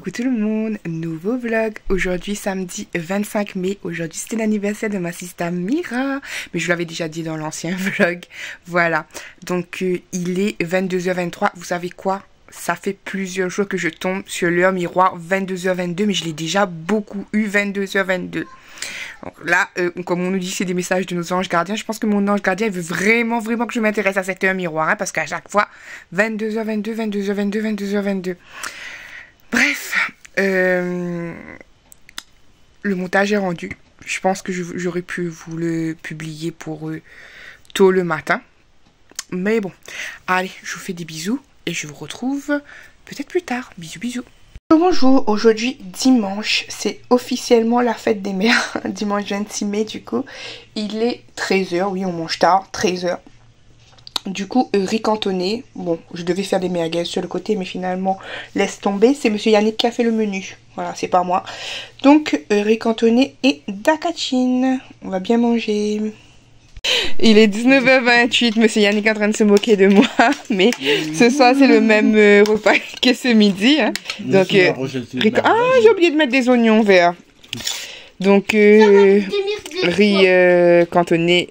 Coucou tout le monde, nouveau vlog. Aujourd'hui samedi 25 mai, aujourd'hui c'était l'anniversaire de ma sister Mira, mais je vous l'avais déjà dit dans l'ancien vlog. Voilà, donc il est 22h23, vous savez quoi? Ça fait plusieurs jours que je tombe sur l'heure miroir 22h22, mais je l'ai déjà beaucoup eu 22h22. Donc là, comme on nous dit, c'est des messages de nos anges gardiens. Je pense que mon ange gardien veut vraiment que je m'intéresse à cette heure miroir, hein, parce qu'à chaque fois, 22h22, 22h22, 22h22. Bref, le montage est rendu. Je pense que j'aurais pu vous le publier pour tôt le matin. Mais bon, allez, je vous fais des bisous et je vous retrouve peut-être plus tard. Bisous, bisous. Bonjour, aujourd'hui dimanche, c'est officiellement la fête des mères. Dimanche 26 mai du coup. Il est 13h, oui on mange tard, 13h. Du coup, riz cantonné. Bon, je devais faire des merguez sur le côté, mais finalement, laisse tomber. C'est monsieur Yannick qui a fait le menu. Voilà, c'est pas moi. Donc, riz cantonné et dacatine. On va bien manger. Il est 19h28. Monsieur Yannick est en train de se moquer de moi. Mais ce soir, c'est le même repas que ce midi. Hein. Donc, j'ai oublié de mettre des oignons verts. Donc, riz cantonné.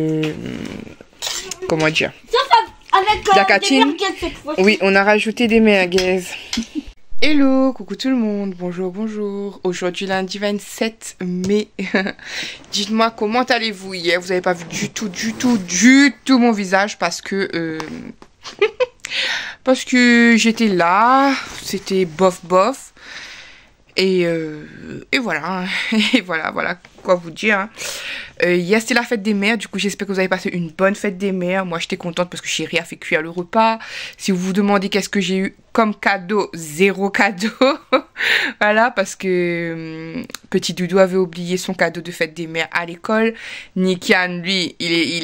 Comment dire? Avec dacatine. Oui, on a rajouté des merguez. Hello, coucou tout le monde. Bonjour, bonjour. Aujourd'hui, lundi 27 mai. Dites-moi, comment allez-vous hier? Vous n'avez pas vu du tout mon visage parce que... parce que j'étais là. C'était bof. Et voilà. Et voilà quoi vous dire. Hein. Hier c'était la fête des mères, du coup j'espère que vous avez passé une bonne fête des mères. Moi j'étais contente parce que Chérie a fait cuire le repas. Si vous vous demandez qu'est-ce que j'ai eu comme cadeau, zéro cadeau. Voilà, parce que petit Doudou avait oublié son cadeau de fête des mères à l'école. Nikian lui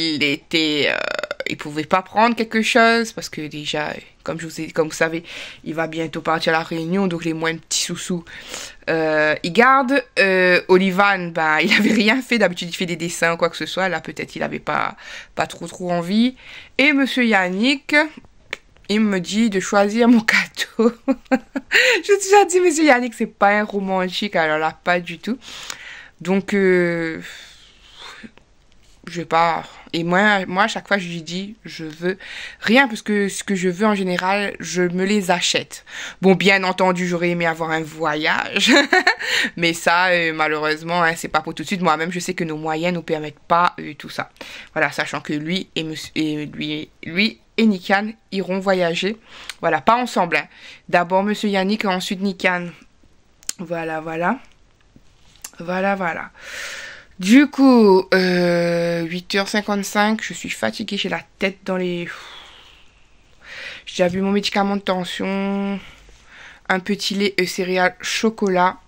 il pouvait pas prendre quelque chose parce que déjà comme vous savez il va bientôt partir à la Réunion, donc les moins petits sous-sous il garde. Olivan, bah il avait rien fait, d'habitude il fait des dessins ou quoi que ce soit, là peut-être il avait pas trop envie. Et monsieur Yannick, il me dit de choisir mon cadeau. Je me suis déjà dit, monsieur Yannick c'est pas un romantique, alors là pas du tout, donc je vais pas. Et moi à chaque fois je lui dis je veux rien, parce que ce que je veux en général je me les achète. Bon, bien entendu j'aurais aimé avoir un voyage mais ça malheureusement hein, c'est pas pour tout de suite. Moi-même je sais que nos moyens nous permettent pas tout ça. Voilà, sachant que lui et Nikan iront voyager. Voilà, pas ensemble hein. D'abord monsieur Yannick et ensuite Nikan. Voilà. Du coup, 8h55, je suis fatiguée, j'ai la tête dans les... J'ai déjà bu mon médicament de tension, un petit lait céréales chocolat.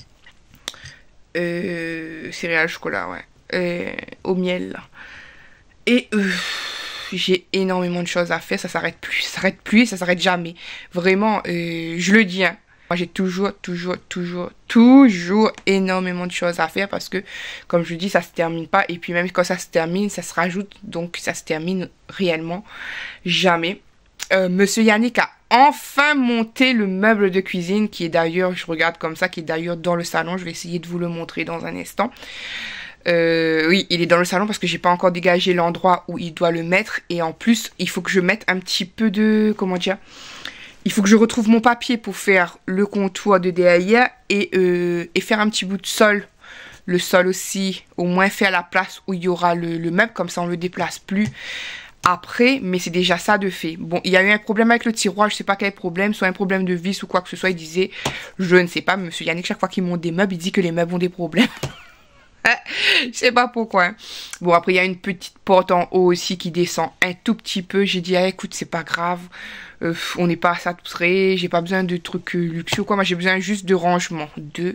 Céréales chocolat, ouais. Au miel. Et j'ai énormément de choses à faire, ça s'arrête plus et ça s'arrête jamais. Vraiment, je le dis, hein. Moi, j'ai toujours énormément de choses à faire parce que, comme je dis, ça se termine pas. Et puis même quand ça se termine, ça se rajoute. Donc, ça se termine réellement jamais. Monsieur Yannick a enfin monté le meuble de cuisine qui est d'ailleurs, je regarde comme ça, qui est d'ailleurs dans le salon. Je vais essayer de vous le montrer dans un instant. Oui, il est dans le salon parce que j'ai pas encore dégagé l'endroit où il doit le mettre. Et en plus, il faut que je mette un petit peu de... Comment dire ? Il faut que je retrouve mon papier pour faire le contour de derrière et faire un petit bout de sol. Le sol aussi, au moins faire la place où il y aura le meuble, comme ça on ne le déplace plus après, mais c'est déjà ça de fait. Bon, il y a eu un problème avec le tiroir, je sais pas quel problème, soit un problème de vis ou quoi que ce soit. Il disait, je ne sais pas, monsieur Yannick, chaque fois qu'il monte des meubles, il dit que les meubles ont des problèmes. Je sais pas pourquoi. Bon, après il y a une petite porte en haut aussi qui descend un tout petit peu. J'ai dit, ah, écoute, c'est pas grave, on n'est pas saturé, j'ai pas besoin de trucs luxueux quoi. Moi j'ai besoin juste de rangement.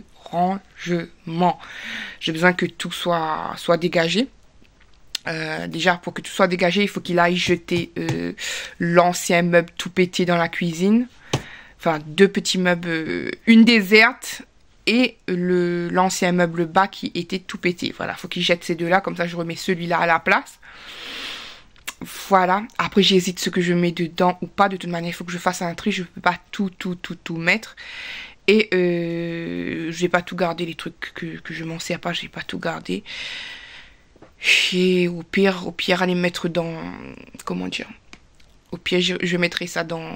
J'ai besoin que tout soit dégagé. Déjà pour que tout soit dégagé, il faut qu'il aille jeter l'ancien meuble tout pété dans la cuisine. Enfin, deux petits meubles, une déserte et l'ancien meuble bas qui était tout pété. Voilà, faut qu'il jette ces deux-là, comme ça je remets celui-là à la place. Voilà, après j'hésite ce que je mets dedans ou pas. De toute manière, il faut que je fasse un tri, je peux pas tout mettre. Et je vais pas tout garder, les trucs que je m'en sers pas, je vais pas tout garder. Et au pire, aller mettre dans... Comment dire? Au pire, je mettrai ça dans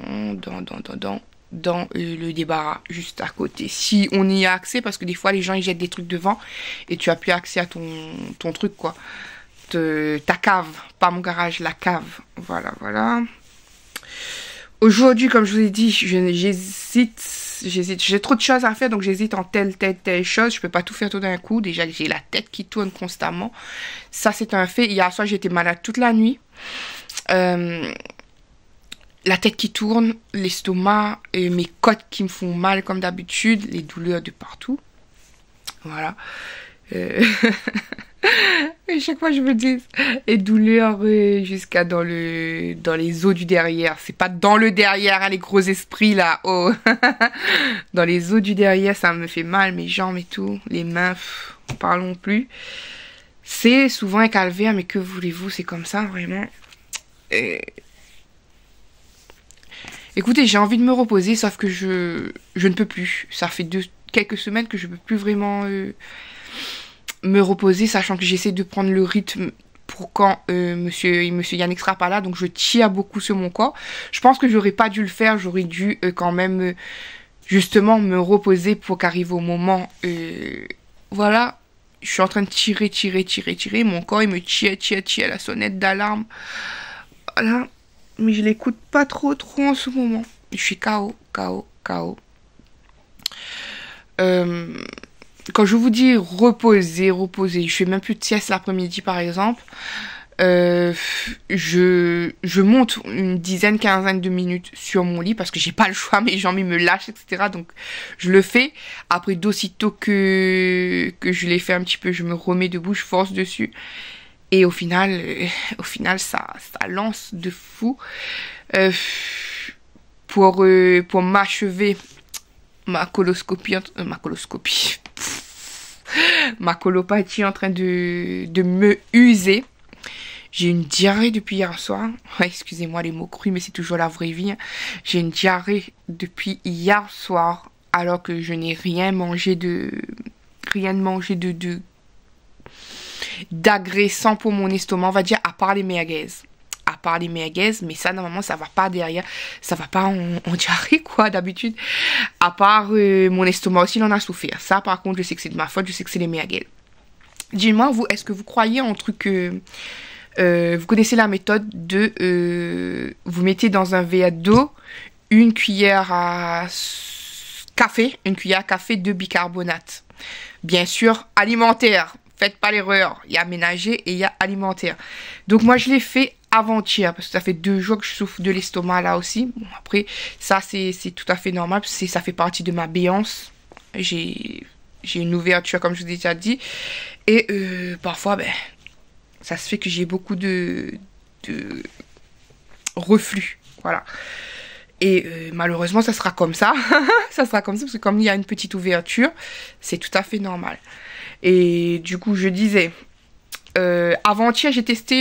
le débarras, juste à côté. Si on y a accès, parce que des fois, les gens, ils jettent des trucs devant et tu as plus accès à ton truc, quoi. Ta cave, pas mon garage, la cave. Voilà, voilà. Aujourd'hui, comme je vous ai dit, j'hésite. J'ai trop de choses à faire, donc j'hésite en telle chose. Je peux pas tout faire tout d'un coup. Déjà, j'ai la tête qui tourne constamment. Ça, c'est un fait. Hier soir, j'étais malade toute la nuit. La tête qui tourne, l'estomac, et mes côtes qui me font mal comme d'habitude, les douleurs de partout. Voilà. Et chaque fois je me dis, les douleurs jusqu'à dans les os du derrière. C'est pas dans le derrière, hein, les gros esprits là. Oh. Dans les os du derrière, ça me fait mal, mes jambes et tout. Les mains, parlons plus. C'est souvent un calvaire, mais que voulez-vous, c'est comme ça, vraiment. Écoutez, j'ai envie de me reposer, sauf que je ne peux plus. Ça fait quelques semaines que je ne peux plus vraiment me reposer, sachant que j'essaie de prendre le rythme pour quand monsieur Yannick sera pas là. Donc je tire beaucoup sur mon corps. Je pense que j'aurais pas dû le faire. J'aurais dû quand même justement me reposer pour qu'arrive au moment. Voilà. Je suis en train de tirer. Mon corps, il me tire la sonnette d'alarme. Voilà. Mais je l'écoute pas trop en ce moment. Je suis KO. Quand je vous dis reposer, je fais même plus de sieste l'après-midi par exemple. Je monte une dizaine, quinzaine de minutes sur mon lit parce que j'ai pas le choix, mes jambes ils me lâchent, etc. Donc je le fais. Après d'aussitôt que je l'ai fait un petit peu, je me remets debout, je force dessus. Et au final ça lance de fou. Pour m'achever ma colopathie en train de me user. J'ai une diarrhée depuis hier soir. Ouais, excusez-moi les mots crus, mais c'est toujours la vraie vie. Hein. J'ai une diarrhée depuis hier soir, alors que je n'ai rien mangé d'agressant pour mon estomac, on va dire, à part les merguez. Mais ça, normalement, ça va pas derrière. Ça va pas en diarrhée, quoi, d'habitude. À part mon estomac aussi, il en a souffert. Ça, par contre, je sais que c'est de ma faute, je sais que c'est les merguez. Dis-moi, vous, est-ce que vous croyez en truc... vous connaissez la méthode de... vous mettez dans un verre d'eau une cuillère à café de bicarbonate. Bien sûr, alimentaire. Faites pas l'erreur. Il y a ménager et il y a alimentaire. Donc, moi, je l'ai fait avant-hier, parce que ça fait 2 jours que je souffre de l'estomac là aussi. Bon, après, ça, c'est tout à fait normal, parce que ça fait partie de ma béance. J'ai une ouverture, comme je vous ai déjà dit. Et parfois, ben, ça se fait que j'ai beaucoup de reflux. Voilà. Et malheureusement, ça sera comme ça. Ça sera comme ça, parce que comme il y a une petite ouverture, c'est tout à fait normal. Et du coup, je disais, avant-hier, j'ai testé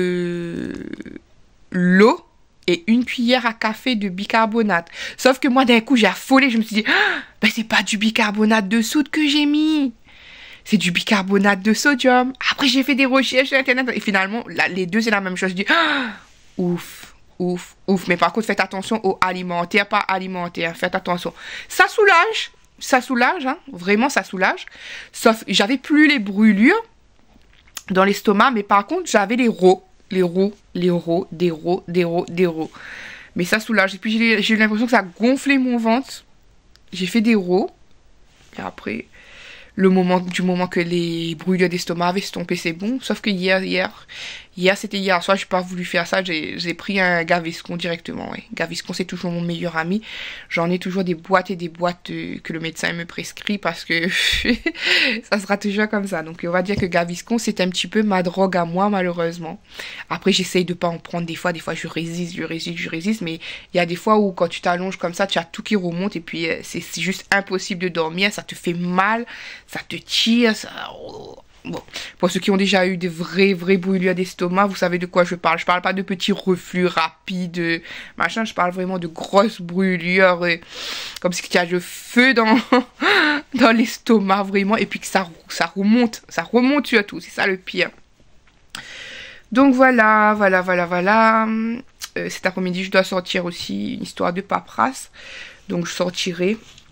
l'eau et une cuillère à café de bicarbonate. Sauf que moi, d'un coup, j'ai affolé. Je me suis dit, ben, c'est pas du bicarbonate de soude que j'ai mis. C'est du bicarbonate de sodium. Après, j'ai fait des recherches sur Internet. Et finalement, les deux, c'est la même chose. Je dis, ouf. Mais par contre, faites attention au alimentaire, pas alimentaire. Faites attention. Ça soulage, hein. Vraiment, ça soulage. Sauf, j'avais plus les brûlures dans l'estomac, mais par contre, j'avais des rots. Mais ça soulage. Et puis, j'ai eu l'impression que ça gonflait mon ventre. J'ai fait des rots. Et après, du moment que les brûlures d'estomac avaient estompé, c'est bon. Sauf que hier, c'était hier soir, j'ai pas voulu faire ça. J'ai pris un Gaviscon directement. Ouais. Gaviscon, c'est toujours mon meilleur ami. J'en ai toujours des boîtes et des boîtes que le médecin me prescrit parce que ça sera toujours comme ça. Donc, on va dire que Gaviscon, c'est un petit peu ma drogue à moi, malheureusement. Après, j'essaye de pas en prendre des fois. Des fois, je résiste. Mais il y a des fois où, quand tu t'allonges comme ça, tu as tout qui remonte et puis c'est juste impossible de dormir. Ça te fait mal. Ça te tire, Bon, pour ceux qui ont déjà eu des vraies brûlures d'estomac, vous savez de quoi je parle. Je parle pas de petits reflux rapides, machin. Je parle vraiment de grosses brûlures, comme si tu as le feu dans, dans l'estomac, vraiment. Et puis que ça remonte surtout. C'est ça le pire. Donc voilà. Cet après-midi, je dois sortir aussi une histoire de paperasse. Donc je sortirai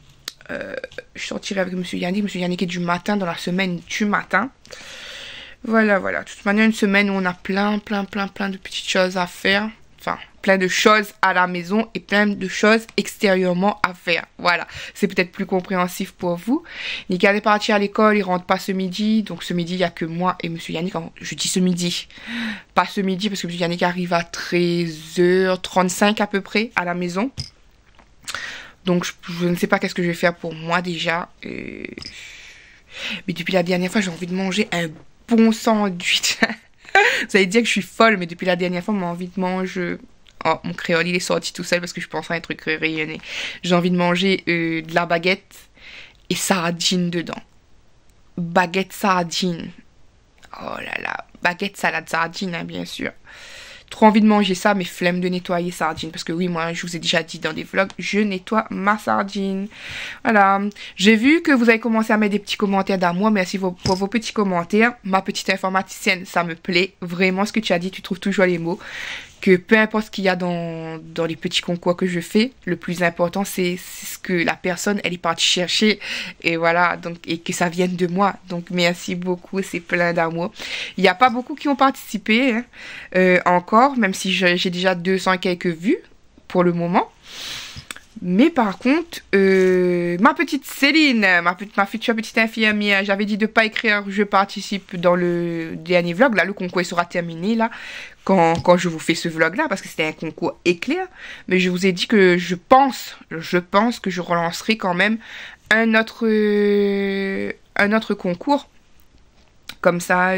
avec Monsieur Yannick. Monsieur Yannick est du matin, dans la semaine du matin. Voilà. De toute manière, une semaine où on a plein de petites choses à faire. Enfin, plein de choses à la maison et plein de choses extérieurement à faire. Voilà, c'est peut-être plus compréhensif pour vous. Nika est parti à l'école, il rentre pas ce midi. Donc ce midi, il n'y a que moi et Monsieur Yannick. Je dis ce midi, pas ce midi parce que Monsieur Yannick arrive à 13h35 à peu près à la maison. Donc, je ne sais pas qu'est-ce que je vais faire pour moi déjà. Mais depuis la dernière fois, j'ai envie de manger un bon sandwich. Vous allez dire que je suis folle, mais depuis la dernière fois, j'ai envie de manger... Oh, mon créole, il est sorti tout seul parce que je pense à un truc rayonné. J'ai envie de manger de la baguette et sardines dedans. Baguette sardine. Oh là là. Baguette salade sardine, hein, bien sûr. Trop envie de manger ça, mais flemme de nettoyer sardine. Parce que oui, moi, je vous ai déjà dit dans des vlogs, je nettoie ma sardine. Voilà. J'ai vu que vous avez commencé à mettre des petits commentaires d'amour. Merci pour vos petits commentaires. Ma petite informaticienne, ça me plaît. Vraiment, ce que tu as dit, tu trouves toujours les mots. Que peu importe ce qu'il y a dans les petits concours que je fais, le plus important, c'est ce que la personne, elle est partie chercher. Et voilà, donc, et que ça vienne de moi. Donc, merci beaucoup, c'est plein d'amour. Il n'y a pas beaucoup qui ont participé, hein, encore, même si j'ai déjà 200 et quelques vues pour le moment. Mais par contre, ma petite Céline, ma future petite infirmière, j'avais dit de ne pas écrire « Je participe » dans le dernier vlog. Là, le concours sera terminé, là, quand je vous fais ce vlog-là, parce que c'était un concours éclair. Mais je vous ai dit que je pense que je relancerai quand même un autre concours. Comme ça,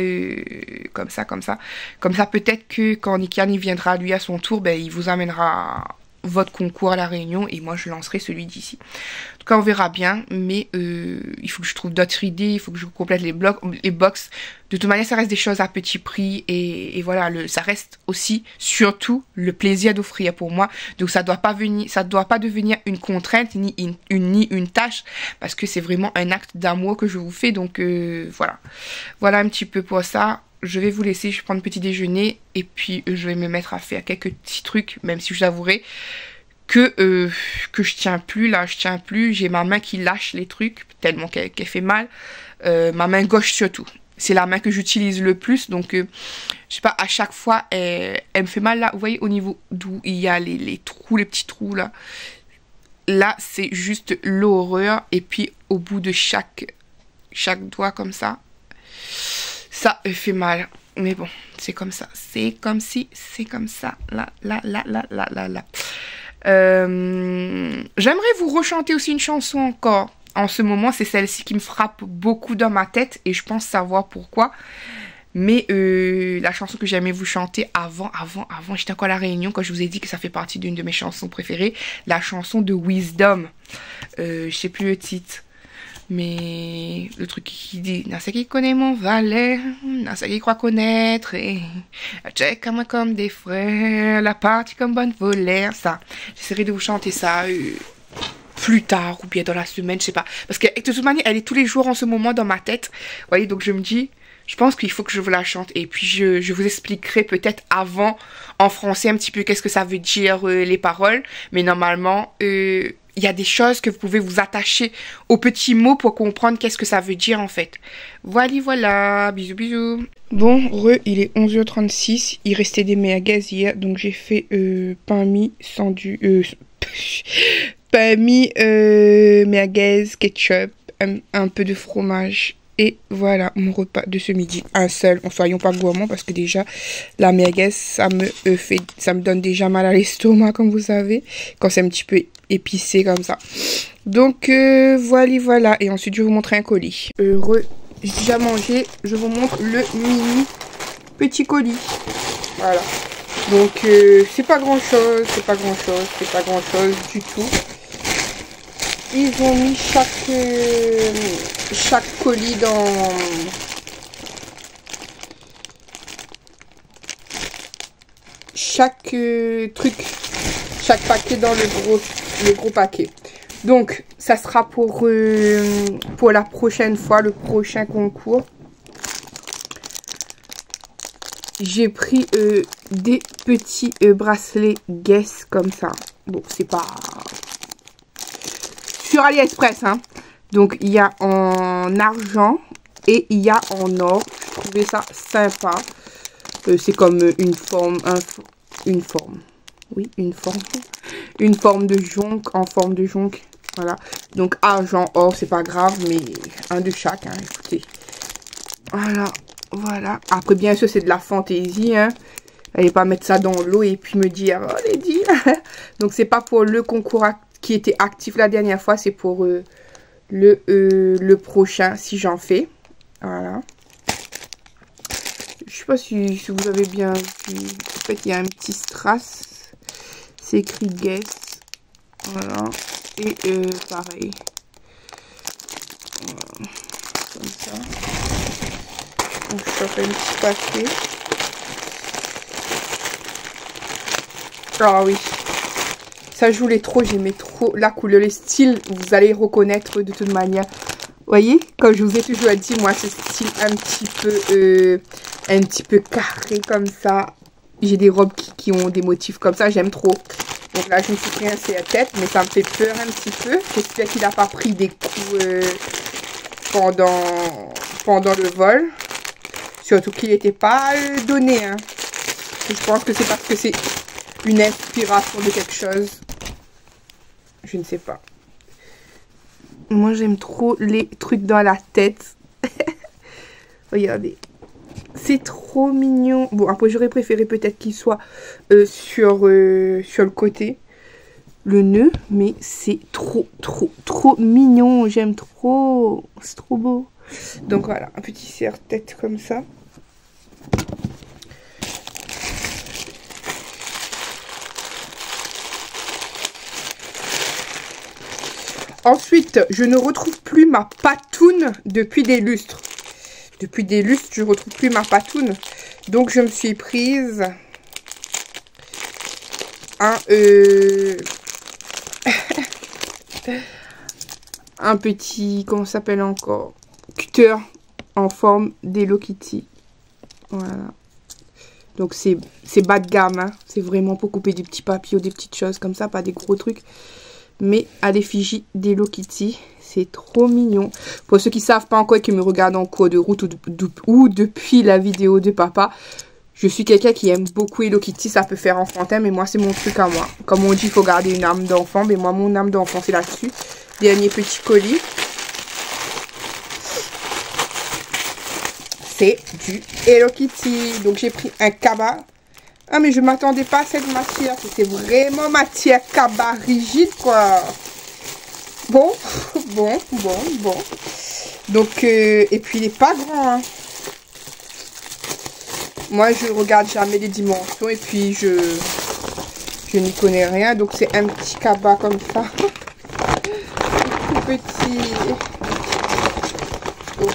peut-être que quand Nikian viendra, lui, à son tour, ben, il vous amènera votre concours à la Réunion et moi je lancerai celui d'ici. En tout cas on verra bien, mais il faut que je trouve d'autres idées, il faut que je complète les box. De toute manière ça reste des choses à petit prix et voilà, ça reste aussi surtout le plaisir d'offrir pour moi. Donc ça doit pas devenir une contrainte ni une tâche parce que c'est vraiment un acte d'amour que je vous fais. Donc voilà un petit peu pour ça. Je vais vous laisser, je vais prendre petit déjeuner et puis je vais me mettre à faire quelques petits trucs, même si je vous avouerai que je tiens plus, là, j'ai ma main qui lâche les trucs tellement qu'elle fait mal, ma main gauche surtout. C'est la main que j'utilise le plus, donc je sais pas, à chaque fois, elle me fait mal là, vous voyez, au niveau d'où il y a les trous, les petits trous là. Là, c'est juste l'horreur et puis au bout de chaque doigt comme ça. Ça fait mal, mais bon, c'est comme ça. C'est comme si, c'est comme ça. Là. J'aimerais vous rechanter aussi une chanson encore. En ce moment, c'est celle-ci qui me frappe beaucoup dans ma tête et je pense savoir pourquoi. Mais la chanson que j'aimais vous chanter avant, j'étais encore à la Réunion quand je vous ai dit que ça fait partie d'une de mes chansons préférées. La chanson de Wisdom. Je sais plus le titre. Mais le truc qui dit, n'a ce qui connaît mon valet, n'a ce qui croit connaître, et check à moi comme des frères, la partie comme bonne volaire, ça. J'essaierai de vous chanter ça plus tard ou bien dans la semaine, je sais pas. Parce que de toute manière, elle est tous les jours en ce moment dans ma tête. Vous voyez, donc je me dis, je pense qu'il faut que je vous la chante. Et puis je vous expliquerai peut-être avant, en français, un petit peu qu'est-ce que ça veut dire les paroles. Mais normalement, il y a des choses que vous pouvez vous attacher aux petits mots pour comprendre qu'est-ce que ça veut dire en fait. Voilà, bisous. Bon, il est 11h36, il restait des merguez hier, donc j'ai fait pain mi, merguez, ketchup, un peu de fromage. Et voilà mon repas de ce midi. Un seul, en soyons pas gourmands parce que déjà la merguez ça me donne déjà mal à l'estomac comme vous savez. Quand c'est un petit peu épicé comme ça. Donc voilà. Et ensuite je vais vous montrer un colis. J'ai déjà mangé. Je vous montre le mini petit colis. Voilà. Donc c'est pas grand chose du tout. Ils ont mis chaque colis chaque truc, chaque paquet dans le gros paquet. Donc, ça sera pour la prochaine fois, le prochain concours. J'ai pris des petits bracelets Guess comme ça. Bon, c'est pas sur AliExpress, hein. Donc, il y a en argent et il y a en or. Je trouvais ça sympa. C'est comme une forme, oui, une forme de jonque, en forme de jonque. Voilà. Donc, argent, or, c'est pas grave, mais un de chaque, hein, écoutez. Voilà. Voilà. Après, bien sûr, c'est de la fantaisie, hein. Allez pas mettre ça dans l'eau et puis me dire, oh, Lady. Donc, c'est pas pour le concours qui était actif la dernière fois. C'est pour le prochain, si j'en fais. Voilà. Je sais pas si vous avez bien vu. En fait, il y a un petit strass. C'est écrit Guess. Voilà. Et pareil. Voilà. Comme ça. Donc, je fais un petit paquet. Ah oui. Ça, je voulais trop. J'aimais trop la couleur. Les styles, vous allez reconnaître de toute manière. Vous voyez, comme je vous ai toujours dit, moi, ce style un petit peu carré comme ça. J'ai des robes qui ont des motifs comme ça. J'aime trop. Donc là, je me suis pris un serre-tête, mais ça me fait peur un petit peu. J'espère qu'il n'a pas pris des coups pendant le vol. Surtout qu'il n'était pas donné. Hein. Je pense que c'est parce que c'est une inspiration de quelque chose. Je ne sais pas. Moi, j'aime trop les trucs dans la tête. Regardez. C'est trop mignon. Bon, après, j'aurais préféré peut-être qu'il soit sur le côté. Le nœud. Mais c'est trop mignon. J'aime trop. C'est trop beau. Donc, voilà. Un petit serre-tête comme ça. Ensuite, je ne retrouve plus ma patoune depuis des lustres. Depuis des lustres, je ne retrouve plus ma patoune. Donc, je me suis prise un petit, comment ça s'appelle encore, cutter en forme d'Hello Kitty. Voilà. Donc, c'est bas de gamme. Hein. C'est vraiment pour couper des petits papillons, des petites choses comme ça, pas des gros trucs. Mais à l'effigie d'Hello Kitty. C'est trop mignon. Pour ceux qui ne savent pas encore et qui me regardent en cours de route ou depuis la vidéo de papa, je suis quelqu'un qui aime beaucoup Hello Kitty. Ça peut faire enfantin, mais moi, c'est mon truc à moi. Comme on dit, il faut garder une âme d'enfant. Mais moi, mon âme d'enfant, c'est là-dessus. Dernier petit colis. C'est du Hello Kitty. Donc, j'ai pris un cabas. Ah, mais je m'attendais pas à cette matière. C'était vraiment matière cabas rigide, quoi. Bon. Donc, et puis, il n'est pas grand, hein. Moi, je regarde jamais les dimensions. Et puis, je n'y connais rien. Donc, c'est un petit cabas comme ça. Tout petit. Oh.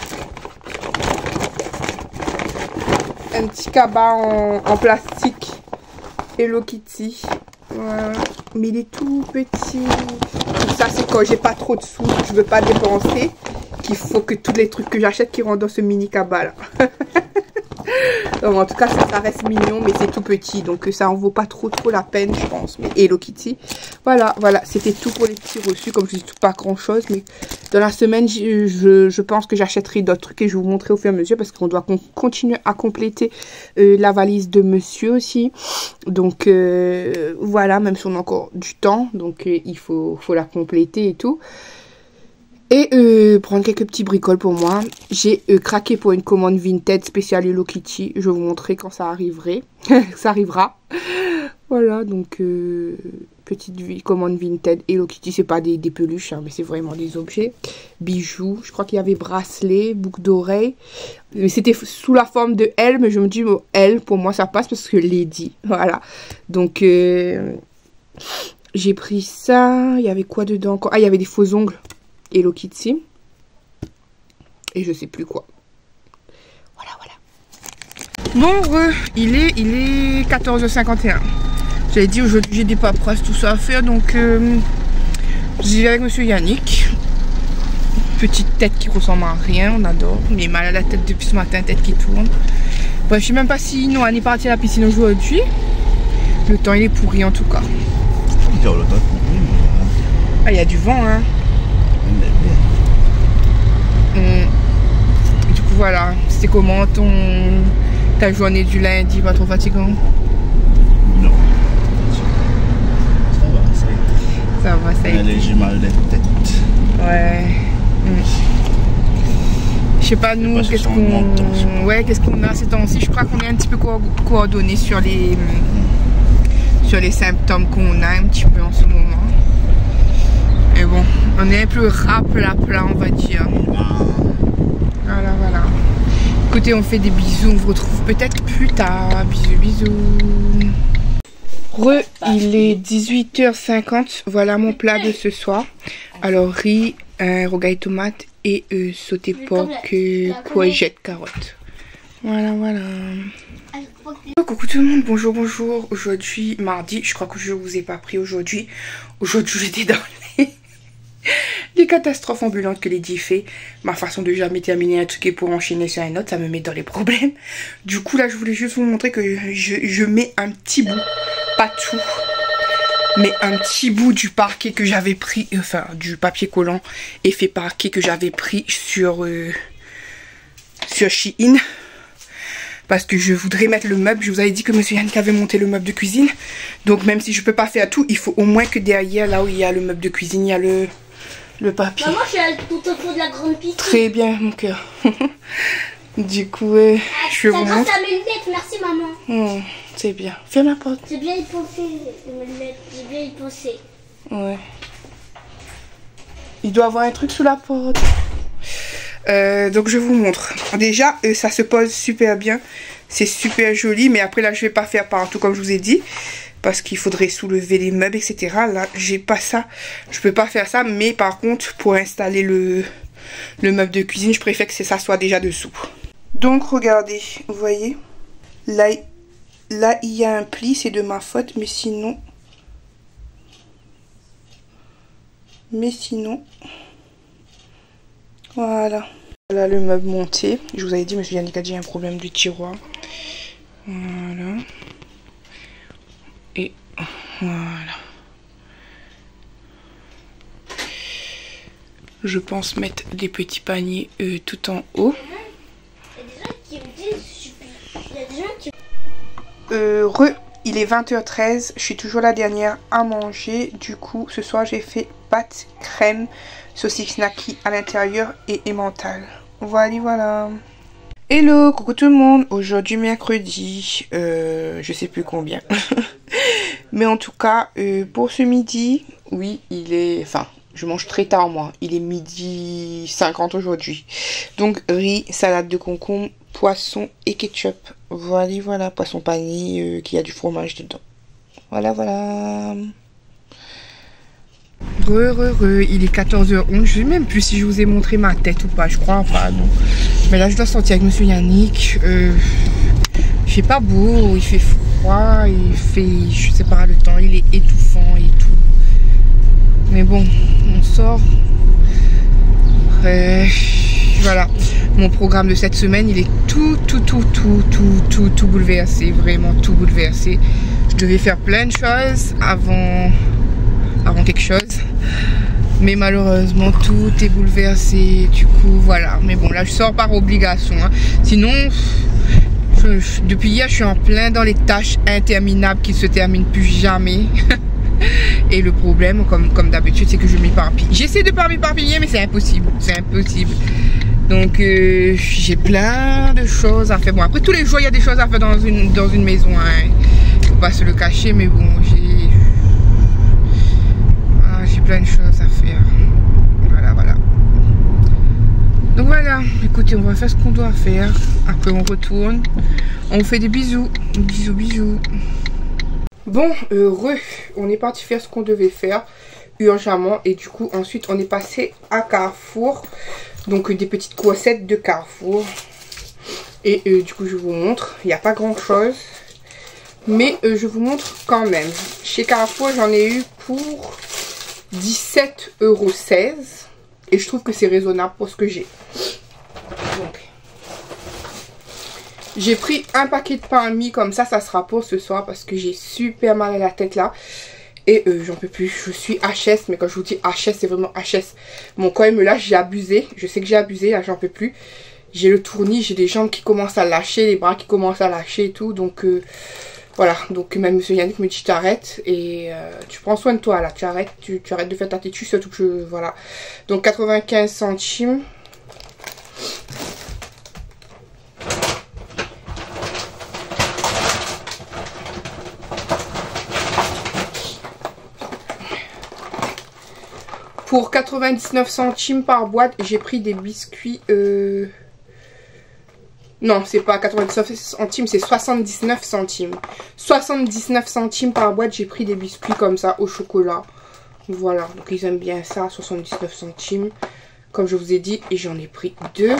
Un petit cabas en plastique. Hello Kitty. Voilà. Mais il est tout petit. Ça, c'est quand j'ai pas trop de sous, je veux pas dépenser, qu'il faut que tous les trucs que j'achète qui rentrent dans ce mini cabas là. Donc, en tout cas, ça reste mignon, mais c'est tout petit. Donc, ça en vaut pas trop la peine, je pense. Mais Hello Kitty. Voilà, c'était tout pour les petits reçus. Comme je dis, tout pas grand chose. Mais dans la semaine, je pense que j'achèterai d'autres trucs et je vais vous montrer au fur et à mesure. Parce qu'on doit continuer à compléter la valise de monsieur aussi. Donc, voilà, même si on a encore du temps. Donc, il faut la compléter et tout. Et prendre quelques petits bricoles pour moi. J'ai craqué pour une commande Vinted spéciale Hello Kitty. Je vais vous montrer quand ça arriverait. Ça arrivera. Voilà, donc petite commande Vinted Hello Kitty. C'est pas des peluches, hein, mais c'est vraiment des objets. Bijoux. Je crois qu'il y avait bracelets, boucles d'oreilles. C'était sous la forme de L, mais je me dis, oh, L, pour moi, ça passe parce que Lady. Voilà. Donc, j'ai pris ça. Il y avait quoi dedans encore? Ah, il y avait des faux ongles. Hello Kitty. Et je sais plus quoi. Voilà. Bon, il est 14h51. J'avais dit aujourd'hui j'ai des paperasses, tout ça à faire, donc j'y vais avec monsieur Yannick. Petite tête qui ressemble à rien, on adore. Il est mal à la tête depuis ce matin, tête qui tourne. Bref, je sais même pas si Noah est parti à la piscine aujourd'hui. Le temps il est pourri en tout cas. Ah, il y a du vent, hein. Du coup voilà, c'était comment ta journée du lundi, pas trop fatigant? Non. Ça va, ça y est. Un léger mal de tête. Ouais. Je sais pas nous, qu'est-ce qu'on a ces temps-ci. Je crois qu'on est un petit peu coordonnés sur les symptômes qu'on a un petit peu en ce moment. Et bon, on est un peu plat, on va dire. Voilà. Écoutez, on fait des bisous, on vous retrouve peut-être plus tard. Bisous. Il est 18h50, voilà mon plat de ce soir. Alors riz, rogaille tomate et sauté porc, courgette, carotte. Voilà. Coucou tout le monde, bonjour. Aujourd'hui, mardi, je crois que je vous ai pas pris aujourd'hui. Aujourd'hui, j'étais dans les catastrophes ambulantes que Lady fait. Ma façon de jamais terminer un truc et pour enchaîner sur un autre, ça me met dans les problèmes. Du coup, là, je voulais juste vous montrer que je mets un petit bout, pas tout, mais un petit bout du parquet que j'avais pris, enfin, du papier collant effet parquet que j'avais pris sur Shein. Parce que je voudrais mettre le meuble. Je vous avais dit que monsieur Yannick avait monté le meuble de cuisine. Donc même si je peux pas faire tout, il faut au moins que derrière, là où il y a le meuble de cuisine, il y a le papier. Maman, je suis allée tout autour de la grande piscine. Très bien, mon cœur. Du coup, je vous montre. C'est grâce à mes lunettes, merci maman. C'est bien. Ferme la porte. J'ai bien y pensé, mes lunettes. J'ai bien y pensé. Ouais. Il doit avoir un truc sous la porte. Donc je vous montre. Déjà, ça se pose super bien. C'est super joli. Mais après, là, je vais pas faire partout comme je vous ai dit. Parce qu'il faudrait soulever les meubles, etc. Là, j'ai pas ça. Je peux pas faire ça. Mais par contre, pour installer le meuble de cuisine, je préfère que ça soit déjà dessous. Donc, regardez. Vous voyez? Là, il y a un pli. C'est de ma faute. Mais sinon... Voilà. Voilà le meuble monté. Je vous avais dit, monsieur Yannick a dit un problème du tiroir. Voilà. Et voilà. Je pense mettre des petits paniers tout en haut. Il y a des gens qui... il est 20h13. Je suis toujours la dernière à manger. Du coup, ce soir, j'ai fait pâtes, crème, saucisse naki à l'intérieur et emmental. Voilà. Hello, coucou tout le monde. Aujourd'hui mercredi, je sais plus combien. Mais en tout cas, pour ce midi, oui, il est... Enfin, je mange très tard moi. Il est 12h50 aujourd'hui. Donc riz, salade de concombre, poisson et ketchup. Voilà, poisson pané qui a du fromage dedans. Voilà. Il est 14h11. Je sais même plus si je vous ai montré ma tête ou pas. Je crois pas, non. Mais là, je dois sortir avec monsieur Yannick. Il fait pas beau, il fait froid, je sais pas, le temps, il est étouffant et tout. Mais bon, on sort. Voilà. Mon programme de cette semaine, il est tout bouleversé. Vraiment tout bouleversé. Je devais faire plein de choses avant quelque chose. Mais malheureusement, tout est bouleversé. Du coup, voilà. Mais bon, là, je sors par obligation. Hein. Sinon, depuis hier, je suis en plein dans les tâches interminables qui ne se terminent plus jamais. Et le problème, comme d'habitude, c'est que je m'éparpille. J'essaie de ne pas m'éparpiller, mais c'est impossible. Donc, j'ai plein de choses à faire. Bon, après, tous les jours, il y a des choses à faire dans une maison. Hein. Faut pas se le cacher, mais bon, j'ai plein de choses à faire. Voilà. Donc voilà, écoutez, on va faire ce qu'on doit faire. Après on retourne. On vous fait des bisous. Bisous. Bon, on est parti faire ce qu'on devait faire urgemment. Et du coup, ensuite, on est passé à Carrefour. Donc des petites coursettes de Carrefour. Et du coup je vous montre, il n'y a pas grand chose. Mais je vous montre quand même. Chez Carrefour j'en ai eu pour 17,16 €. Et je trouve que c'est raisonnable pour ce que j'ai. Donc j'ai pris un paquet de pain mi comme ça sera pour ce soir parce que j'ai super mal à la tête là. Et j'en peux plus, je suis HS, mais quand je vous dis HS, c'est vraiment HS. Mon corps me lâche, j'ai abusé, je sais que j'ai abusé, là j'en peux plus. J'ai le tournis, j'ai des jambes qui commencent à lâcher, les bras qui commencent à lâcher et tout. Donc voilà, donc même monsieur Yannick me dit t'arrêtes et tu prends soin de toi là, tu arrêtes de faire ta têtue, surtout que je, voilà. Donc 95 centimes. Pour 99 centimes par boîte, j'ai pris des biscuits... Non, c'est pas 99 centimes, c'est 79 centimes. 79 centimes par boîte, j'ai pris des biscuits comme ça au chocolat. Voilà, donc ils aiment bien ça, 79 centimes. Comme je vous ai dit, et j'en ai pris 2.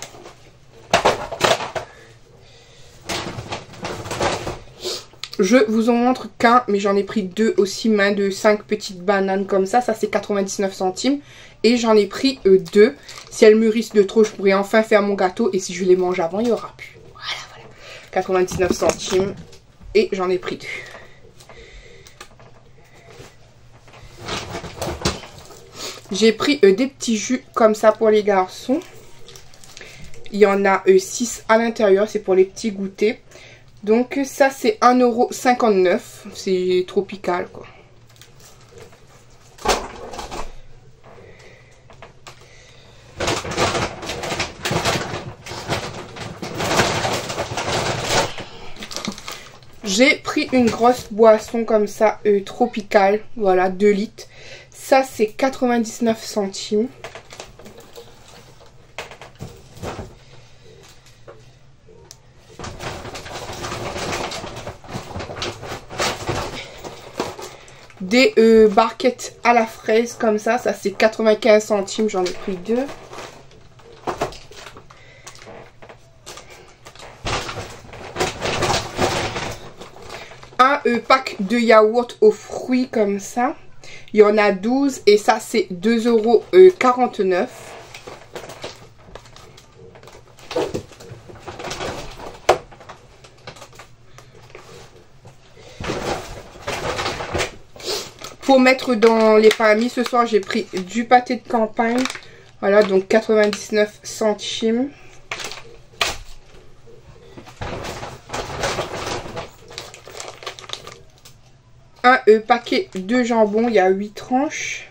Je vous en montre qu'un, mais j'en ai pris 2 aussi, main de 5 petites bananes comme ça. Ça, c'est 99 centimes. Et j'en ai pris 2. Si elles mûrissent de trop, je pourrais enfin faire mon gâteau. Et si je les mange avant, il n'y aura plus. Voilà, voilà. 99 centimes. Et j'en ai pris 2. J'ai pris des petits jus comme ça pour les garçons. Il y en a 6 à l'intérieur. C'est pour les petits goûters. Donc ça c'est 1,59 €, c'est tropical quoi. J'ai pris une grosse boisson comme ça, tropicale, voilà, 2 litres. Ça c'est 99 centimes. Des barquettes à la fraise comme ça c'est 95 centimes, j'en ai pris 2. Un pack de yaourt aux fruits comme ça, il y en a 12 et ça c'est 2,49 €. Pour mettre dans les pains mi ce soir, j'ai pris du pâté de campagne. Voilà, donc 99 centimes. Un paquet de jambon, il y a 8 tranches.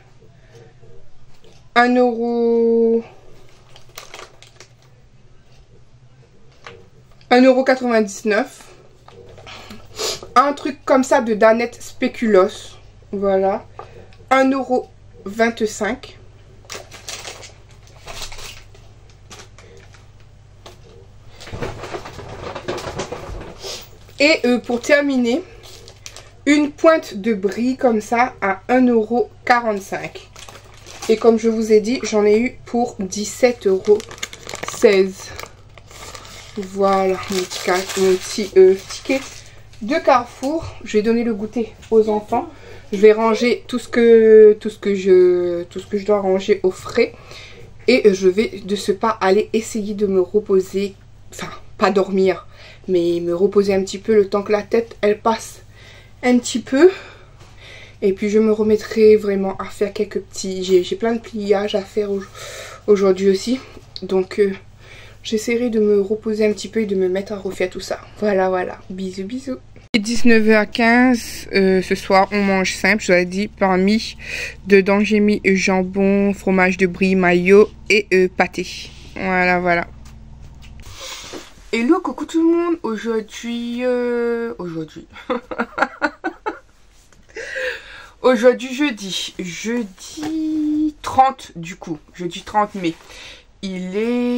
1,99 €. Un truc comme ça de Danette Spéculoos. Voilà, 1,25 €. Et pour terminer, une pointe de brie comme ça à 1,45 €. Et comme je vous ai dit, j'en ai eu pour 17,16 €. Voilà, mon petit ticket de Carrefour. Je vais donner le goûter aux enfants. Je vais ranger tout ce que je dois ranger au frais. Et je vais de ce pas aller essayer de me reposer. Enfin, pas dormir, mais me reposer un petit peu le temps que la tête, elle passe un petit peu. Et puis je me remettrai vraiment à faire quelques petits... J'ai plein de pliages à faire aujourd'hui aussi. Donc j'essaierai de me reposer un petit peu et de me mettre à refaire tout ça. Voilà, voilà. Bisous, bisous. 19h15, ce soir on mange simple, je vous ai dit, pain mi. Dedans j'ai mis jambon, fromage de brie, mayo et pâté. Voilà, voilà. Hello, coucou tout le monde. Aujourd'hui, aujourd'hui jeudi 30 du coup, jeudi 30 mai. Il est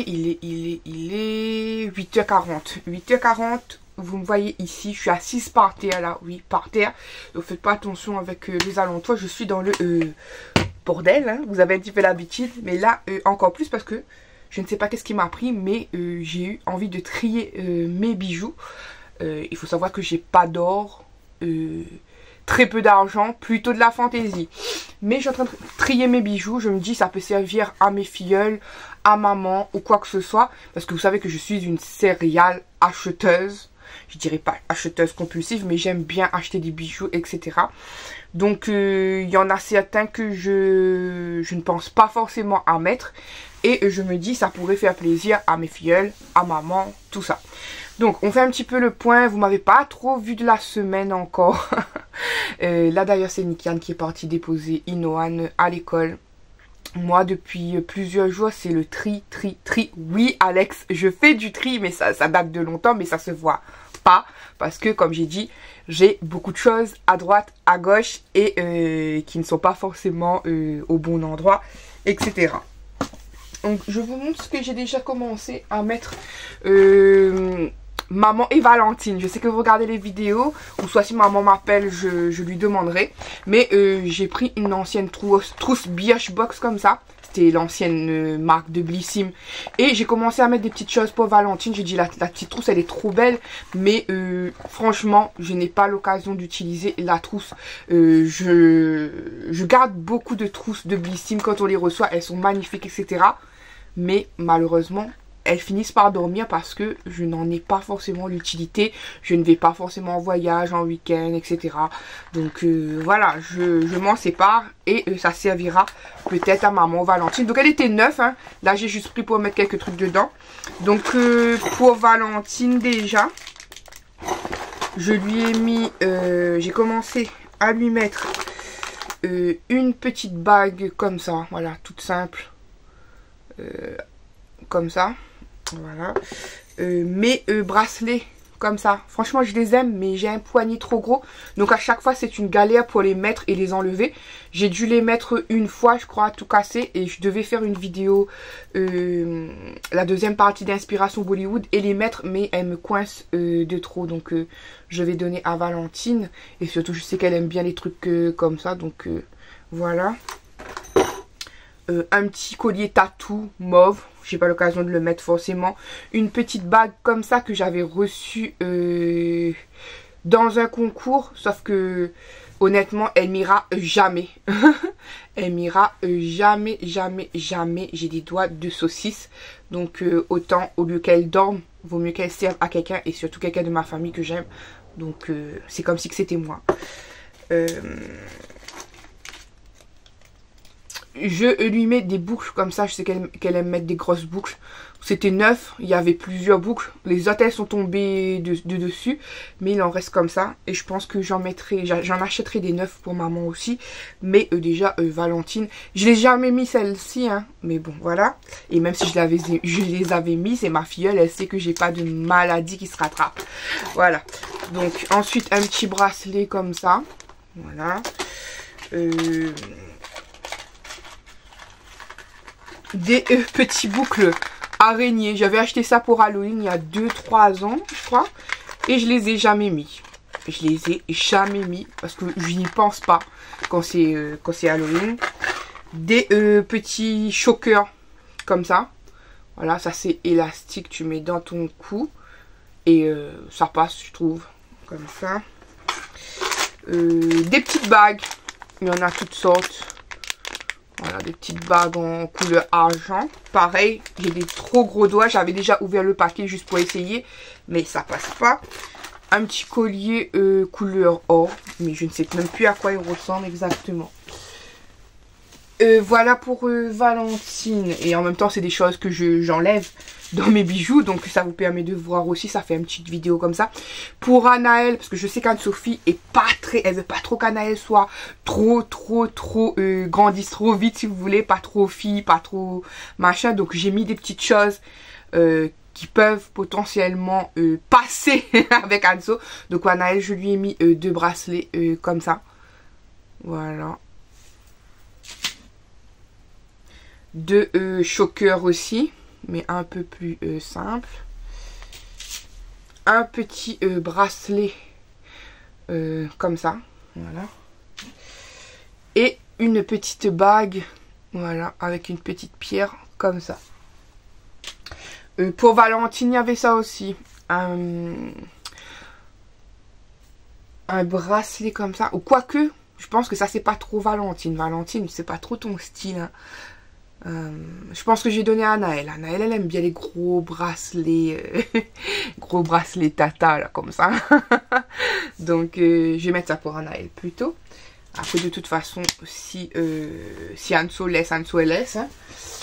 8h40. 8h40. Vous me voyez ici, je suis assise par terre là, oui, par terre. Donc faites pas attention avec les alentours, je suis dans le bordel, hein. Vous avez un petit peu l'habitude, mais là encore plus parce que Je ne sais pas qu'est-ce qui m'a pris, mais j'ai eu envie de trier mes bijoux. Il faut savoir que j'ai pas d'or, très peu d'argent, plutôt de la fantaisie. Mais je suis en train de trier mes bijoux. Je me dis ça peut servir à mes filleuls, à maman ou quoi que ce soit. Parce que vous savez que je suis une serial acheteuse. Je dirais pas acheteuse compulsive, mais j'aime bien acheter des bijoux, etc. Donc il y en a certains que je ne pense pas forcément à mettre. Et je me dis ça pourrait faire plaisir à mes filleuls, à maman, tout ça. Donc on fait un petit peu le point. Vous m'avez pas trop vu de la semaine encore. Là d'ailleurs c'est Nikian qui est parti déposer Inoan à l'école. Moi depuis plusieurs jours c'est le tri. Oui Alex, je fais du tri, mais ça date de longtemps, mais ça se voit pas. Parce que comme j'ai dit, j'ai beaucoup de choses à droite, à gauche et qui ne sont pas forcément au bon endroit, etc. Donc je vous montre ce que j'ai déjà commencé à mettre. Maman et Valentine, je sais que vous regardez les vidéos, ou soit si maman m'appelle, je lui demanderai. Mais j'ai pris une ancienne trousse Birchbox comme ça. C'était l'ancienne marque de Blissim. Et j'ai commencé à mettre des petites choses pour Valentine. J'ai dit la petite trousse elle est trop belle. Mais franchement, je n'ai pas l'occasion d'utiliser la trousse. Je garde beaucoup de trousses de Blissim quand on les reçoit. Elles sont magnifiques, etc. Mais malheureusement, elles finissent par dormir parce que je n'en ai pas forcément l'utilité. Je ne vais pas forcément en voyage, en week-end, etc. Donc voilà, je m'en sépare et ça servira peut-être à maman Valentine. Donc elle était neuve, hein. Là j'ai juste pris pour mettre quelques trucs dedans. Donc pour Valentine déjà, je lui ai mis, j'ai commencé à lui mettre une petite bague comme ça. Voilà, toute simple. Comme ça. Voilà. Mes bracelets comme ça. Franchement, je les aime, mais j'ai un poignet trop gros. Donc à chaque fois, c'est une galère pour les mettre et les enlever. J'ai dû les mettre une fois, je crois, tout cassé. Et je devais faire une vidéo, la deuxième partie d'Inspiration Bollywood, et les mettre, mais elles me coincent de trop. Donc je vais donner à Valentine. Et surtout, je sais qu'elle aime bien les trucs comme ça. Donc voilà. Un petit collier tatou mauve. J'ai pas l'occasion de le mettre forcément. Une petite bague comme ça que j'avais reçue dans un concours. Sauf que honnêtement, elle m'ira jamais. Elle m'ira jamais. J'ai des doigts de saucisse. Donc autant, au lieu qu'elle dorme, vaut mieux qu'elle serve à quelqu'un. Et surtout quelqu'un de ma famille que j'aime. Donc c'est comme si c'était moi. Je lui mets des boucles comme ça. Je sais qu'elle aime mettre des grosses boucles. C'était neuf. Il y avait plusieurs boucles. Les autres, elles sont tombées de dessus. Mais il en reste comme ça. Et je pense que j'en achèterai des neufs pour maman aussi. Mais déjà, Valentine. Je l'ai jamais mis celle-ci. Hein, mais bon, voilà. Et même si je les avais mis, c'est ma filleule. Elle sait que j'ai pas de maladie qui se rattrape. Voilà. Donc, ensuite, un petit bracelet comme ça. Voilà. Des petits boucles araignées. J'avais acheté ça pour Halloween il y a 2-3 ans, je crois. Et je les ai jamais mis. Je les ai jamais mis parce que je n'y pense pas quand c'est Halloween. Des petits chokers comme ça. Voilà, ça c'est élastique. Tu mets dans ton cou. Et ça passe, je trouve. Comme ça. Des petites bagues. Il y en a toutes sortes. Voilà, des petites bagues en couleur argent. Pareil, j'ai des trop gros doigts. J'avais déjà ouvert le paquet juste pour essayer. Mais ça passe pas. Un petit collier couleur or. Mais je ne sais même plus à quoi il ressemble exactement. Voilà pour Valentine. Et en même temps, c'est des choses que j'enlève dans mes bijoux. Donc ça vous permet de voir aussi. Ça fait une petite vidéo comme ça. Pour Anaël, parce que je sais qu'Anne-Sophie est pas très... Elle veut pas trop qu'Anaël soit trop grandisse trop vite, si vous voulez. Pas trop fille, pas trop machin. Donc j'ai mis des petites choses qui peuvent potentiellement passer avec Anso. Donc Anaël, je lui ai mis 2 bracelets comme ça. Voilà. 2 chokers aussi, mais un peu plus simple. Un petit bracelet comme ça, voilà. Et une petite bague, voilà, avec une petite pierre comme ça. Pour Valentine, il y avait ça aussi. Un bracelet comme ça. Ou quoique, je pense que ça, c'est pas trop Valentine. Valentine, c'est pas trop ton style. Hein. Je pense que j'ai donné à Anaëlle. Anaëlle, elle aime bien les gros bracelets. Gros bracelets tata, là, comme ça. Donc, je vais mettre ça pour Anaëlle plutôt. Après, de toute façon, si Anso laisse, Anso elle laisse. Hein.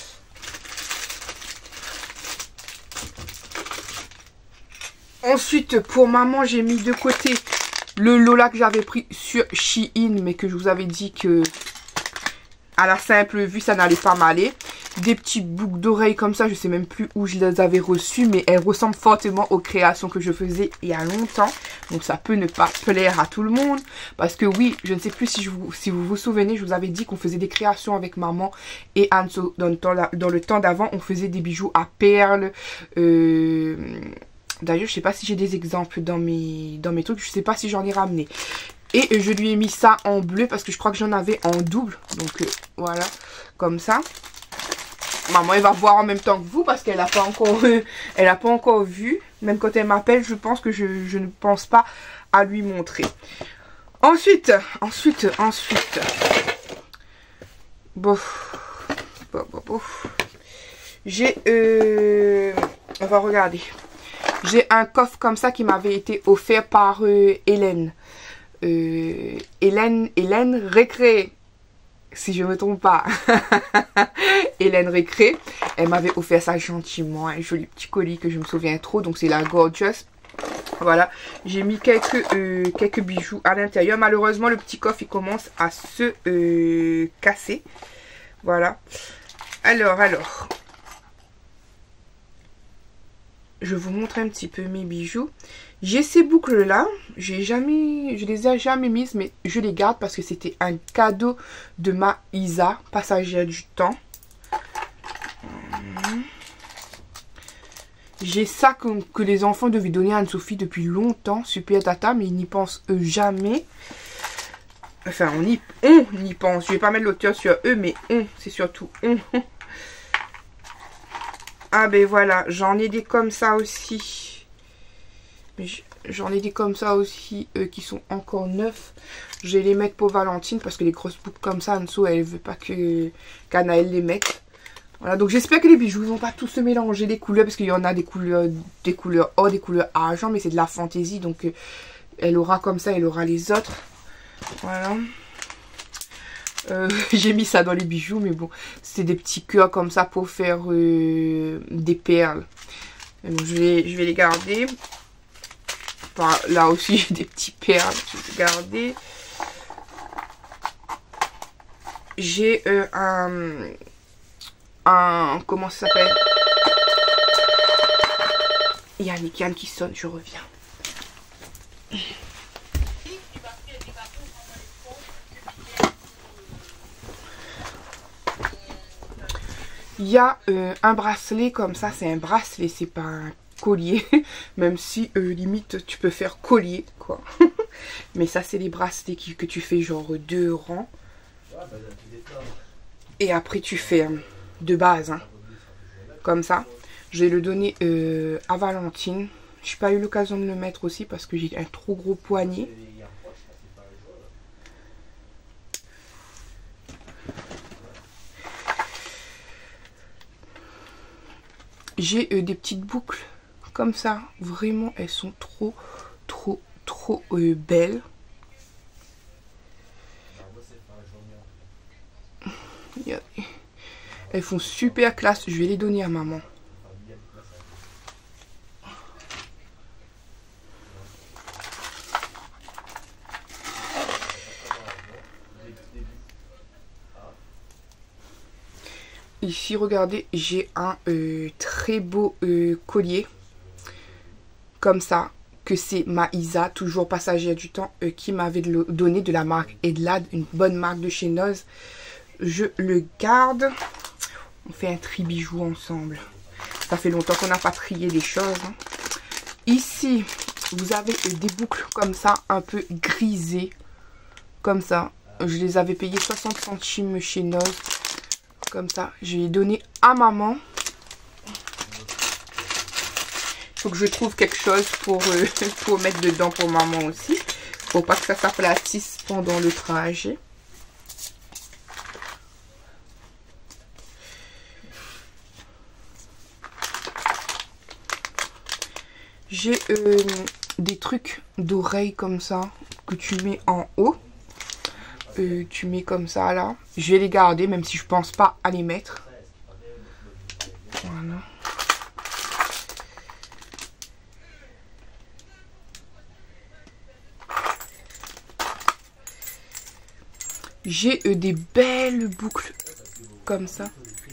Ensuite, pour maman, j'ai mis de côté le Lola que j'avais pris sur Shein, mais que je vous avais dit que à la simple vue, ça n'allait pas m'aller. Des petites boucles d'oreilles comme ça, je sais même plus où je les avais reçues, mais elles ressemblent fortement aux créations que je faisais il y a longtemps. Donc ça peut ne pas plaire à tout le monde. Parce que oui, je ne sais plus si vous vous souvenez, je vous avais dit qu'on faisait des créations avec maman et Anso. Dans le temps d'avant, on faisait des bijoux à perles. D'ailleurs, je sais pas si j'ai des exemples dans mes trucs. Je sais pas si j'en ai ramené. Et je lui ai mis ça en bleu parce que je crois que j'en avais en double. Donc voilà, comme ça. Maman, elle va voir en même temps que vous parce qu'elle n'a pas encore vu. Même quand elle m'appelle, je pense que je ne pense pas à lui montrer. Ensuite. J'ai... on va regarder. J'ai un coffre comme ça qui m'avait été offert par Hélène. Hélène Récré, si je ne me trompe pas. Hélène Récré, elle m'avait offert ça gentiment, un joli petit colis que je me souviens trop, donc c'est la Gorgeous. Voilà, j'ai mis quelques bijoux à l'intérieur. Malheureusement, le petit coffre il commence à se casser. Voilà. Alors, je vous montre un petit peu mes bijoux. J'ai ces boucles là, je les ai jamais mises, mais je les garde parce que c'était un cadeau de ma Isa, passagère du temps. J'ai ça que les enfants devaient donner à Anne-Sophie depuis longtemps, Super Tata, mais ils n'y pensent jamais. Enfin, on y pense. Je vais pas mettre l'auteur sur eux, mais c'est surtout on. Ah ben voilà, j'en ai des comme ça aussi. J'en ai des comme ça aussi qui sont encore neufs. Je vais les mettre pour Valentine parce que les grosses boucles comme ça, Anso, elle veut pas qu'Anaëlle les mette. Voilà, donc j'espère que les bijoux vont pas tous se mélanger les couleurs parce qu'il y en a des couleurs or, des couleurs argent, mais c'est de la fantaisie. Donc elle aura comme ça, elle aura les autres. Voilà. J'ai mis ça dans les bijoux, mais bon, c'est des petits cœurs comme ça pour faire des perles. Donc, je vais les garder. Enfin, là aussi, j'ai des petits perles, je vais les garder. J'ai comment ça s'appelle? Il y a Yann qui sonne, je reviens. Il y a un bracelet comme ça, c'est un bracelet, c'est pas un collier, même si limite tu peux faire collier quoi. Mais ça c'est les bracelets que tu fais genre 2 rangs. Et après tu fais de base, hein, comme ça. Je vais le donner à Valentine. Je n'ai pas eu l'occasion de le mettre aussi parce que j'ai un trop gros poignet. J'ai des petites boucles comme ça. Vraiment, elles sont trop belles. Regardez. Elles font super classe. Je vais les donner à maman. Ici, regardez, j'ai un très beau collier. Comme ça. Que c'est ma Isa, toujours passagère du temps, qui m'avait donné de la marque Edlad. Une bonne marque de chez Noz. Je le garde. On fait un tri bijoux ensemble. Ça fait longtemps qu'on n'a pas trié les choses. Hein. Ici, vous avez des boucles comme ça, un peu grisées. Comme ça. Je les avais payées 60 centimes chez Noz. Comme ça. Je vais les donner à maman. Faut que je trouve quelque chose pour mettre dedans pour maman aussi. Faut pas que ça s'aplatisse pendant le trajet. J'ai des trucs d'oreilles comme ça que tu mets en haut. Tu mets comme ça là. Je vais les garder même si je pense pas à les mettre. Voilà. J'ai des belles boucles comme ça.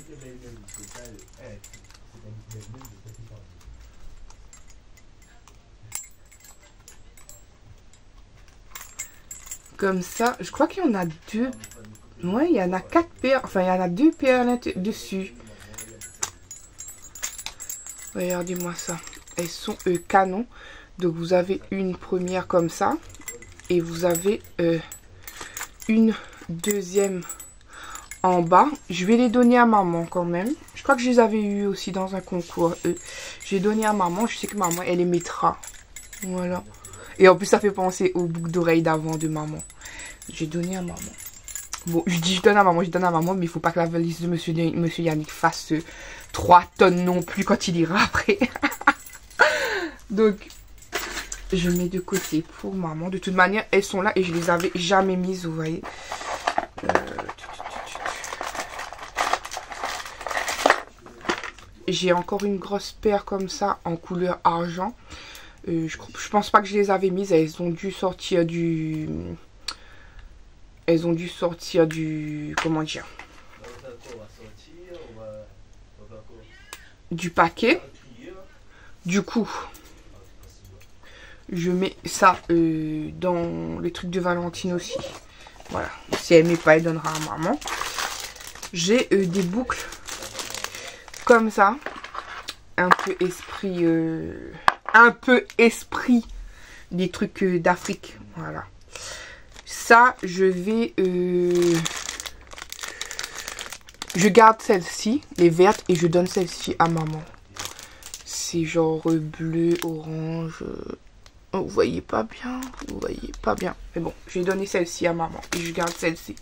Comme ça, je crois qu'il y en a 2. Ouais, il y en a 4 paires. Enfin, il y en a 2 paires dessus. Regardez-moi ça. Elles sont canon. Donc, vous avez une première comme ça. Et vous avez une deuxième en bas. Je vais les donner à maman quand même. Je crois que je les avais eu aussi dans un concours. J'ai donné à maman. Je sais que maman, elle les mettra. Voilà. Et en plus, ça fait penser aux boucles d'oreilles d'avant de maman. J'ai donné à maman. Bon, je dis je donne à maman, mais il faut pas que la valise de monsieur Yannick fasse 3 tonnes non plus quand il ira après. Donc, je mets de côté pour maman. De toute manière, elles sont là et je les avais jamais mises, vous voyez. J'ai encore une grosse paire comme ça en couleur argent. Je pense pas que je les avais mises. Elles ont dû sortir du... Comment dire? Du paquet. Du coup, je mets ça dans les trucs de Valentine aussi. Voilà. Si elle met pas, elle donnera à maman. J'ai des boucles comme ça. Un peu esprit des trucs d'Afrique. Voilà. Ça, je vais... je garde celle-ci, les vertes, et je donne celle-ci à maman. C'est genre bleu, orange... Oh, vous voyez pas bien. Vous voyez pas bien. Mais bon, je vais donner celle-ci à maman. Et je garde celle-ci.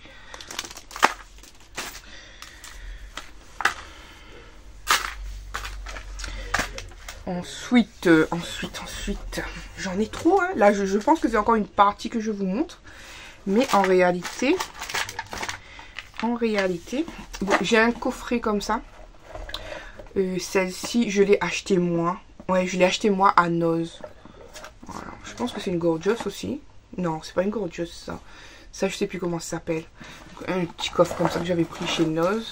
Ensuite, j'en ai trop, hein. Là, je pense que c'est encore une partie que je vous montre. Mais en réalité, bon, j'ai un coffret comme ça. Celle-ci, je l'ai acheté moi. Ouais, je l'ai acheté moi à Noz. Voilà. Je pense que c'est une gorgeous aussi. Non, c'est pas une gorgeous, ça. Ça, je sais plus comment ça s'appelle. Un petit coffre comme ça que j'avais pris chez Noz.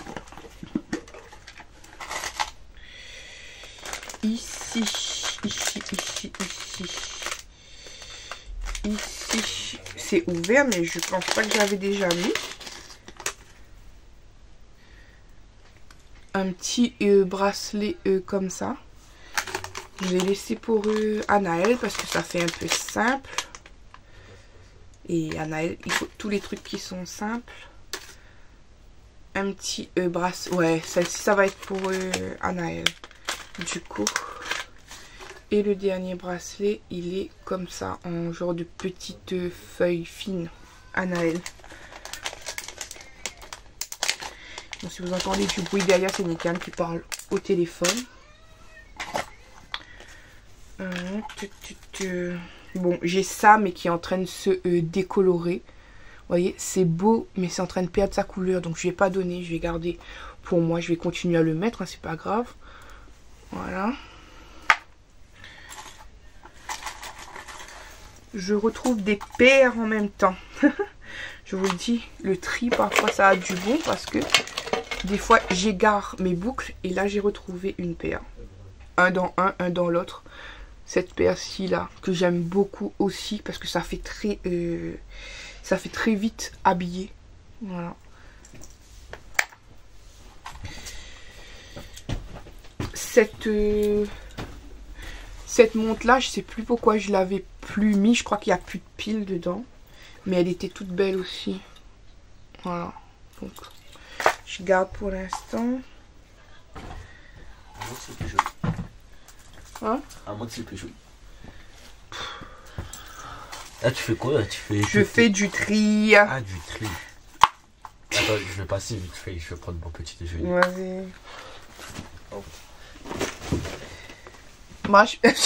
Ici, c'est ouvert, mais je pense pas que j'avais déjà mis. Un petit bracelet comme ça. Je vais laisser pour Anaël parce que ça fait un peu simple. Et Anaël, il faut tous les trucs qui sont simples. Un petit bracelet. Ouais, celle-ci, ça va être pour Anaël. Du coup. Et le dernier bracelet, il est comme ça, en genre de petite feuille fine. Anaël. Bon, si vous entendez du bruit derrière, c'est Nikan qui parle au téléphone. Bon, j'ai ça, mais qui est en train de se décolorer. Vous voyez, c'est beau, mais c'est en train de perdre sa couleur. Donc, je ne vais pas donner, je vais garder pour moi. Je vais continuer à le mettre, hein, c'est pas grave. Voilà. Je retrouve des paires en même temps. Je vous le dis, le tri, parfois, ça a du bon parce que des fois, j'égare mes boucles. Et là, j'ai retrouvé une paire. Un dans l'autre. Cette paire-ci, là, que j'aime beaucoup aussi parce que ça fait très vite habillé. Voilà. Cette montre-là, je sais plus pourquoi je l'avais plus mis. Je crois qu'il n'y a plus de piles dedans. Mais elle était toute belle aussi. Voilà. Donc, je garde pour l'instant. Hein? À moi, c'est plus joli. Là, tu fais quoi? Je fais du tri. Ah, du tri. Attends, je vais passer vite fait. Je vais prendre mon petit déjeuner. Vas-y. Oh. Moi,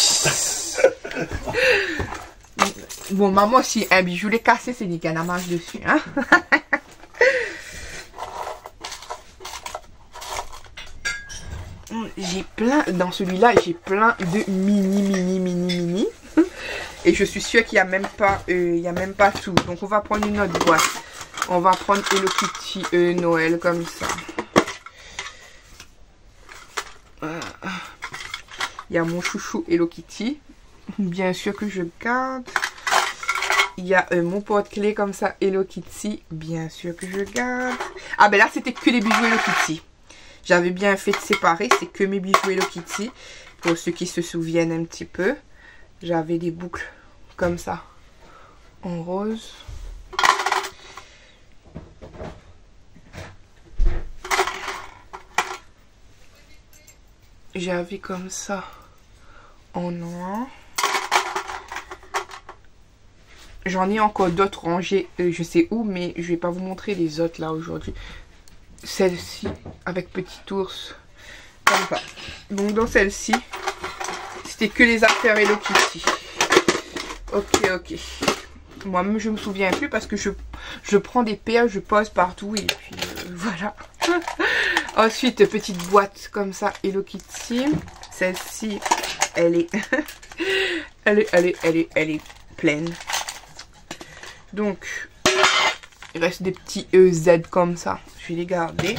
Bon, maman, si un bijou l'est cassé, c'est nickel, la marche dessus. Hein? J'ai plein, dans celui-là, j'ai plein de mini. Et je suis sûre qu'il n'y a même pas tout. Donc, on va prendre une autre boîte. On va prendre Hello Kitty Noël comme ça. Il y a mon chouchou Hello Kitty. Bien sûr que je garde. Il y a mon porte-clés comme ça Hello Kitty. Bien sûr que je garde. Ah ben là, c'était que les bijoux Hello Kitty. J'avais bien fait de séparer. C'est que mes bijoux Hello Kitty. Pour ceux qui se souviennent un petit peu. J'avais des boucles comme ça. En rose. J'avais comme ça en noir. J'en ai encore d'autres rangées, je sais où, mais je vais pas vous montrer les autres là aujourd'hui. Celle-ci avec petit ours, comme ça. Donc dans celle-ci, c'était que les affaires Hello Kitty. Ok. Moi-même je me souviens plus parce que je prends des paires, je pose partout et puis voilà. Ensuite, petite boîte comme ça Hello Kitty. Celle-ci, elle est elle est pleine. Donc, il reste des petits Z comme ça. Je vais les garder.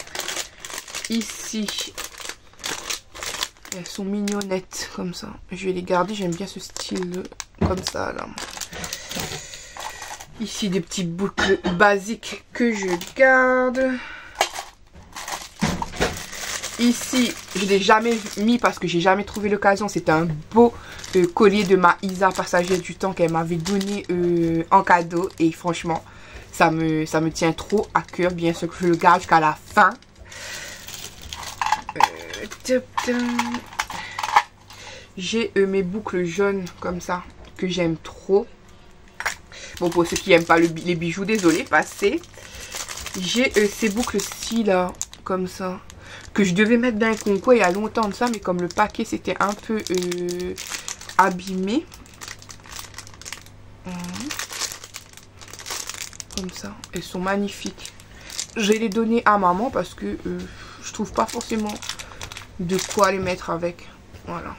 Ici, elles sont mignonnettes comme ça. Je vais les garder. J'aime bien ce style comme ça là. Ici, des petits boucles basiques que je garde. Ici, je ne l'ai jamais mis parce que j'ai jamais trouvé l'occasion. C'est un beau collier de ma Isa passager du temps qu'elle m'avait donné en cadeau. Et franchement, ça me tient trop à cœur. Bien sûr que je le garde jusqu'à la fin. J'ai mes boucles jaunes comme ça que j'aime trop. Bon, pour ceux qui n'aiment pas les bijoux, désolé, passez. J'ai ces boucles-ci là, comme ça. Que je devais mettre dans un concours il y a longtemps de ça, mais comme le paquet c'était un peu abîmé. Comme ça, elles sont magnifiques. Je vais les donner à maman parce que je trouve pas forcément de quoi les mettre avec. Voilà.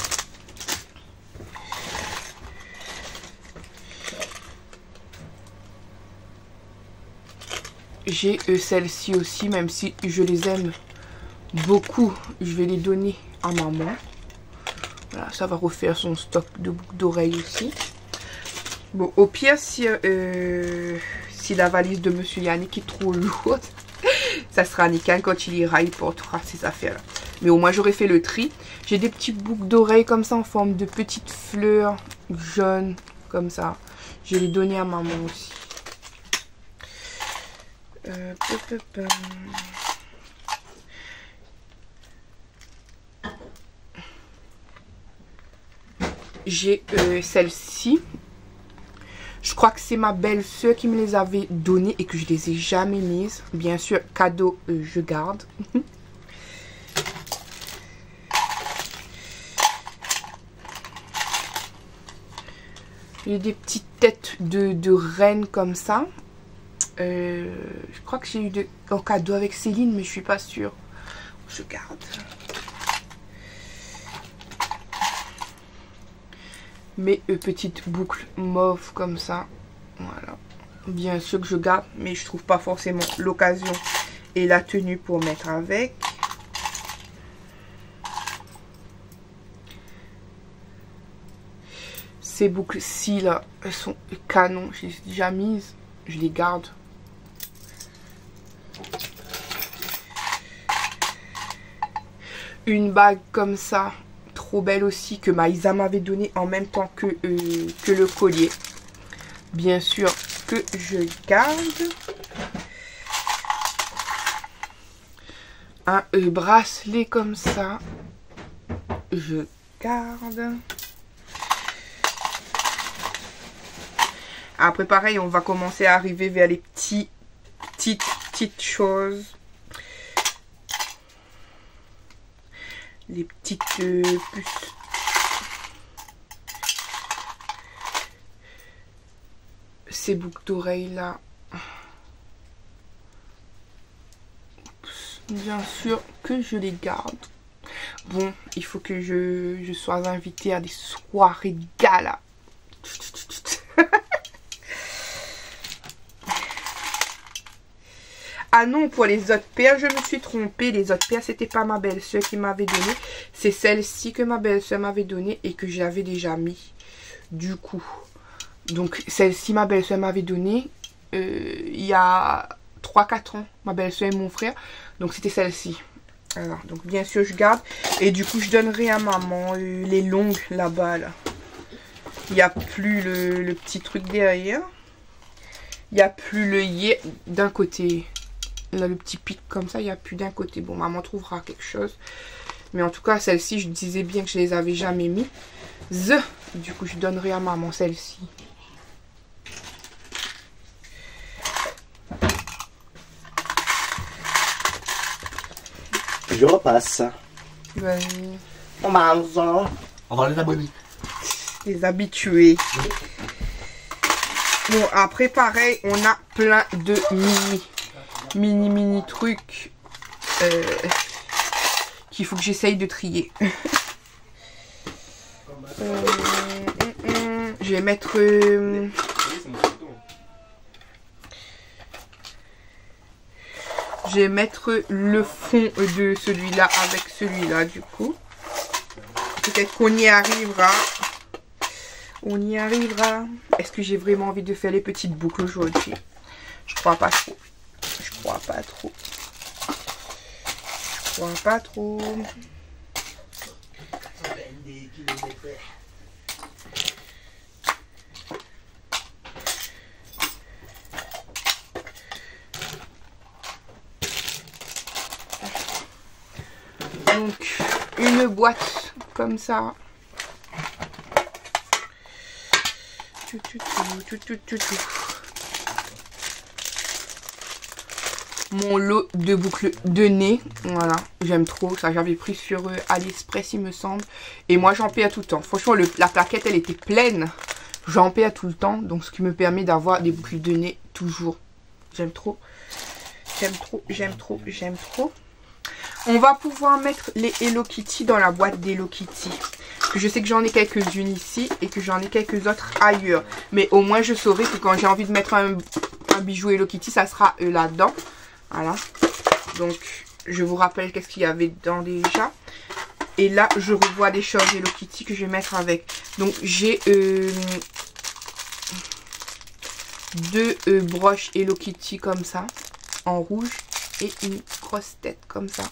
J'ai celles-ci aussi, même si je les aime beaucoup, je vais les donner à maman. Voilà, ça va refaire son stock de boucles d'oreilles aussi. Bon, au pire, si la valise de Monsieur Yannick est trop lourde, ça sera nickel. Quand il ira, il portera ses affaires. Mais au moins, j'aurais fait le tri. J'ai des petites boucles d'oreilles comme ça en forme de petites fleurs jaunes, comme ça. Je vais les donner à maman aussi. J'ai celle-ci. Je crois que c'est ma belle-sœur qui me les avait données et que je les ai jamais mises. Bien sûr, cadeau, je garde. J'ai des petites têtes de reines comme ça. Je crois que j'ai eu en cadeau avec Céline, mais je suis pas sûre. Je garde. Mes petites boucles mauves comme ça. Voilà. Bien sûr que je garde, mais je trouve pas forcément l'occasion et la tenue pour mettre avec. Ces boucles-ci là, elles sont canon. Je les ai déjà mises. Je les garde. Une bague comme ça, trop belle aussi, que Maïsa m'avait donnée en même temps que le collier. Bien sûr que je garde. Un bracelet comme ça. Je garde. Après, pareil, on va commencer à arriver vers les petites choses. Les petites puces. Ces boucles d'oreilles là. Bien sûr que je les garde. Bon, il faut que je sois invitée à des soirées gala. Ah non, pour les autres paires, je me suis trompée. Les autres paires, c'était pas ma belle-sœur qui m'avait donné. C'est celle-ci que ma belle-sœur m'avait donné et que j'avais déjà mis. Du coup, donc celle-ci, ma belle-sœur m'avait donné il y a 3-4 ans. Ma belle-sœur et mon frère. Donc c'était celle-ci. Alors, donc bien sûr, je garde. Et du coup, je donnerai à maman les longues là-bas. Là. Il n'y a plus le petit truc derrière. Il n'y a plus le yé d'un côté. Là, le petit pic comme ça, il n'y a plus d'un côté. Bon, maman trouvera quelque chose. Mais en tout cas, celle-ci, je disais bien que je les avais jamais mis. Du coup, je donnerai à maman celle-ci. Je repasse. Vas-y. On mange. On va les abonner. Les habitués. Bon, après, pareil, on a plein de mini trucs qu'il faut que j'essaye de trier. Je vais mettre... je vais mettre le fond de celui-là avec celui-là, du coup. Peut-être qu'on y arrivera. On y arrivera. Est-ce que j'ai vraiment envie de faire les petites boucles aujourd'hui? Je crois pas trop. Je crois pas trop. Je crois pas trop. Donc, une boîte comme ça. Mon lot de boucles de nez. Voilà, j'aime trop. Ça, j'avais pris sur AliExpress, il me semble. Et moi, j'en paie à tout le temps. Franchement, la plaquette, elle était pleine. J'en paie à tout le temps. Donc, ce qui me permet d'avoir des boucles de nez toujours. J'aime trop. J'aime trop, j'aime trop, j'aime trop. On va pouvoir mettre les Hello Kitty dans la boîte d'Hello Kitty. Je sais que j'en ai quelques-unes ici et que j'en ai quelques autres ailleurs. Mais au moins, je saurai que quand j'ai envie de mettre un bijou Hello Kitty, ça sera là-dedans. Voilà. Donc, je vous rappelle qu'est-ce qu'il y avait dedans déjà. Et là, je revois des choses Hello Kitty que je vais mettre avec. Donc, j'ai deux broches Hello Kitty comme ça, en rouge. Et une grosse tête comme ça.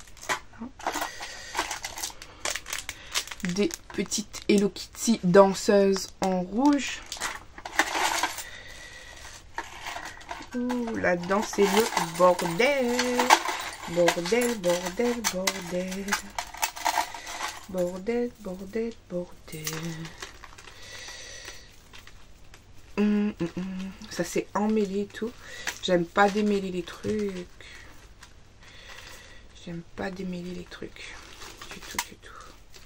Des petites Hello Kitty danseuses en rouge. Ouh, là-dedans, c'est le bordel. Bordel, bordel, bordel. Bordel, bordel, bordel. Ça, c'est emmêlé et tout. J'aime pas démêler les trucs. J'aime pas démêler les trucs. Du tout, du tout.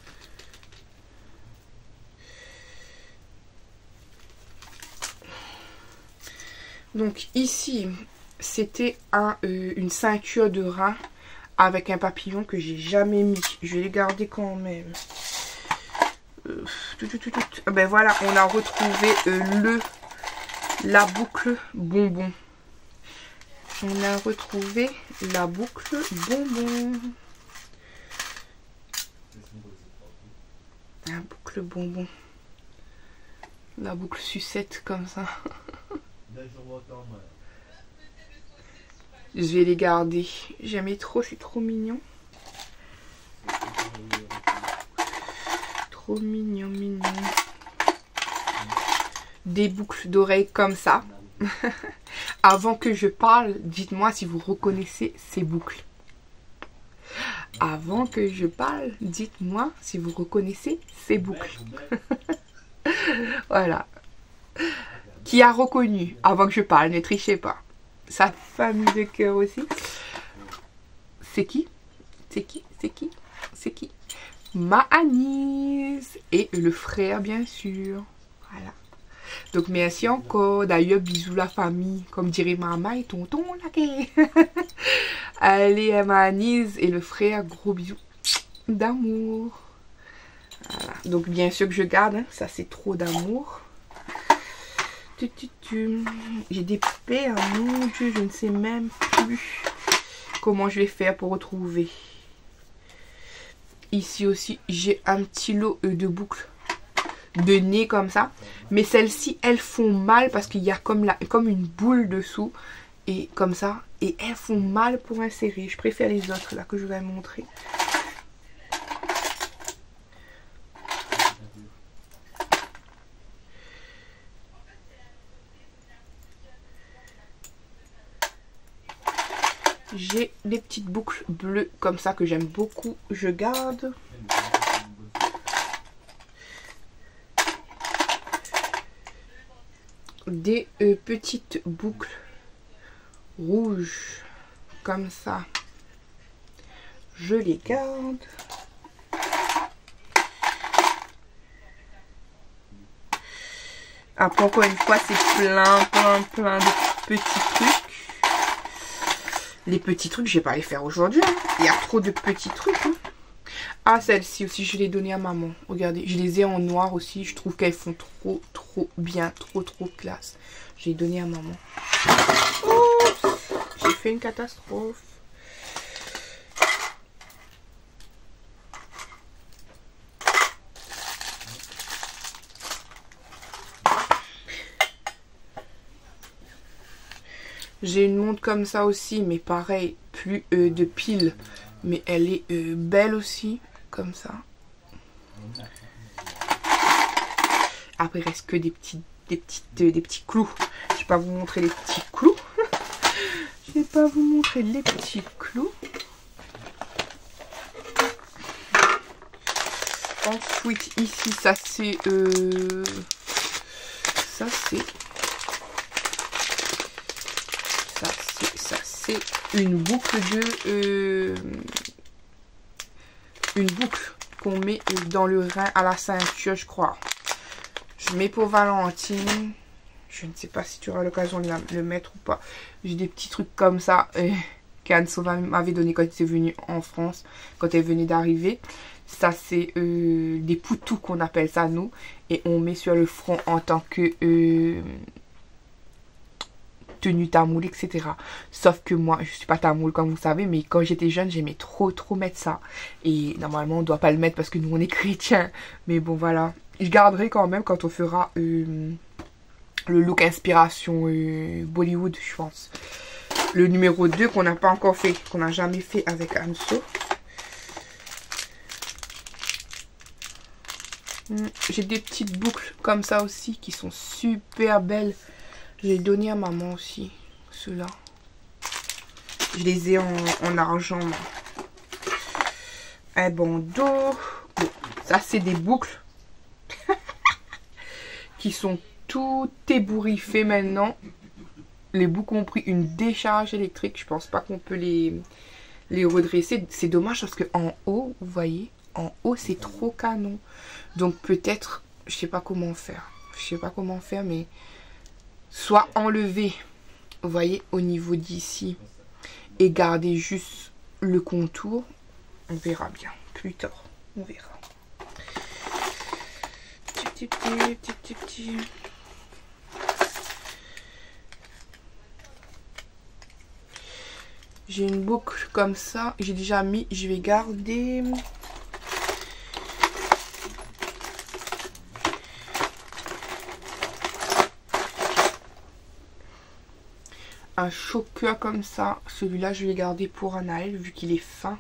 Donc ici, c'était une ceinture de rein avec un papillon que j'ai jamais mis. Je vais les garder quand même. Ben voilà, on a retrouvé la boucle bonbon. On a retrouvé la boucle bonbon. La boucle bonbon. La boucle sucette comme ça. Je vais les garder. J'aimais trop, c'est trop mignon. Trop mignon, mignon. Des boucles d'oreilles comme ça. Avant que je parle, dites-moi si vous reconnaissez ces boucles. Avant que je parle, dites-moi si vous reconnaissez ces boucles. Voilà. Qui a reconnu avant que je parle, ne trichez pas. Sa famille de cœur aussi. C'est qui? C'est qui? C'est qui? C'est qui? Ma Agnès. Et le frère, bien sûr. Voilà. Donc, merci encore. D'ailleurs, bisous la famille. Comme dirait maman et tonton. Là, allez, ma Agnès et le frère, gros bisous d'amour. Voilà. Donc, bien sûr que je garde. Hein. Ça, c'est trop d'amour. J'ai des paires, mon Dieu, je ne sais même plus comment je vais faire pour retrouver. Ici aussi, j'ai un petit lot de boucles de nez comme ça. Mais celles-ci, elles font mal parce qu'il y a comme une boule dessous. Et comme ça. Et elles font mal pour insérer. Je préfère les autres là que je vais montrer. J'ai des petites boucles bleues comme ça que j'aime beaucoup. Je garde. Des petites boucles rouges comme ça. Je les garde. Après, encore une fois, c'est plein de petits trucs. Les petits trucs, je vais pas les faire aujourd'hui. Hein. Il y a trop de petits trucs. Hein. Ah, celle-ci aussi, je l'ai donnée à maman. Regardez, je les ai en noir aussi. Je trouve qu'elles font trop bien. Trop classe. Je l'ai donnée à maman. Oups, j'ai fait une catastrophe. J'ai une montre comme ça aussi, mais pareil, plus de piles. Mais elle est belle aussi, comme ça. Après, il reste que des petits clous. Je vais pas vous montrer les petits clous. Je vais pas vous montrer les petits clous. Ensuite, ici, ça c'est... c'est une boucle de une boucle qu'on met dans le rein à la ceinture, je crois. Je mets pour Valentine. Je ne sais pas si tu auras l'occasion de le mettre ou pas. J'ai des petits trucs comme ça qu'Anne Sauvin m'avait donné quand elle est venue en France, quand elle venait d'arriver. Ça, c'est des poutous qu'on appelle ça, nous. Et on met sur le front en tant que tenue tamoule, etc. Sauf que moi, je suis pas tamoule comme vous savez, mais quand j'étais jeune, j'aimais trop mettre ça. Et normalement, on doit pas le mettre parce que nous, on est chrétiens. Mais bon, voilà. Je garderai quand même quand on fera le look inspiration Bollywood, je pense. Le numéro 2 qu'on n'a pas encore fait, qu'on n'a jamais fait avec Anso. J'ai des petites boucles comme ça aussi qui sont super belles. J'ai donné à maman aussi, ceux-là. Je les ai en argent. Un bandeau. Bon, ça, c'est des boucles qui sont tout ébouriffées maintenant. Les boucles ont pris une décharge électrique. Je pense pas qu'on peut les redresser. C'est dommage parce que en haut, vous voyez, en haut, c'est trop canon. Donc peut-être, je sais pas comment faire. Je sais pas comment faire, mais... soit enlever, vous voyez, au niveau d'ici et garder juste le contour. On verra bien plus tard. On verra. J'ai une boucle comme ça. J'ai déjà mis, je vais garder... un choker comme ça. Celui-là, je vais le garder pour Anaël vu qu'il est fin.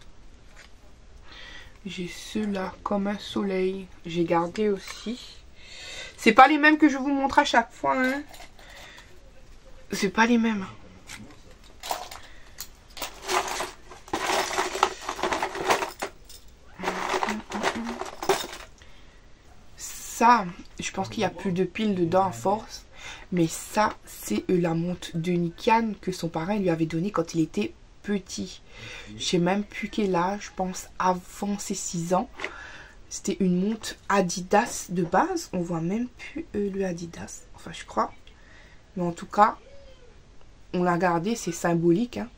J'ai ceux-là comme un soleil. J'ai gardé aussi. C'est pas les mêmes que je vous montre à chaque fois. Hein. C'est pas les mêmes. Ça, je pense qu'il y a plus de piles dedans à force. Mais ça, c'est la montre de Nikan que son parrain lui avait donnée quand il était petit. Je sais même plus quel âge, je pense avant ses 6 ans. C'était une montre Adidas de base. On voit même plus le Adidas. Enfin, je crois. Mais en tout cas, on l'a gardé. C'est symbolique. Hein.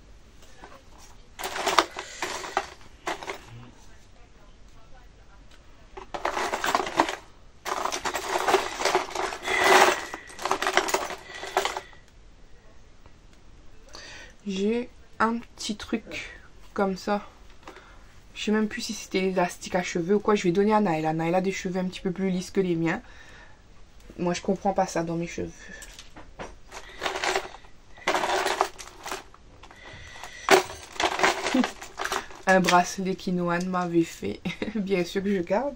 J'ai un petit truc comme ça. Je sais même plus si c'était l'élastique à cheveux ou quoi. Je vais donner à Naël. Naël a des cheveux un petit peu plus lisses que les miens. Moi, je comprends pas ça dans mes cheveux. Un bracelet qu'Inoan m'avait fait. Bien sûr que je garde.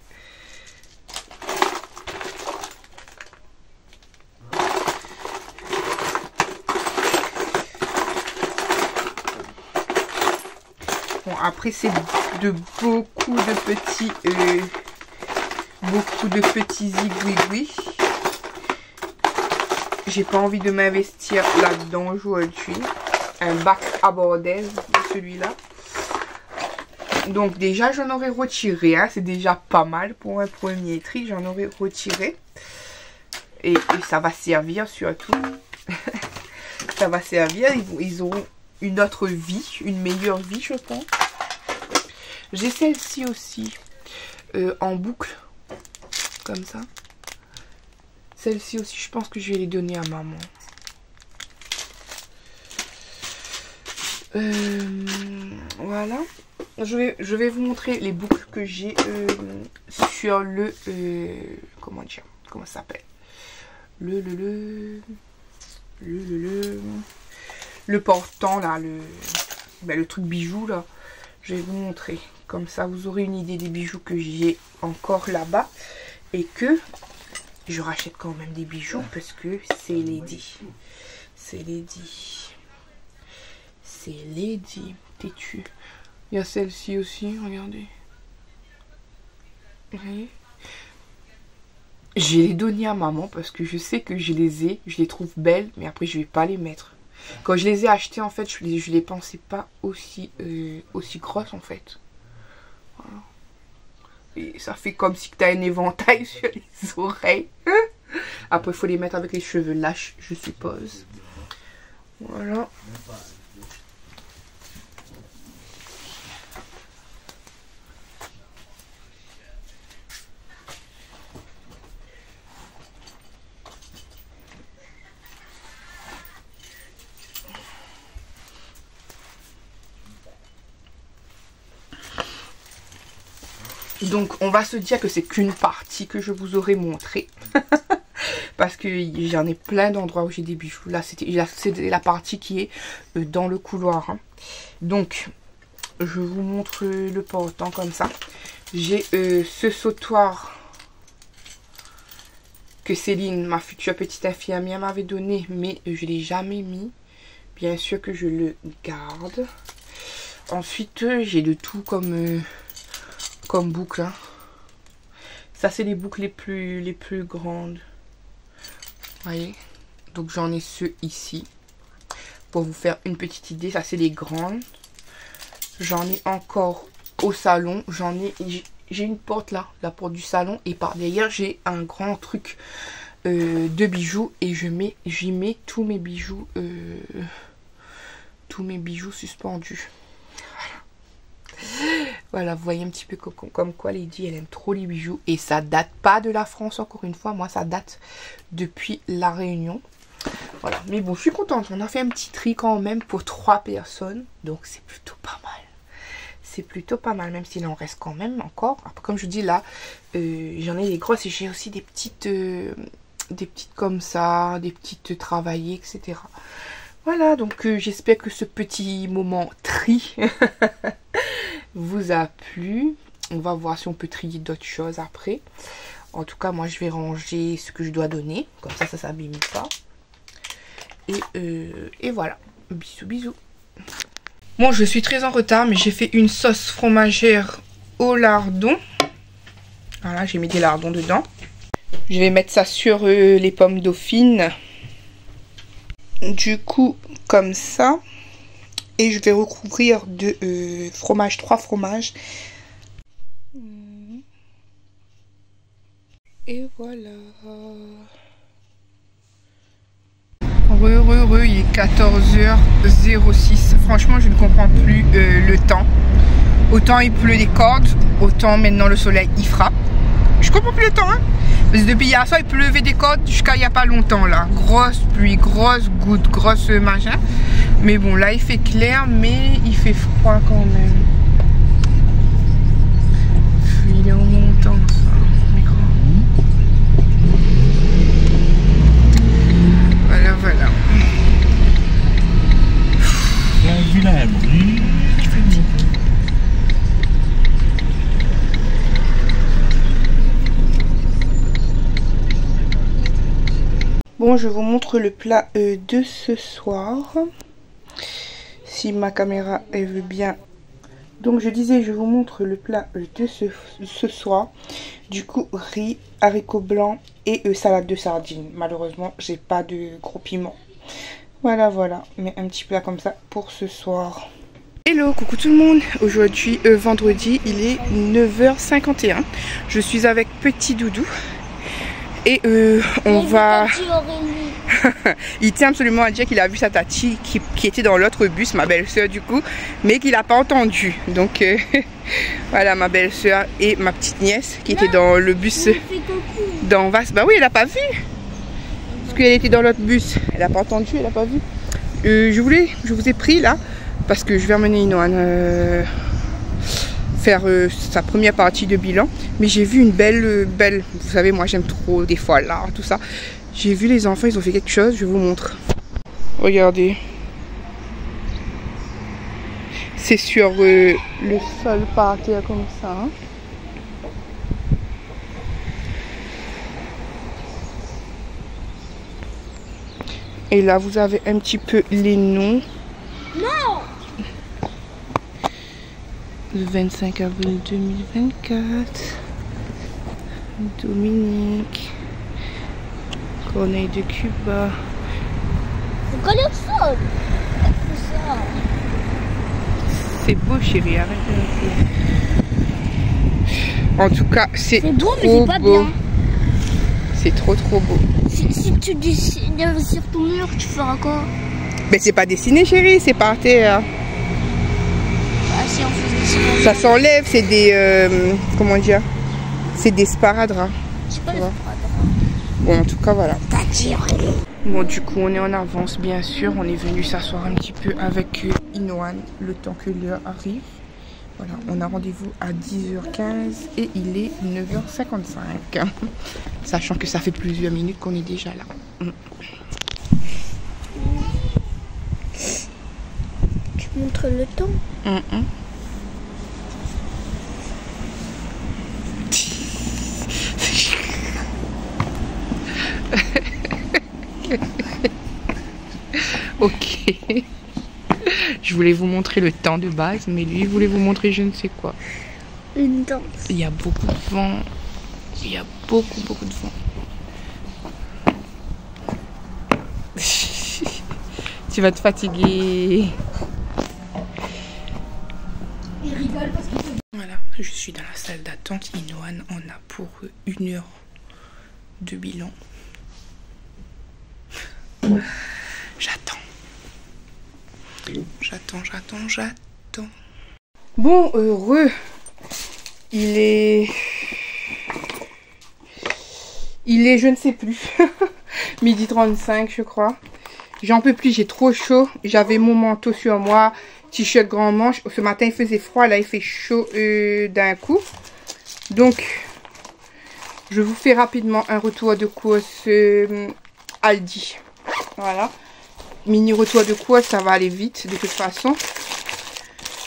Bon, après, c'est de beaucoup de petits zigouigouis. J'ai pas envie de m'investir là-dedans aujourd'hui. Un bac à bordel, celui-là. Donc déjà, j'en aurais retiré. Hein. C'est déjà pas mal pour un premier tri. J'en aurais retiré. Et ça va servir surtout. Ça va servir. Ils auront une autre vie, une meilleure vie, je pense. J'ai celle-ci aussi en boucle, comme ça. Celle-ci aussi, je pense que je vais les donner à maman. Voilà. Je vais vous montrer les boucles que j'ai sur le... comment dire? Comment ça s'appelle? Le portant, là, le truc bijou, là. Je vais vous montrer. Comme ça, vous aurez une idée des bijoux que j'ai encore là-bas. Et que je rachète quand même des bijoux parce que c'est Lady. C'est Lady. C'est Lady. Têtu. Il y a celle-ci aussi, regardez. Vous voyez? Je les donné à maman parce que je sais que je les trouve belles, mais après je vais pas les mettre. Quand je les ai achetées, en fait, je les pensais pas aussi grosses, en fait. Voilà. Et ça fait comme si tu as un éventail sur les oreilles. Après, il faut les mettre avec les cheveux lâches, je suppose. Voilà. Donc on va se dire que c'est qu'une partie que je vous aurais montré. Parce que j'en ai plein d'endroits où j'ai des bijoux. Là c'est la partie qui est dans le couloir. Hein. Donc je vous montre le portant comme ça. J'ai ce sautoir que Céline, ma future petite infirmière, m'avait donné. Mais je ne l'ai jamais mis. Bien sûr que je le garde. Ensuite j'ai de tout comme boucle. Hein. Ça c'est les boucles les plus grandes. Vous voyez. Donc j'en ai ceux ici. Pour vous faire une petite idée. Ça c'est les grandes. J'en ai encore au salon. J'ai une porte là. La porte du salon. Et par derrière j'ai un grand truc de bijoux. Et j'y mets tous mes bijoux. Tous mes bijoux suspendus. Voilà, vous voyez un petit peu comme quoi Lady, elle aime trop les bijoux. Et ça date pas de la France, encore une fois. Moi, ça date depuis La Réunion. Voilà, mais bon, je suis contente. On a fait un petit tri quand même pour 3 personnes. Donc, c'est plutôt pas mal. C'est plutôt pas mal, même s'il en reste quand même encore. Après, comme je dis là, j'en ai des grosses et j'ai aussi des petites comme ça, des petites travaillées, etc. Voilà, donc j'espère que ce petit moment tri vous a plu. On va voir si on peut trier d'autres choses après. En tout cas, moi, je vais ranger ce que je dois donner. Comme ça s'abîme pas. Et voilà. Bisous, bisous. Bon, je suis très en retard, mais j'ai fait une sauce fromagère au lardon. Voilà, j'ai mis des lardons dedans. Je vais mettre ça sur les pommes dauphines. Du coup, comme ça. Et je vais recouvrir de fromage, 3 fromages. Et voilà. Il est 14h06. Franchement, je ne comprends plus le temps. Autant il pleut des cordes, autant maintenant le soleil il frappe. Je comprends plus le temps, hein. Parce que depuis hier soir, il pleuvait des cordes jusqu'à il n'y a pas longtemps là. Grosse pluie, grosse goutte, grosse machin. Mais bon, là il fait clair, mais il fait froid quand même. Il est en montant ça, micro. Voilà. Bon, je vous montre le plat de ce soir. Si ma caméra elle veut bien. Donc je disais, je vous montre le plat de ce soir. Du coup, riz, haricots blancs et salade de sardines. Malheureusement, j'ai pas de gros piment. Voilà. Mais un petit plat comme ça pour ce soir. Hello, coucou tout le monde. Aujourd'hui, vendredi, il est 9h51. Je suis avec Petit Doudou. Et on va... Il tient absolument à dire qu'il a vu sa tati qui était dans l'autre bus, ma belle-sœur du coup, mais qu'il n'a pas entendu. Donc voilà, ma belle-sœur et ma petite nièce qui était dans le bus d'en face. Bah oui, elle n'a pas vu. Parce qu'elle était dans l'autre bus. Elle n'a pas entendu, elle n'a pas vu. Je vous ai pris là, parce que je vais emmener Inoan faire sa première partie de bilan. Mais j'ai vu une belle, vous savez, moi j'aime trop des fois l'art, tout ça. J'ai vu les enfants, ils ont fait quelque chose, je vous montre. Regardez. C'est sur le sol par terre comme ça. Hein. Et là, vous avez un petit peu les noms. Non! Le 25 avril 2024. Dominique. Corneille de Cuba. C'est quoi le sol? C'est beau, chérie, arrête. En tout cas, c'est beau, trop mais c'est pas beau. bien. C'est trop beau. Si tu dessines sur ton mur, tu feras quoi? Mais c'est pas dessiné, chérie, c'est par terre. Ah, si on faisait Ça s'enlève, c'est des... comment dire? C'est des sparadraps. Je sais pas, Bon, en tout cas, voilà. Bon, du coup, on est en avance, bien sûr. On est venu s'asseoir un petit peu avec Inoan, le temps que l'heure arrive. Voilà, on a rendez-vous à 10h15 et il est 9h55. Sachant que ça fait plusieurs minutes qu'on est déjà là. Tu montres le temps? Ok. Je voulais vous montrer le temps de base, mais lui, il voulait vous montrer je ne sais quoi. Une danse. Il y a beaucoup de vent. Il y a beaucoup de vent. Tu vas te fatiguer. Il rigole parce que... Voilà, je suis dans la salle d'attente. Inoan en a pour 1 heure de bilan. J'attends. Bon, heureux. Il est, je ne sais plus. Midi 35, je crois. J'en peux plus, j'ai trop chaud. J'avais mon manteau sur moi, t-shirt grand manche. Ce matin, il faisait froid. Là, il fait chaud d'un coup. Donc, je vous fais rapidement un retour de course Aldi. Voilà. Mini retour de course, ça va aller vite de toute façon.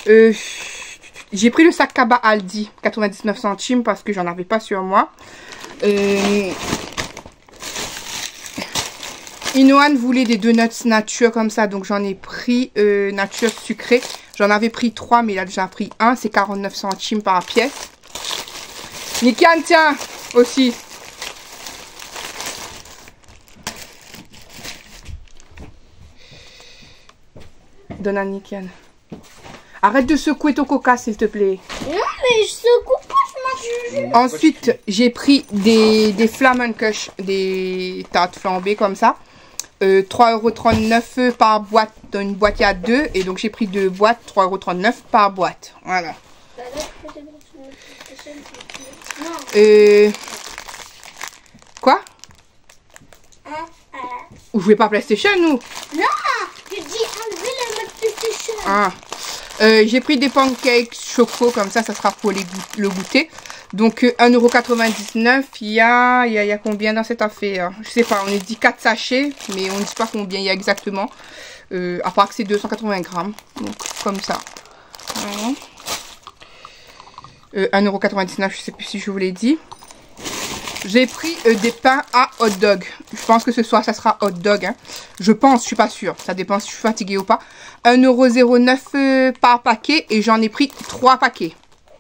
J'ai pris le sac cabas Aldi, 99 centimes parce que j'en avais pas sur moi. Inoan voulait des donuts nature comme ça, donc j'en ai pris nature sucrée. J'en avais pris 3, mais il a déjà pris 1. C'est 49 centimes par pièce. Nikan, tiens, aussi. Donne à Nikan. Arrête de secouer ton coca, s'il te plaît. Non, mais je secoue pas, je mange. Ensuite, j'ai pris des Flammkuchen, des tartes flambées comme ça. 3,39 € par boîte. Dans une boîte, il y a 2. Et donc, j'ai pris 2 boîtes, 3,39 € par boîte. Voilà. Quoi? Vous jouez pas PlayStation ou? Non, j'ai dit enlever la mode PlayStation. Ah. J'ai pris des pancakes choco comme ça sera pour le goûter. Donc 1,99 €. Il y a combien dans cette affaire? Je sais pas, on a dit 4 sachets, mais on ne dit pas combien il y a exactement. À part que c'est 280 grammes. Donc comme ça. Voilà. 1,99 €, je sais plus si je vous l'ai dit. J'ai pris des pains à hot dog. Je pense que ce soir, ça sera hot dog. Hein. Je pense, je suis pas sûre. Ça dépend si je suis fatiguée ou pas. 1,09 € par paquet. Et j'en ai pris 3 paquets.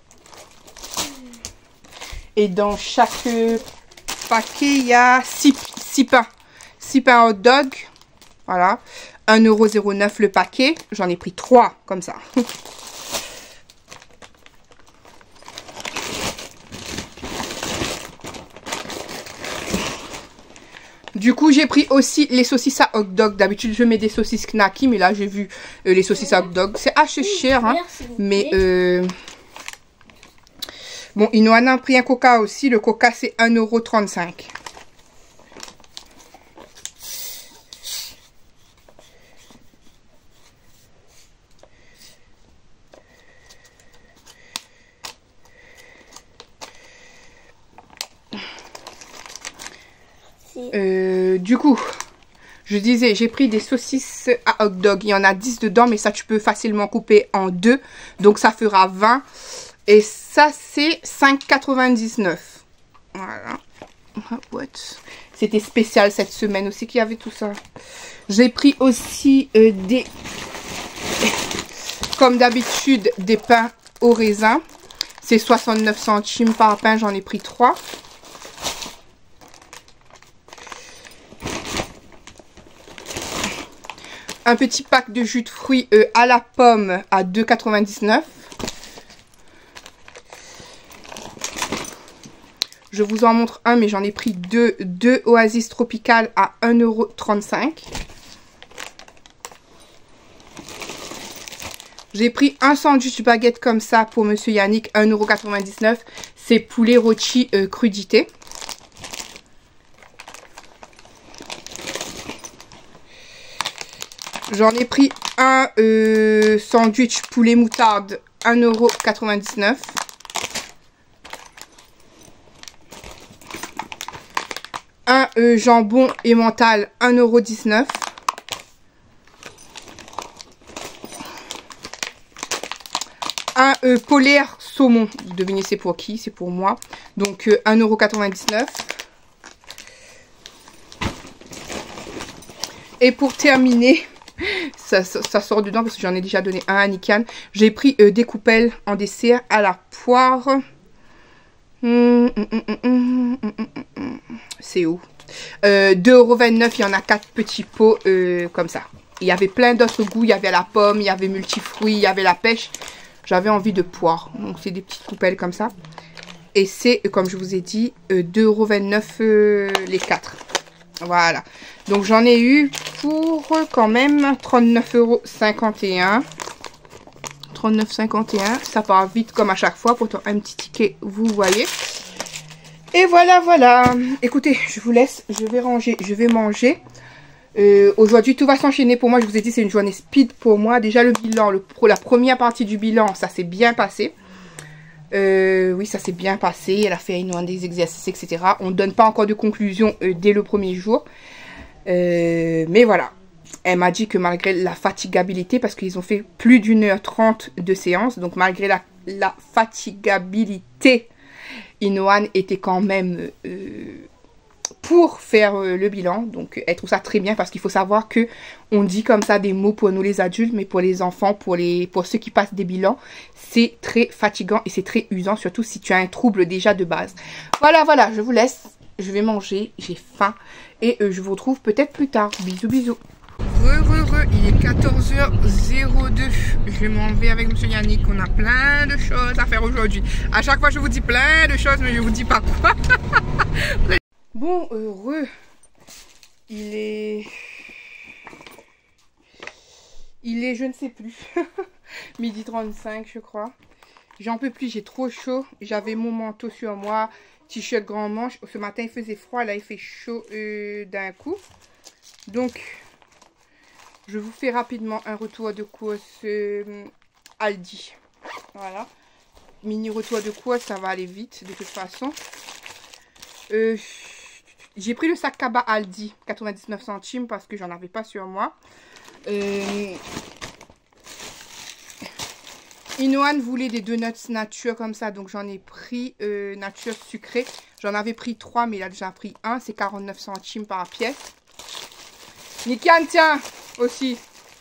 Et dans chaque paquet, il y a 6 pains. 6 pains hot dog. Voilà. 1,09 € le paquet. J'en ai pris 3 comme ça. Du coup, j'ai pris aussi les saucisses à hot dog. D'habitude, je mets des saucisses knacky, mais là, j'ai vu les saucisses à hot dog. C'est assez cher, hein. Mais, bon, il nous en a pris un coca aussi. Le coca, c'est 1,35 €. Du coup, je disais, j'ai pris des saucisses à hot dog. Il y en a 10 dedans, mais ça, tu peux facilement couper en 2. Donc, ça fera 20. Et ça, c'est 5,99 €. Voilà. C'était spécial cette semaine aussi qu'il y avait tout ça. J'ai pris aussi comme d'habitude, des pains au raisin. C'est 69 centimes par pain. J'en ai pris 3. Un petit pack de jus de fruits à la pomme à 2,99 €. Je vous en montre un, mais j'en ai pris 2 Oasis Tropical à 1,35 €. J'ai pris un sandwich baguette comme ça pour Monsieur Yannick, 1,99 €. C'est poulet rôti crudité. J'en ai pris un sandwich poulet moutarde, 1,99 €. Un jambon emmental, 1,19 €. Un polaire saumon. Devinez c'est pour qui? C'est pour moi. Donc 1,99 €. Et pour terminer... Ça sort dedans parce que j'en ai déjà donné un à Nikan. J'ai pris des coupelles en dessert à la poire. C'est où? 2,29 €. Il y en a 4 petits pots comme ça. Il y avait plein d'autres goûts. Il y avait la pomme, il y avait multifruits, il y avait la pêche. J'avais envie de poire. Donc c'est des petites coupelles comme ça. Et c'est, comme je vous ai dit, 2,29 € les 4. Voilà. Donc j'en ai eu pour quand même 39,51 €. 39,51 €. Ça part vite comme à chaque fois. Pourtant un petit ticket, vous voyez. Et voilà, voilà. Écoutez, je vous laisse. Je vais ranger. Je vais manger. Aujourd'hui, tout va s'enchaîner pour moi. Je vous ai dit, c'est une journée speed pour moi. Déjà le bilan, la première partie du bilan, ça s'est bien passé. Oui, ça s'est bien passé. Elle a fait des exercices, etc. On ne donne pas encore de conclusion dès le premier jour. Mais voilà. Elle m'a dit que malgré la fatigabilité, parce qu'ils ont fait plus d'1h30 de séance, donc malgré la fatigabilité, Inoan était quand même pour faire le bilan. Donc elle trouve ça très bien parce qu'il faut savoir que on dit comme ça des mots pour nous les adultes, mais pour les enfants, pour ceux qui passent des bilans, c'est très fatigant et c'est très usant, surtout si tu as un trouble déjà de base. Voilà, voilà, je vous laisse. Je vais manger, j'ai faim et je vous retrouve peut-être plus tard. Bisous, bisous. Il est 14h02. Je m'en vais avec monsieur Yannick. On a plein de choses à faire aujourd'hui. À chaque fois, je vous dis plein de choses, mais je vous dis pas quoi. Bon, il est, je ne sais plus, midi 35, je crois. J'en peux plus, j'ai trop chaud. J'avais mon manteau sur moi, t-shirt grand manche. Ce matin, il faisait froid, là, il fait chaud d'un coup. Donc, je vous fais rapidement un retour de course Aldi. Voilà. Mini retour de course, ça va aller vite de toute façon. J'ai pris le sac Kaba Aldi, 99 centimes, parce que j'en avais pas sur moi. Inoan voulait des donuts nature comme ça, donc j'en ai pris nature sucrée. J'en avais pris 3, mais il a déjà pris 1. C'est 49 centimes par pièce. Nikian, tiens, aussi.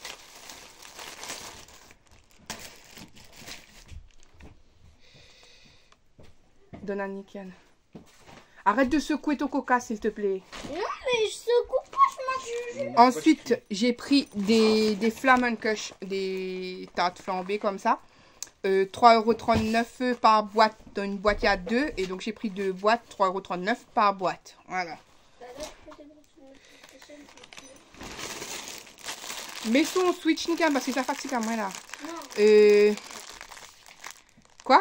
Donne à Nikian. Arrête de secouer ton coca, s'il te plaît. Non, mais je secoue pas, je mange. Ensuite, j'ai pris des Flammkuchen, des tartes flambées comme ça. 3,39 € par boîte. Dans une boîte, il y a 2. Et donc, j'ai pris 2 boîtes, 3,39 € par boîte. Voilà. Mets son switch, Nika, parce que ça fatigue à moi, là. Quoi?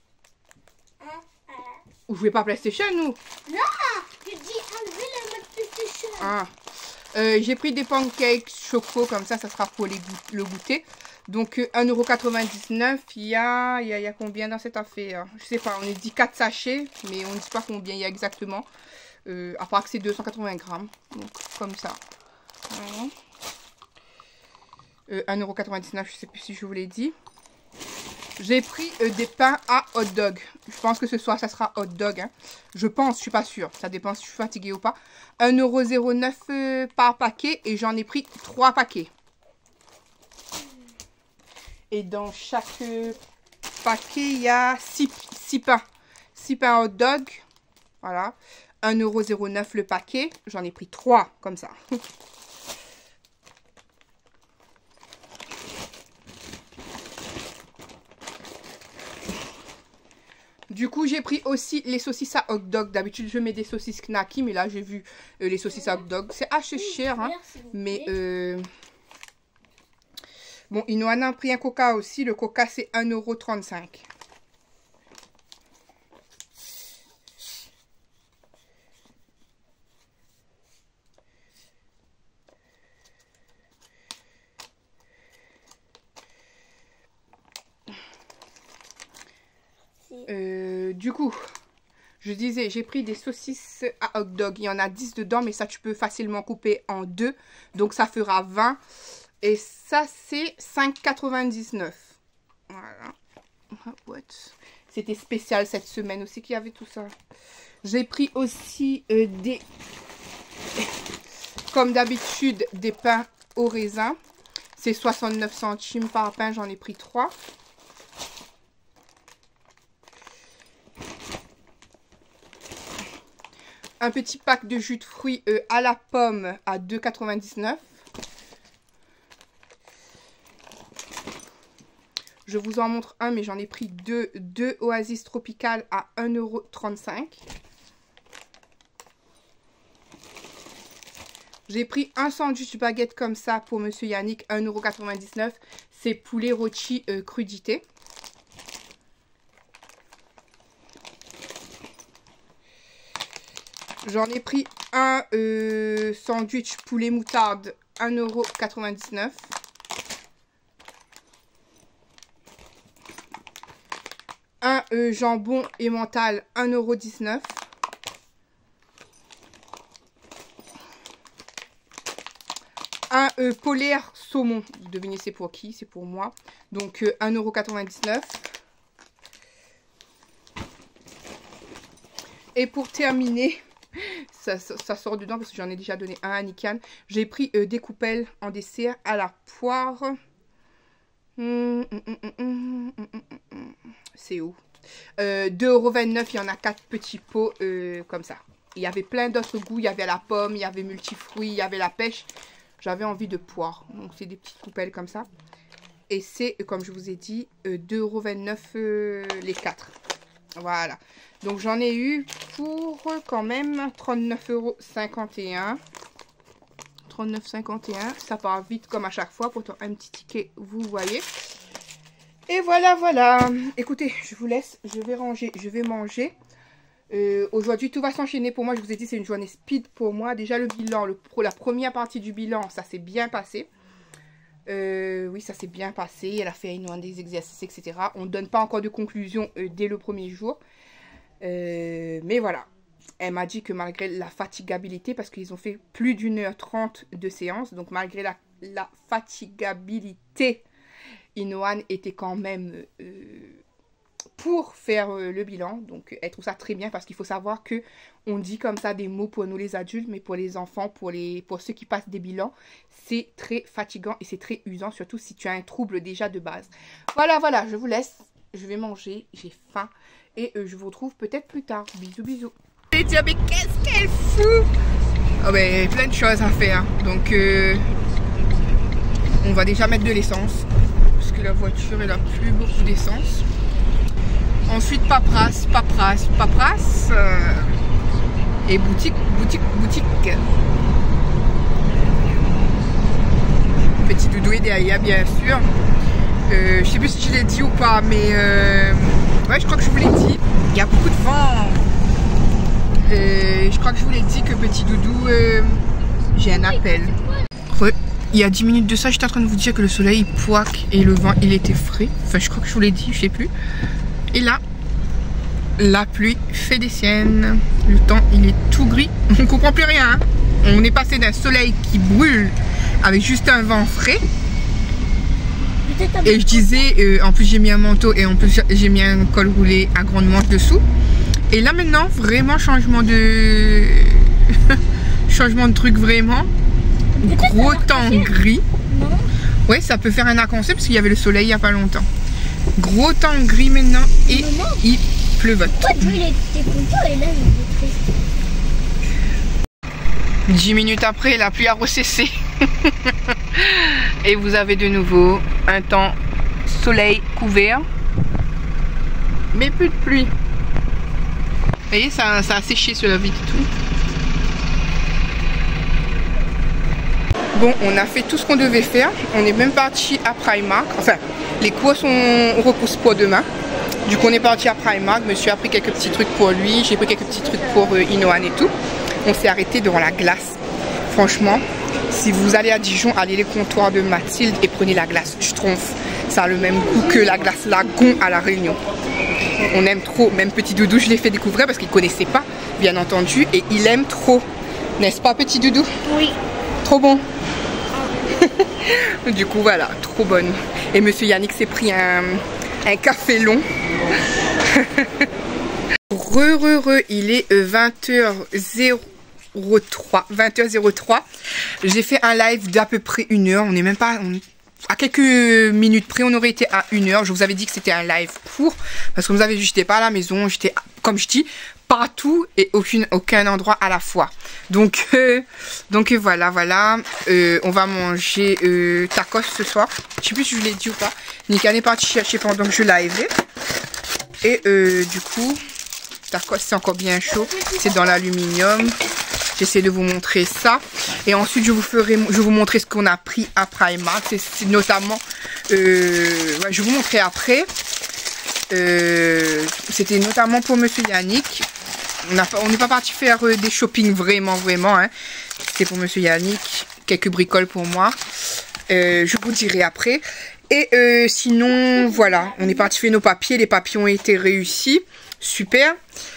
Vous jouez pas PlayStation, nous? Non, je dis enlever le mode PlayStation. Ah. J'ai pris des pancakes choco, comme ça sera pour le goûter. Donc 1,99 €. Il y a combien dans cette affaire? Je sais pas, on a dit 4 sachets, mais on ne dit pas combien il y a exactement. À part que c'est 280 grammes. Donc comme ça. Voilà. 1,99 €, je sais plus si je vous l'ai dit. J'ai pris des pains à hot dog. Je pense que ce soir, ça sera hot dog. Hein. Je pense, je suis pas sûre. Ça dépend si je suis fatiguée ou pas. 1,09 € par paquet. Et j'en ai pris 3 paquets. Et dans chaque paquet, il y a 6 pains. 6 pains hot dog. Voilà. 1,09 € le paquet. J'en ai pris 3 comme ça. Du coup, j'ai pris aussi les saucisses à hot dog. D'habitude, je mets des saucisses knacky, mais là, j'ai vu les saucisses à hot dog. C'est assez cher, hein. Mais, bon, Inoan a pris un coca aussi. Le coca, c'est 1,35 €. Du coup, je disais, j'ai pris des saucisses à hot dog. Il y en a 10 dedans, mais ça, tu peux facilement couper en 2. Donc, ça fera 20. Et ça, c'est 5,99 €. Voilà. C'était spécial cette semaine aussi qu'il y avait tout ça. J'ai pris aussi comme d'habitude, des pains au raisin. C'est 69 centimes par pain. J'en ai pris 3. Un petit pack de jus de fruits à la pomme à 2,99 €. Je vous en montre un, mais j'en ai pris 2 Oasis Tropical à 1,35 €. J'ai pris un sandwich baguette comme ça pour monsieur Yannick, 1,99 €. C'est poulet rôti crudité. J'en ai pris un sandwich poulet moutarde, 1,99 €. Un jambon emmental, 1,19 €. Un polaire saumon. Vous devinez c'est pour qui? C'est pour moi. Donc 1,99 €. Et pour terminer, ça sort dedans parce que j'en ai déjà donné un à Nikan. J'ai pris des coupelles en dessert à la poire. C'est où? 2,29 €, il y en a 4 petits pots comme ça. Il y avait plein d'autres goûts, il y avait la pomme, il y avait multifruits, il y avait la pêche. J'avais envie de poire, donc c'est des petites coupelles comme ça. Et c'est, comme je vous ai dit, 2,29 € les 4. Voilà, donc j'en ai eu pour quand même 39,51 €. 39,51 €, ça part vite comme à chaque fois, pourtant un petit ticket, vous voyez. Et voilà, voilà. Écoutez, je vous laisse, je vais ranger, je vais manger. Aujourd'hui, tout va s'enchaîner pour moi. Je vous ai dit, c'est une journée speed pour moi. Déjà, le bilan, la première partie du bilan, ça s'est bien passé. Oui, ça s'est bien passé. Elle a fait des exercices, etc. On ne donne pas encore de conclusion dès le premier jour. Mais voilà. Elle m'a dit que malgré la fatigabilité, parce qu'ils ont fait plus d'1h30 de séance, donc malgré la fatigabilité, Inoan était quand même pour faire le bilan. Donc elle trouve ça très bien parce qu'il faut savoir que on dit comme ça des mots pour nous les adultes, mais pour les enfants, pour ceux qui passent des bilans, c'est très fatigant et c'est très usant, surtout si tu as un trouble déjà de base. Voilà, voilà, je vous laisse, je vais manger, j'ai faim et je vous retrouve peut-être plus tard. Bisous, bisous. Mais qu'est-ce qu'elle fout! Oh ben, plein de choses à faire. Donc on va déjà mettre de l'essence parce que la voiture elle a plus beaucoup d'essence. Ensuite paperasse, paperasse, paperasse et boutique, boutique, boutique. Petit doudou est derrière bien sûr. Je sais plus si je l'ai dit ou pas, mais ouais, je crois que je vous l'ai dit. Il y a beaucoup de vent. Je crois que je vous l'ai dit que petit doudou, j'ai un appel. Ouais, il y a 10 minutes de ça, j'étais en train de vous dire que le soleil il poique et le vent il était frais. Enfin, je crois que je vous l'ai dit, je sais plus. Et là, la pluie fait des siennes. Le temps il est tout gris. On comprend plus rien. Hein. On est passé d'un soleil qui brûle avec juste un vent frais. Et je disais, en plus j'ai mis un manteau et en plus j'ai mis un col roulé à grande manche dessous. Et là maintenant, vraiment changement de changement de truc vraiment. Gros temps gris. Ouais, ça peut faire un arc-en-ciel parce qu'il y avait le soleil il n'y a pas longtemps. Gros temps gris maintenant et il pleuvote. 10 minutes après, la pluie a recessé. Et vous avez de nouveau un temps soleil couvert. Mais plus de pluie. Vous voyez, ça a séché sur la vitre et tout. Bon, on a fait tout ce qu'on devait faire. On est même parti à Primark. Enfin, les courses on repousse pour demain. Du coup, on est parti à Primark. Monsieur a pris quelques petits trucs pour lui. J'ai pris quelques petits trucs pour Inoan et tout. On s'est arrêté devant la glace. Franchement, si vous allez à Dijon, allez les comptoirs de Mathilde et prenez la glace Schtroumpf. Ça a le même goût que la glace Lagon à La Réunion. On aime trop, même petit doudou, je l'ai fait découvrir parce qu'il ne connaissait pas, bien entendu, et il aime trop. N'est-ce pas, petit doudou? Oui. Trop bon. Du coup, voilà, trop bonne. Et monsieur Yannick s'est pris un café long. Il est 20h03. 20h03. J'ai fait un live d'à peu près 1 heure. On n'est même pas... à quelques minutes près, on aurait été à 1 heure. Je vous avais dit que c'était un live court. Parce que vous avez vu, j'étais pas à la maison. J'étais, comme je dis, partout et aucun endroit à la fois. Donc voilà. On va manger tacos ce soir. Je sais plus si je vous l'ai dit ou pas. Nikan est parti chercher pendant que je livais. Et du coup, tacos c'est encore bien chaud. C'est dans l'aluminium. J'essaie de vous montrer ça. Et ensuite, je vais vous montrer ce qu'on a pris à Primark. C'est notamment... ouais, je vais vous montrer après. C'était notamment pour monsieur Yannick. On n'est pas parti faire des shopping vraiment. Hein. C'était pour monsieur Yannick. Quelques bricoles pour moi. Je vous dirai après. Et sinon, voilà. On est parti faire nos papiers. Les papiers ont été réussis. Super.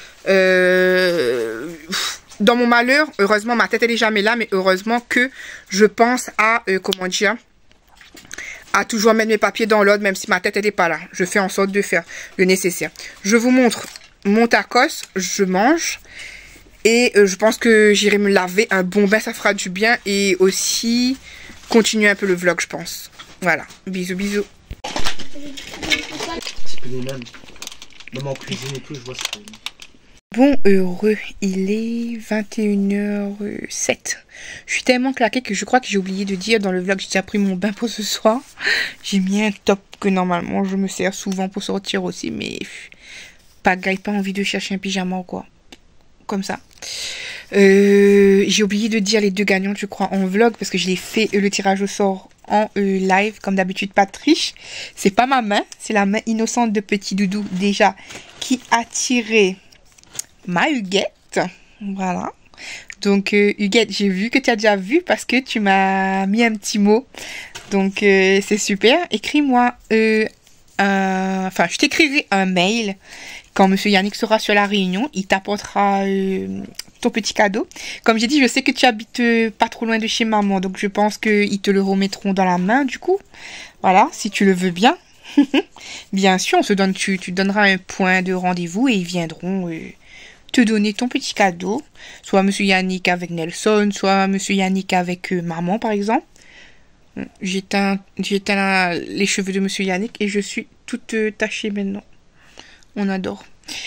Dans mon malheur, heureusement, ma tête elle est jamais là, mais heureusement que je pense à, comment dire, à toujours mettre mes papiers dans l'ordre, même si ma tête elle n'est pas là. Je fais en sorte de faire le nécessaire. Je vous montre mon tacos, je mange. Et je pense que j'irai me laver un bon bain, ça fera du bien. Et aussi continuer un peu le vlog, je pense. Voilà, bisous, bisous. C'est plus les mêmes. Même en cuisine et tout, je vois ça. Bon, heureux, il est 21h07. Je suis tellement claquée que je crois que j'ai oublié de dire dans le vlog que j'ai déjà pris mon bain pour ce soir. J'ai mis un top que normalement je me sers souvent pour sortir aussi, mais pas envie de chercher un pyjama ou quoi. Comme ça. J'ai oublié de dire les deux gagnantes, je crois, en vlog parce que je l'ai fait le tirage au sort en live, comme d'habitude, pas de triche. C'est pas ma main, c'est la main innocente de petit doudou déjà qui a tiré ma Huguette. Voilà. Donc Huguette, j'ai vu que tu as déjà vu parce que tu m'as mis un petit mot. Donc c'est super. Écris-moi enfin, je t'écrirai un mail quand monsieur Yannick sera sur la réunion. Il t'apportera ton petit cadeau. Comme j'ai dit, je sais que tu habites pas trop loin de chez maman. Donc je pense qu'ils te le remettront dans la main du coup. Voilà, si tu le veux bien. Bien sûr, on se donne, tu donneras un point de rendez-vous et ils viendront te donner ton petit cadeau. Soit monsieur Yannick avec Nelson, soit monsieur Yannick avec maman par exemple. J'éteins les cheveux de monsieur Yannick et je suis toute tachée maintenant. On adore.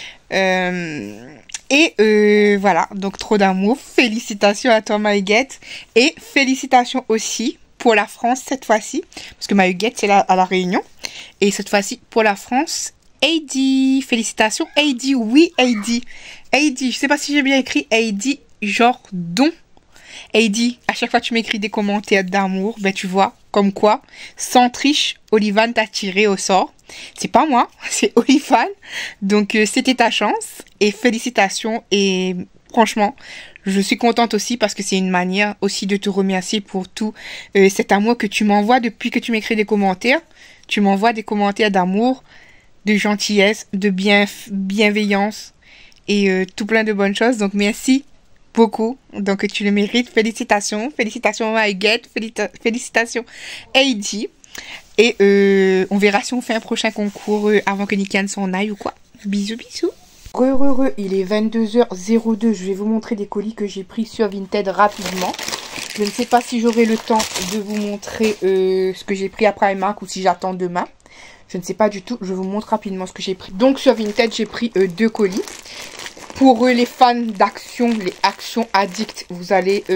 Voilà, donc trop d'amour. Félicitations à toi ma Huguette. Et félicitations aussi pour la France cette fois-ci. Parce que ma Huguette c'est à la Réunion. Et cette fois-ci pour la France, Heidi. Félicitations Heidi, oui Heidi. Heidi, je sais pas si j'ai bien écrit Heidi, genre don. Heidi, à chaque fois que tu m'écris des commentaires d'amour, ben tu vois, comme quoi, sans triche, Olivane t'a tiré au sort. C'est pas moi, c'est Olivane. Donc c'était ta chance et félicitations. Et franchement, je suis contente aussi parce que c'est une manière aussi de te remercier pour tout cet amour que tu m'envoies depuis que tu m'écris des commentaires. Tu m'envoies des commentaires d'amour, de gentillesse, de bienveillance et tout plein de bonnes choses. Donc merci beaucoup, donc tu le mérites. Félicitations, félicitations à Huguette, félicitations Heidi. Et on verra si on fait un prochain concours avant que Nikian s'en aille ou quoi. Bisous, bisous. Il est 22h02. Je vais vous montrer des colis que j'ai pris sur Vinted rapidement. Je ne sais pas si j'aurai le temps de vous montrer ce que j'ai pris à Primark ou si j'attends demain. Je ne sais pas du tout. Je vous montre rapidement ce que j'ai pris. Donc sur Vinted, j'ai pris 2 colis. Pour les fans d'action, les actions addicts, vous allez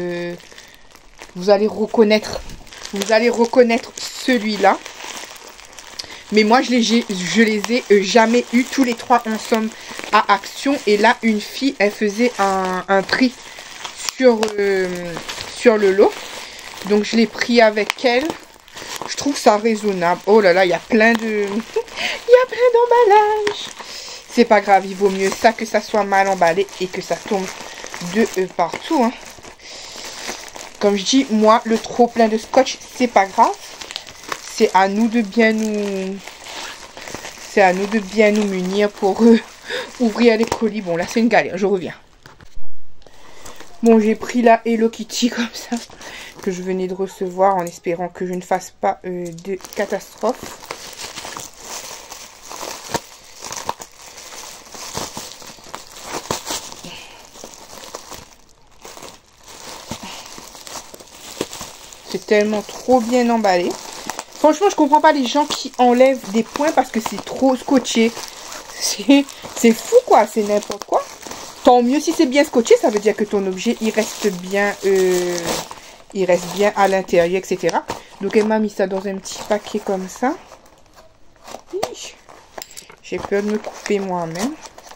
reconnaître celui-là. Mais moi, je les ai jamais eu tous les 3 ensemble à Action. Et là, une fille, elle faisait un prix sur le lot. Donc, je l'ai pris avec elle. Je trouve ça raisonnable. Oh là là, il y a plein d'emballages. C'est pas grave, il vaut mieux ça que ça soit mal emballé et que ça tombe de partout. Hein. Comme je dis, moi, le trop plein de scotch, c'est pas grave. C'est à nous de bien nous munir pour ouvrir les colis. Bon, là, c'est une galère, je reviens. Bon, j'ai pris la Hello Kitty comme ça, que je venais de recevoir en espérant que je ne fasse pas de catastrophe. C'est tellement trop bien emballé. Franchement, je comprends pas les gens qui enlèvent des points parce que c'est trop scotché. C'est fou quoi, c'est n'importe quoi. Tant mieux si c'est bien scotché, ça veut dire que ton objet, il reste bien à l'intérieur, etc. Donc elle m'a mis ça dans un petit paquet comme ça. J'ai peur de me couper moi-même.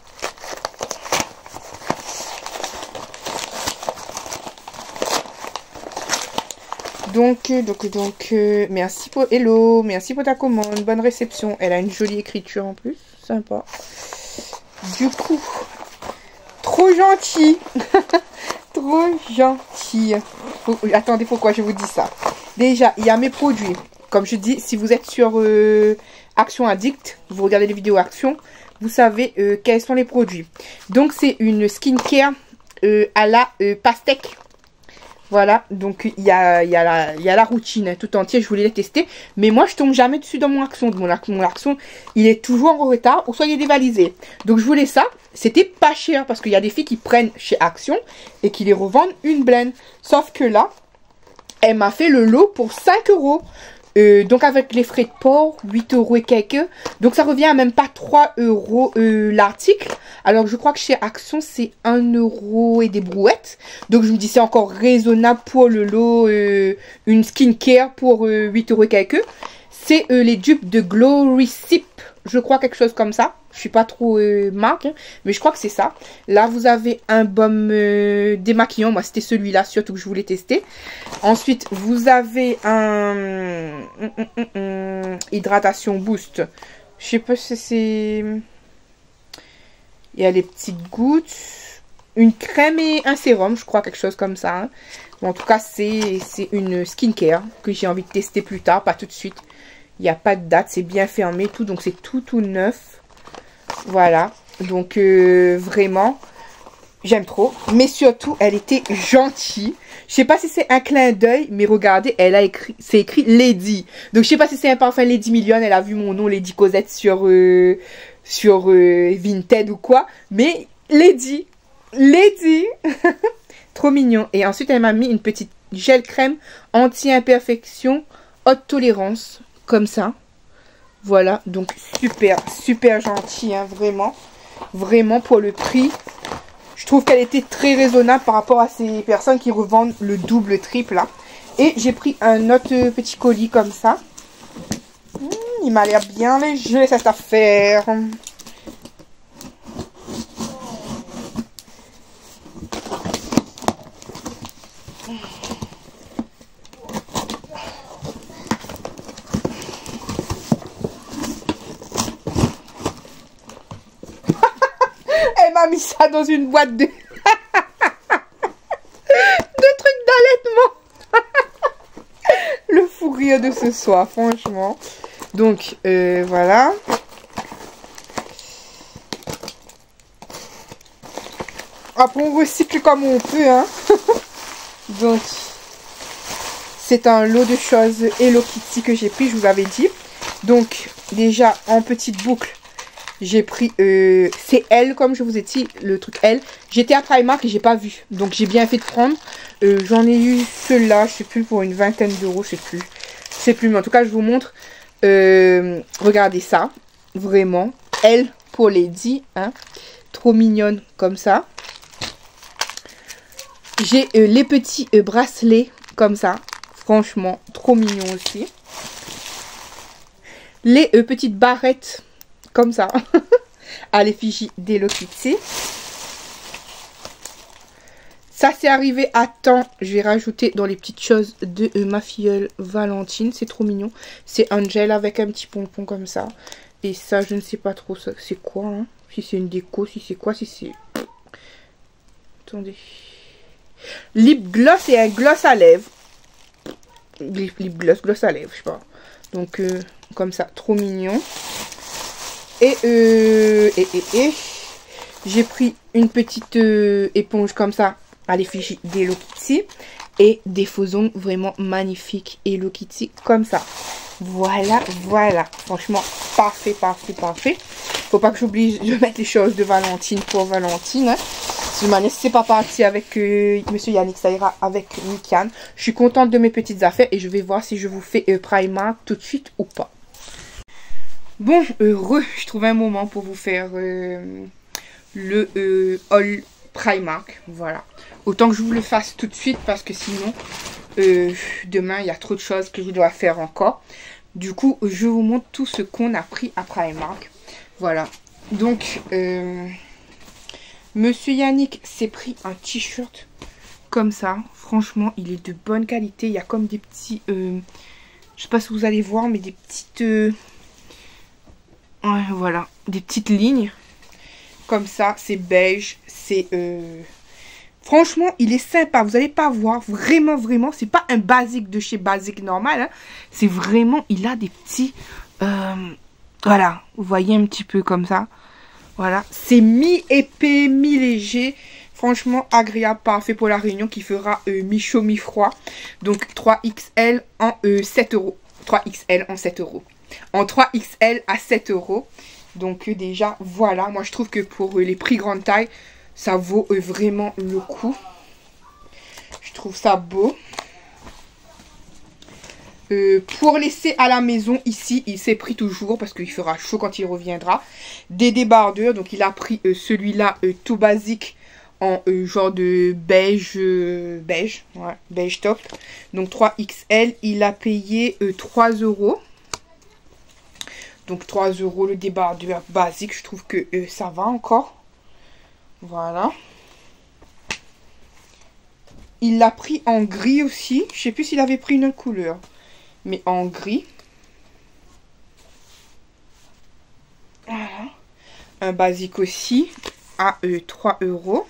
Donc, merci pour Hello, merci pour ta commande, bonne réception. Elle a une jolie écriture en plus, sympa. Du coup, trop gentil, trop gentil. Attendez, pourquoi je vous dis ça? Déjà, il y a mes produits. Comme je dis, si vous êtes sur Action Addict, vous regardez les vidéos Action, vous savez quels sont les produits. Donc, c'est une skincare à la pastèque. Voilà, donc il y a la routine tout entière, je voulais les tester. Mais moi, je tombe jamais dessus dans mon Action. Mon Action, il est toujours en retard ou soit il est dévalisé. Donc je voulais ça. C'était pas cher parce qu'il y a des filles qui prennent chez Action et qui les revendent une blende. Sauf que là, elle m'a fait le lot pour 5 €. Donc avec les frais de port, 8 € et quelques. Donc ça revient à même pas 3 € l'article. Alors je crois que chez Action c'est 1 € et des brouettes. Donc je me dis c'est encore raisonnable pour le lot. Une skincare pour 8 € et quelques. C'est les dupes de Glory Sip. Je crois quelque chose comme ça. Je suis pas trop marque, hein, mais je crois que c'est ça. Là, vous avez un baume démaquillant. Moi, c'était celui-là, surtout que je voulais tester. Ensuite, vous avez un hydratation boost. Je sais pas si c'est... Il y a les petites gouttes. Une crème et un sérum, je crois, quelque chose comme ça. Hein. Bon, en tout cas, c'est une skincare que j'ai envie de tester plus tard, pas tout de suite. Il n'y a pas de date, c'est bien fermé, tout. Donc, c'est tout neuf. Voilà, donc vraiment, j'aime trop. Mais surtout, elle était gentille. Je sais pas si c'est un clin d'œil, mais regardez, elle a écrit, c'est écrit Lady. Donc je sais pas si c'est un parfum Lady Million. Elle a vu mon nom Lady Cosette sur Vinted ou quoi. Mais Lady, trop mignon. Et ensuite, elle m'a mis une petite gel crème anti-imperfection, haute tolérance, comme ça. Voilà, donc super gentil, hein, vraiment pour le prix. Je trouve qu'elle était très raisonnable par rapport à ces personnes qui revendent le double, triple, là. Et j'ai pris un autre petit colis comme ça. Il m'a l'air bien léger, cette affaire. Elle m'a mis ça dans une boîte de... de trucs d'allaitement. Le fou rire de ce soir, franchement. Donc, voilà. Après, on recycle comme on peut, hein. Donc, c'est un lot de choses Hello Kitty que j'ai pris, je vous avais dit. Donc, déjà, en petite boucle, j'ai pris, c'est Elle, comme je vous ai dit, le truc Elle. J'étais à Primark et j'ai pas vu. Donc j'ai bien fait de prendre. J'en ai eu ceux-là, je sais plus, pour une vingtaine d'euros, je sais plus. Mais en tout cas, je vous montre. Regardez ça. Vraiment. Elle pour Lady. Hein. Trop mignonne comme ça. J'ai les petits bracelets comme ça. Franchement, trop mignon aussi. Les petites barrettes comme ça, à l'effigie d'Hello Kitty. Ça, c'est arrivé à temps. Je vais rajouter dans les petites choses de ma filleule Valentine. C'est trop mignon. C'est un gel avec un petit pompon comme ça. Et ça, je ne sais pas trop c'est quoi. Hein. Si c'est une déco, si c'est quoi, si c'est... Attendez. Lip gloss et un gloss à lèvres. Lip gloss à lèvres, je sais pas. Donc, comme ça, trop mignon. Et j'ai pris une petite éponge comme ça à l'effigie d'Hello Kitty et des faux ongles vraiment magnifiques Hello Kitty comme ça. Voilà. Franchement, parfait. Faut pas que j'oublie de mettre les choses de Valentine pour Valentine. Hein. De manière, si c'est pas parti avec Monsieur Yannick, ça ira avec Mikan. Je suis contente de mes petites affaires et je vais voir si je vous fais Primark tout de suite ou pas. Bon, je trouve un moment pour vous faire le haul Primark. Voilà. Autant que je vous le fasse tout de suite parce que sinon, demain, il y a trop de choses que je dois faire encore. Du coup, je vous montre tout ce qu'on a pris à Primark. Voilà. Donc, Monsieur Yannick s'est pris un t-shirt comme ça. Franchement, il est de bonne qualité. Il y a comme des petits... je sais pas si vous allez voir, mais des petites... ouais, voilà. Des petites lignes. Comme ça. C'est beige. C'est... Franchement, il est sympa. Vous n'allez pas voir. Vraiment. C'est pas un basique de chez Basique normal. Hein. C'est vraiment... Il a des petits... voilà. Vous voyez un petit peu comme ça. Voilà. C'est mi-épais, mi-léger. Franchement, agréable, parfait pour la réunion qui fera mi-chaud, mi-froid. Donc 3XL en 7 euros. 3XL en 7 euros. En 3XL à 7 euros. Donc déjà, voilà. Moi, je trouve que pour les prix grande taille, ça vaut vraiment le coup. Je trouve ça beau. Pour laisser à la maison, ici, il s'est pris toujours parce qu'il fera chaud quand il reviendra. Des débardeurs. Donc, il a pris celui-là tout basique en genre de beige, ouais, beige top. Donc, 3XL. Il a payé 3 euros. Donc, 3 euros le débardeur basique. Je trouve que ça va encore. Voilà. Il l'a pris en gris aussi. Je sais plus s'il avait pris une autre couleur. Mais en gris. Voilà. Un basique aussi à 3 euros.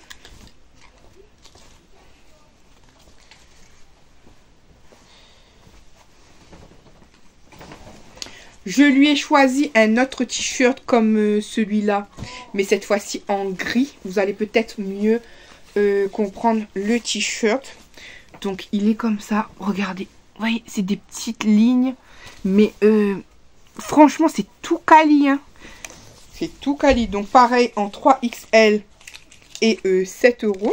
Je lui ai choisi un autre t-shirt comme celui-là. Mais cette fois-ci en gris. Vous allez peut-être mieux comprendre le t-shirt. Donc il est comme ça. Regardez. Vous voyez, c'est des petites lignes. Mais franchement, c'est tout quali. Hein. C'est tout quali. Donc pareil en 3XL et 7 euros.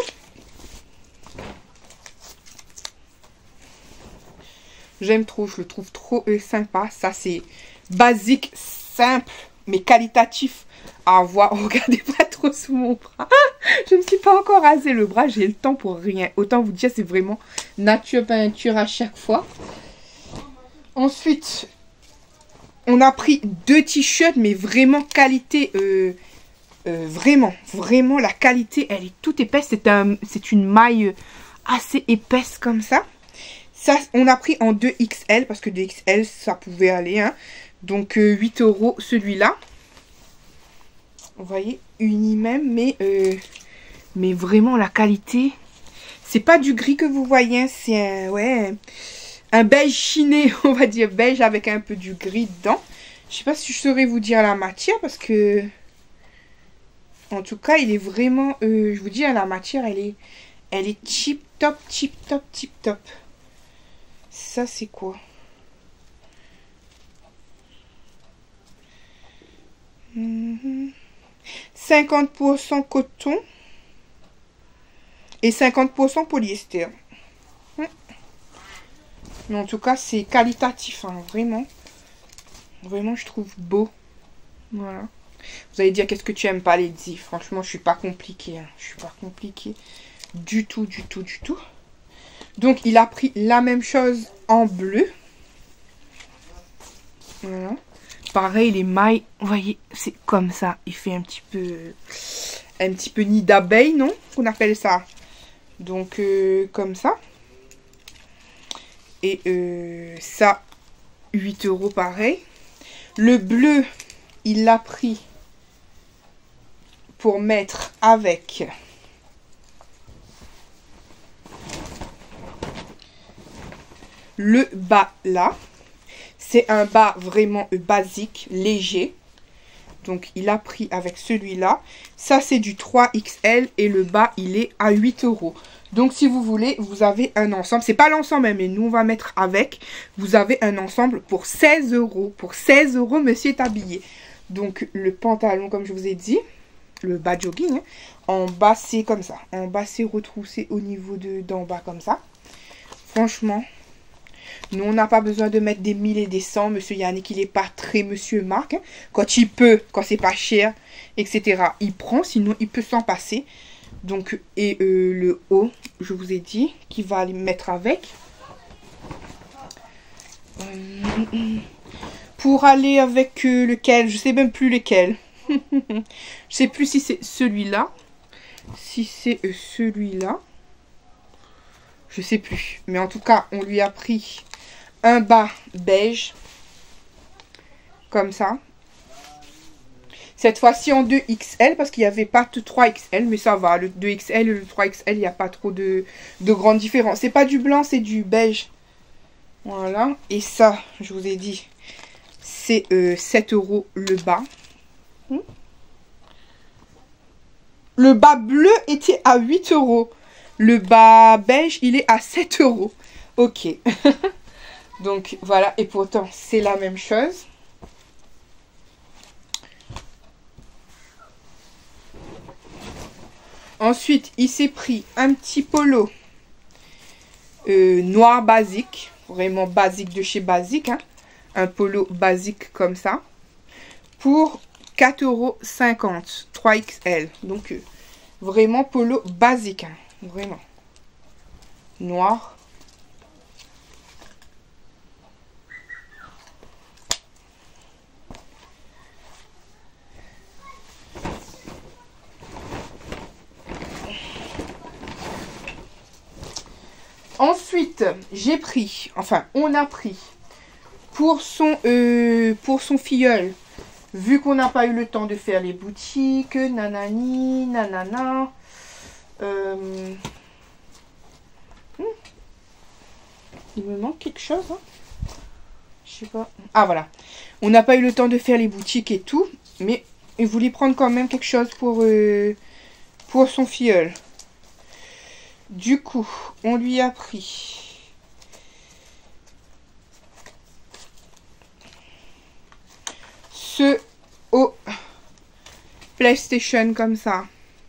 J'aime trop. Je le trouve trop sympa. Ça, c'est basique, simple, mais qualitatif à avoir. Regardez pas trop sous mon bras. Je ne me suis pas encore rasé le bras. J'ai le temps pour rien. Autant vous dire, c'est vraiment nature peinture à chaque fois. Ensuite, on a pris 2 t-shirts, mais vraiment qualité. Vraiment, la qualité, elle est toute épaisse. C'est une maille assez épaisse comme ça. Ça, on a pris en 2XL parce que 2XL, ça pouvait aller. Hein. Donc, 8 euros celui-là. Vous voyez, uni même, mais vraiment la qualité. C'est pas du gris que vous voyez, hein, c'est un beige chiné, on va dire beige avec un peu du gris dedans. Je sais pas si je saurais vous dire la matière parce que, en tout cas, il est vraiment, je vous dis, la matière, elle est tip top. Ça, c'est quoi? Mmh. 50% coton et 50% polyester. Mais en tout cas, c'est qualitatif, hein, vraiment. Vraiment, je trouve beau. Voilà. Vous allez dire, qu'est-ce que tu aimes pas, Lady? Franchement, je suis pas compliquée. Hein. Je suis pas compliquée du tout. Donc, il a pris la même chose en bleu. Voilà. Pareil, les mailles, vous voyez, c'est comme ça. Il fait un petit peu nid d'abeille, non? Qu'on appelle ça. Donc, comme ça. Et ça, 8 euros pareil. Le bleu, il l'a pris pour mettre avec le bas là. C'est un bas vraiment basique, léger. Donc, il a pris avec celui-là. Ça, c'est du 3XL et le bas, il est à 8 euros. Donc, si vous voulez, vous avez un ensemble. C'est pas l'ensemble, mais nous, on va mettre avec. Vous avez un ensemble pour 16 euros. Pour 16 euros, monsieur est habillé. Donc, le pantalon, comme je vous ai dit, le bas jogging, hein, en bas, c'est comme ça. En bas, c'est retroussé au niveau d'en bas, comme ça. Franchement... Nous, on n'a pas besoin de mettre des 1000 et des 100. Monsieur Yannick, il n'est pas très Monsieur Marc. Hein. Quand il peut, quand c'est pas cher, etc. Il prend, sinon il peut s'en passer. Donc, et le haut, je vous ai dit, qu'il va aller mettre avec. Pour aller avec lequel, je sais même plus lequel. Je sais plus si c'est celui-là. Si c'est celui-là. Je sais plus. Mais en tout cas, on lui a pris un bas beige. Comme ça. Cette fois-ci en 2XL. Parce qu'il n'y avait pas de 3XL. Mais ça va. Le 2XL et le 3XL, il n'y a pas trop de grande différence. C'est pas du blanc, c'est du beige. Voilà. Et ça, je vous ai dit, c'est 7 euros le bas. Le bas bleu était à 8 €. Le bas beige, il est à 7 €. Ok. Donc voilà, et pourtant c'est la même chose. Ensuite, il s'est pris un petit polo noir basique. Vraiment basique de chez Basique. Hein. Un polo basique comme ça. Pour 4,50 €. 3XL. Donc vraiment polo basique. Hein. Vraiment. Noir. Ensuite, j'ai pris, enfin, on a pris pour son filleul, vu qu'on n'a pas eu le temps de faire les boutiques, nanani, nanana. Il me manque quelque chose, hein. Je sais pas. Ah, voilà. On n'a pas eu le temps de faire les boutiques et tout, mais il voulait prendre quand même quelque chose pour son filleul. Du coup, on lui a pris ce haut PlayStation comme ça.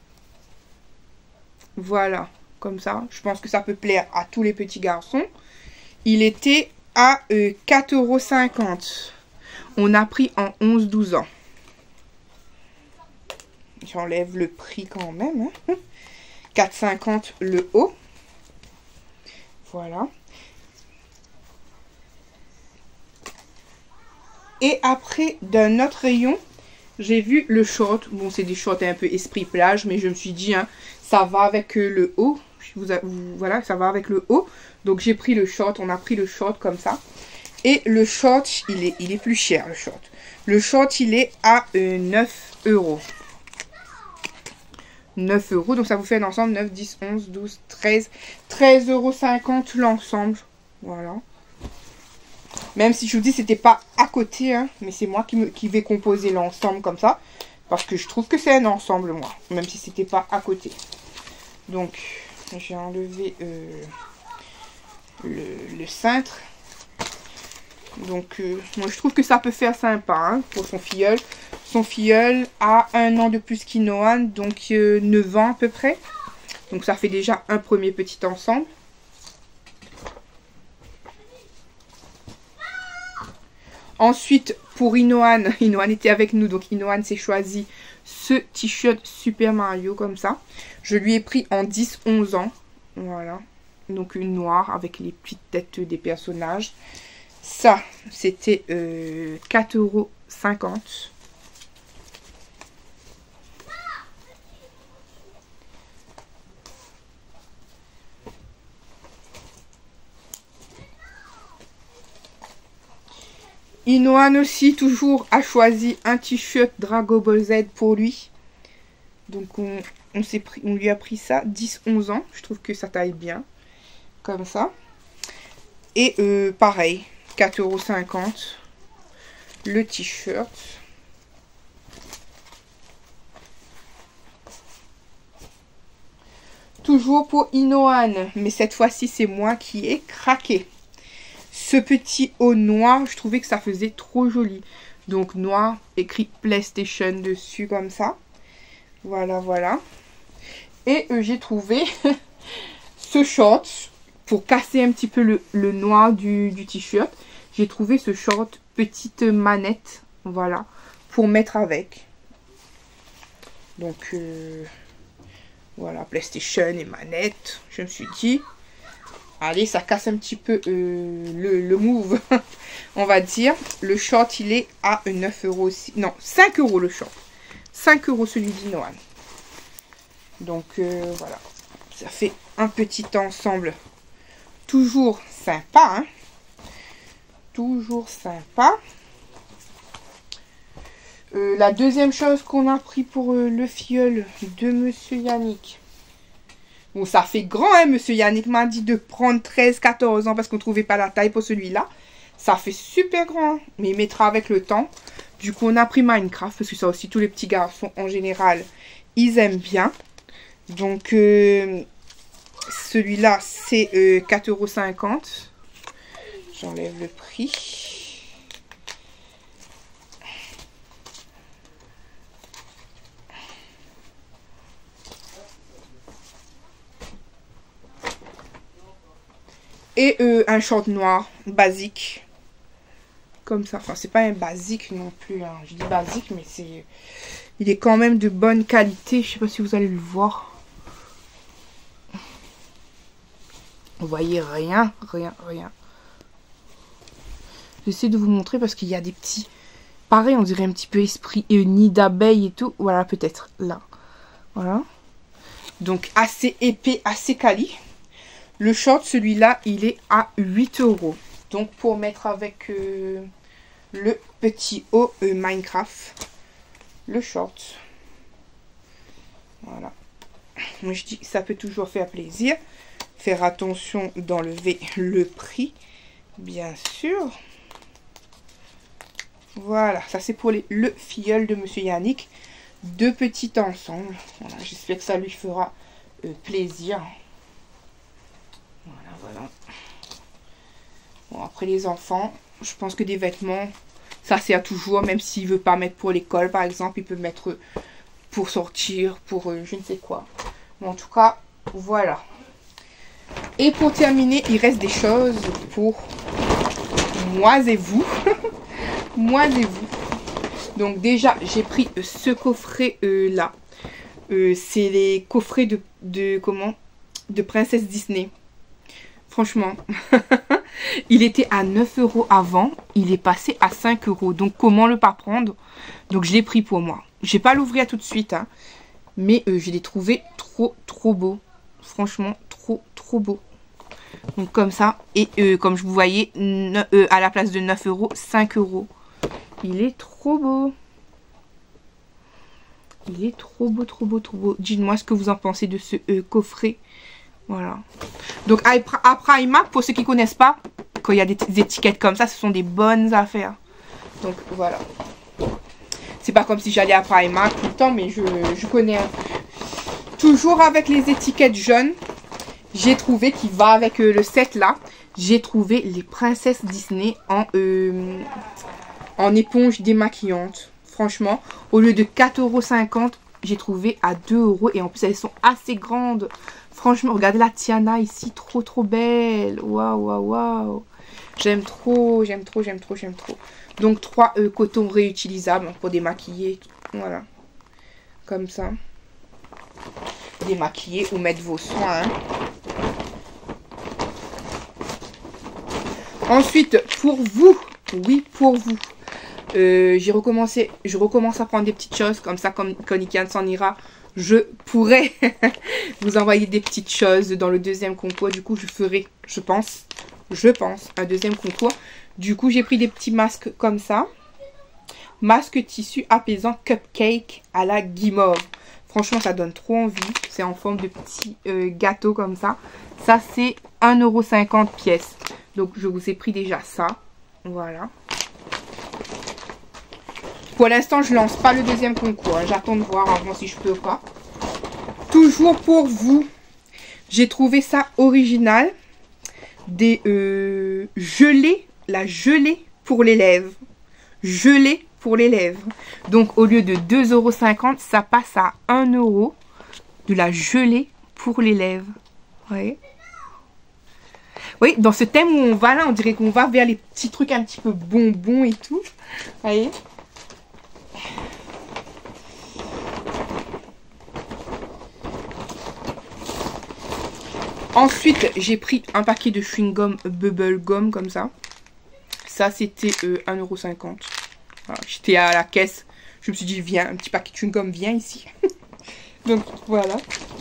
Voilà, comme ça. Je pense que ça peut plaire à tous les petits garçons. Il était à 4,50 €. On a pris en 11-12 ans. J'enlève le prix quand même. Hein. 4,50 € le haut. Voilà. Et après, d'un autre rayon, j'ai vu le short. Bon, c'est des shorts un peu esprit plage, mais je me suis dit, hein, ça va avec le haut. Voilà, ça va avec le haut. Donc, j'ai pris le short. On a pris le short comme ça. Et le short, il est plus cher, le short. Le short, il est à 9 €. 9 €, donc ça vous fait l'ensemble 9, 10, 11, 12, 13, 13,50 € l'ensemble. Voilà. Même si je vous dis, c'était pas à côté, hein, mais c'est moi qui vais composer l'ensemble comme ça. Parce que je trouve que c'est un ensemble, moi. Même si c'était pas à côté. Donc, j'ai enlevé le cintre. Donc, moi, je trouve que ça peut faire sympa hein, pour son filleul. Son filleul a 1 an de plus qu'Inoan, donc 9 ans à peu près. Donc, ça fait déjà un premier petit ensemble. Ensuite, pour Inoan, Inoan était avec nous, donc Inoan s'est choisi ce t-shirt Super Mario comme ça. Je lui ai pris en 10-11 ans. Voilà. Donc, une noire avec les petites têtes des personnages. Ça, c'était 4,50 €. Inoan aussi, toujours, a choisi un t-shirt Dragon Ball Z pour lui. Donc, on lui a pris ça, 10-11 ans. Je trouve que ça taille bien. Comme ça. Et pareil. 4,50 € le t-shirt. Toujours pour Inoan, mais cette fois-ci c'est moi qui ai craqué. Ce petit haut noir, je trouvais que ça faisait trop joli. Donc noir, écrit PlayStation dessus comme ça. Voilà, voilà. Et j'ai trouvé ce short. Pour casser un petit peu le noir du t-shirt, j'ai trouvé ce short petite manette, voilà, pour mettre avec. Donc, voilà, PlayStation et manette. Je me suis dit, allez, ça casse un petit peu le move, on va dire. Le short, il est à 9 € aussi. Non, 5 € le short. 5 € celui d'Inoan. Donc, voilà. Ça fait un petit ensemble. Toujours sympa, hein. Toujours sympa. La deuxième chose qu'on a pris pour le filleul de Monsieur Yannick. Bon, ça fait grand, hein. Monsieur Yannick m'a dit de prendre 13-14 ans parce qu'on ne trouvait pas la taille pour celui-là. Ça fait super grand, mais il mettra avec le temps. Du coup, on a pris Minecraft parce que ça aussi, tous les petits garçons en général, ils aiment bien. Donc, celui-là, c'est 4,50 €. J'enlève le prix. Et un short noir basique. Comme ça. Enfin, c'est pas un basique non plus. Hein. Je dis basique, mais c'est... Il est quand même de bonne qualité. Je sais pas si vous allez le voir. Vous voyez rien. J'essaie de vous montrer parce qu'il y a des petits... Pareil, on dirait un petit peu esprit nid d'abeille et tout. Voilà, peut-être là. Voilà. Donc, assez épais, assez quali. Le short, celui-là, il est à 8 €. Donc, pour mettre avec le petit haut Minecraft. Le short. Voilà. Moi, je dis que ça peut toujours faire plaisir. Faire attention d'enlever le prix, bien sûr. Voilà, ça c'est pour le filleul de Monsieur Yannick. 2 petits ensemble. Voilà, j'espère que ça lui fera plaisir. Voilà. Bon, après les enfants, je pense que des vêtements, ça c'est à toujours. Même s'il veut pas mettre pour l'école, par exemple, il peut mettre pour sortir, pour je ne sais quoi. Mais en tout cas, voilà. Et pour terminer, il reste des choses pour moi et vous. Moi et vous. Donc déjà, j'ai pris ce coffret là. C'est les coffrets de princesse Disney. Franchement, il était à 9 € avant. Il est passé à 5 €. Donc comment le pas prendre? Donc je l'ai pris pour moi. Je vais pas l'ouvrir tout de suite. Hein, mais je l'ai trouvé trop beau. Franchement, trop beau. Donc comme ça. Et comme je vous voyais, à la place de 9 €, 5 €. Il est trop beau. Il est trop beau. Dites-moi ce que vous en pensez de ce coffret. Voilà. Donc à Primark, pour ceux qui ne connaissent pas, quand il y a des étiquettes comme ça, ce sont des bonnes affaires. Donc voilà. C'est pas comme si j'allais à Primark tout le temps, mais je connais un peu. Toujours avec les étiquettes jaunes, j'ai trouvé qu'il va avec le set là. J'ai trouvé les princesses Disney en éponge démaquillante. Franchement, au lieu de 4,50 €, j'ai trouvé à 2 €. Et en plus, elles sont assez grandes. Franchement, regardez la Tiana ici. Trop belle. Waouh. J'aime trop. Donc, 3 cotons réutilisables pour démaquiller. Voilà. Comme ça. Démaquiller ou mettre vos soins. Hein. Ensuite, pour vous. Oui, pour vous. Je recommence à prendre des petites choses comme ça, comme quand Nikian s'en ira, je pourrais vous envoyer des petites choses dans le deuxième concours. Du coup, je ferai, je pense, un deuxième concours. Du coup, j'ai pris des petits masques comme ça. Masque tissu apaisant cupcake à la guimauve. Franchement, ça donne trop envie. C'est en forme de petits gâteaux comme ça. Ça, c'est 1,50 € pièce. Donc, je vous ai pris déjà ça. Voilà. Pour l'instant, je lance pas le deuxième concours. Hein. J'attends de voir avant si je peux ou pas. Toujours pour vous, j'ai trouvé ça original. Des gelées, la gelée pour les lèvres. Gelée pour les lèvres. Donc, au lieu de 2,50 €, ça passe à 1 € de la gelée pour les lèvres. Ouais. Oui, dans ce thème où on va là, on dirait qu'on va vers les petits trucs un petit peu bonbons et tout. Vous voyez? Ensuite, j'ai pris un paquet de chewing-gum bubble gum comme ça. Ça, c'était 1,50 €. Voilà, j'étais à la caisse. Je me suis dit, viens, un petit paquet de chewing-gum, viens ici. Donc, voilà.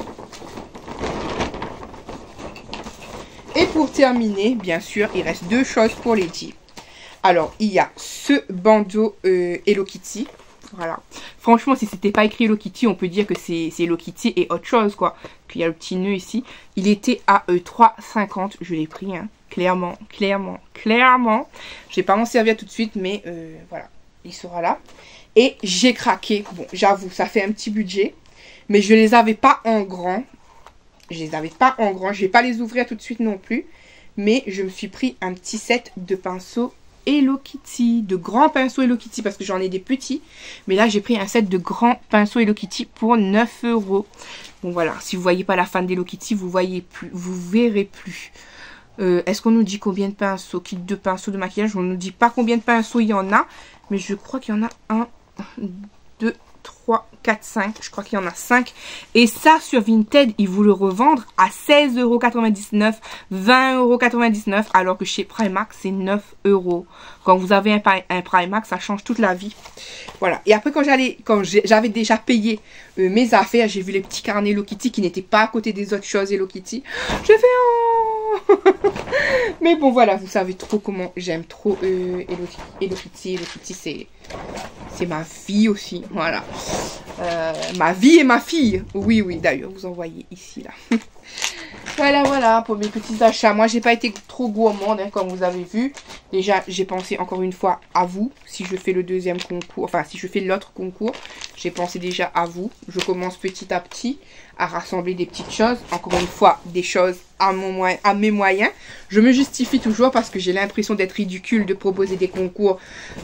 Et pour terminer, bien sûr, il reste 2 choses pour Lady. Alors, il y a ce bandeau Hello Kitty. Voilà. Franchement, si c'était pas écrit Hello Kitty, on peut dire que c'est Hello Kitty et autre chose, quoi. Qu'il y a le petit nœud ici. Il était à 3,50 €. Je l'ai pris, hein. Clairement. Je vais pas m'en servir tout de suite, mais voilà. il sera là. Et j'ai craqué. Bon, j'avoue, ça fait un petit budget. Mais je les avais pas en grand. Je les avais pas en grand. Je vais pas les ouvrir tout de suite non plus. Mais je me suis pris un petit set de pinceaux Hello Kitty. De grands pinceaux Hello Kitty. Parce que j'en ai des petits. Mais là, j'ai pris un set de grands pinceaux Hello Kitty pour 9 €. Bon, voilà. Si vous voyez pas la fan d'Hello Kitty, vous voyez plus. Vous verrez plus. Est-ce qu'on nous dit combien de pinceaux? Kit de pinceaux de maquillage. On ne nous dit pas combien de pinceaux il y en a. Mais je crois qu'il y en a 1, 2, 3, 4, 5. Je crois qu'il y en a 5. Et ça, sur Vinted, ils vous le revendent à 16,99 €, 20,99 €. Alors que chez Primark, c'est 9 €. Quand vous avez un Primark, ça change toute la vie. Voilà. Et après, quand j'avais déjà payé mes affaires, j'ai vu les petits carnets Hello Kitty qui n'étaient pas à côté des autres choses Hello Kitty. J'ai fait oh. Mais bon, voilà. Vous savez trop comment j'aime trop Hello Kitty. Hello Kitty, c'est ma vie aussi. Voilà. Ma vie et ma fille. Oui, oui. D'ailleurs, vous en voyez ici, là. Voilà, pour mes petits achats. Moi, j'ai pas été trop gourmande, hein, comme vous avez vu. Déjà, j'ai pensé encore une fois à vous. Si je fais le deuxième concours, enfin, si je fais l'autre concours, j'ai pensé déjà à vous. Je commence petit à petit à rassembler des petites choses. Encore une fois, des choses à mes moyens. Je me justifie toujours parce que j'ai l'impression d'être ridicule de proposer des concours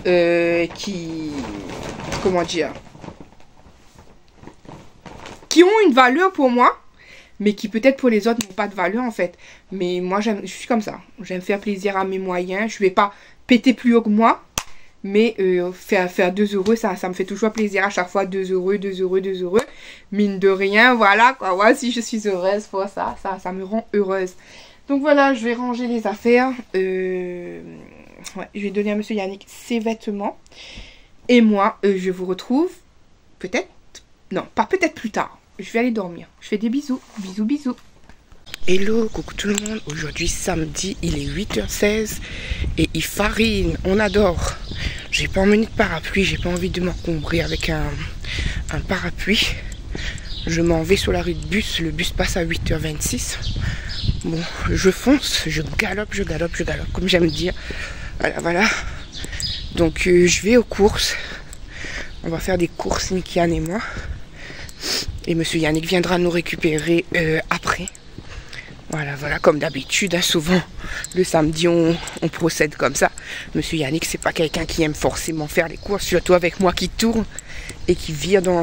comment dire, qui ont une valeur pour moi, mais qui peut-être pour les autres n'ont pas de valeur en fait. Mais moi, je suis comme ça. J'aime faire plaisir à mes moyens. Je vais pas péter plus haut que moi. Mais faire 2 €, ça me fait toujours plaisir à chaque fois. 2 €, 2 €, 2 €. Mine de rien, voilà quoi. Ouais, si je suis heureuse pour ça, ça me rend heureuse. Donc voilà, je vais ranger les affaires. Ouais, je vais donner à monsieur Yannick ses vêtements. Et moi, je vous retrouve peut-être... Non, pas peut-être plus tard. Je vais aller dormir. Je fais des bisous. Bisous, bisous. Hello, coucou tout le monde. Aujourd'hui, samedi, il est 8h16 et il farine. On adore. J'ai pas emmené de parapluie. J'ai pas envie de m'encombrer avec un parapluie. Je m'en vais sur la rue de bus. Le bus passe à 8h26. Bon, je fonce. Je galope, comme j'aime dire. Voilà. Donc, je vais aux courses. On va faire des courses, Nikian et moi. Et monsieur Yannick viendra nous récupérer après. Voilà, comme d'habitude, hein, souvent le samedi on procède comme ça. Monsieur Yannick, c'est pas quelqu'un qui aime forcément faire les courses, surtout avec moi qui tourne et qui vire dans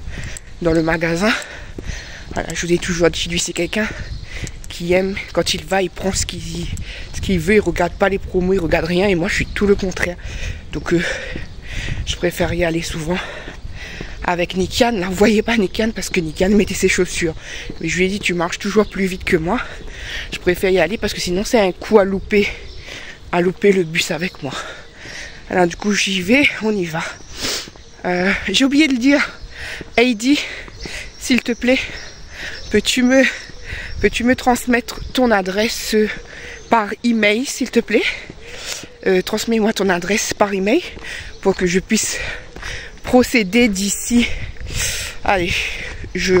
le magasin. Voilà, je vous ai toujours dit, lui c'est quelqu'un qui aime, quand il va, il prend ce qu'il veut, il regarde pas les promos, il regarde rien, et moi je suis tout le contraire. Donc je préfère y aller souvent avec Nikian. Là vous voyez pas Nikian parce que Nikian mettait ses chaussures, mais je lui ai dit tu marches toujours plus vite que moi, je préfère y aller parce que sinon c'est un coup à louper le bus avec moi. Alors du coup j'y vais, on y va. J'ai oublié de le dire, Heidi, s'il te plaît, peux-tu me transmettre ton adresse par email s'il te plaît. Transmets-moi ton adresse par email pour que je puisse procéder d'ici. Allez, je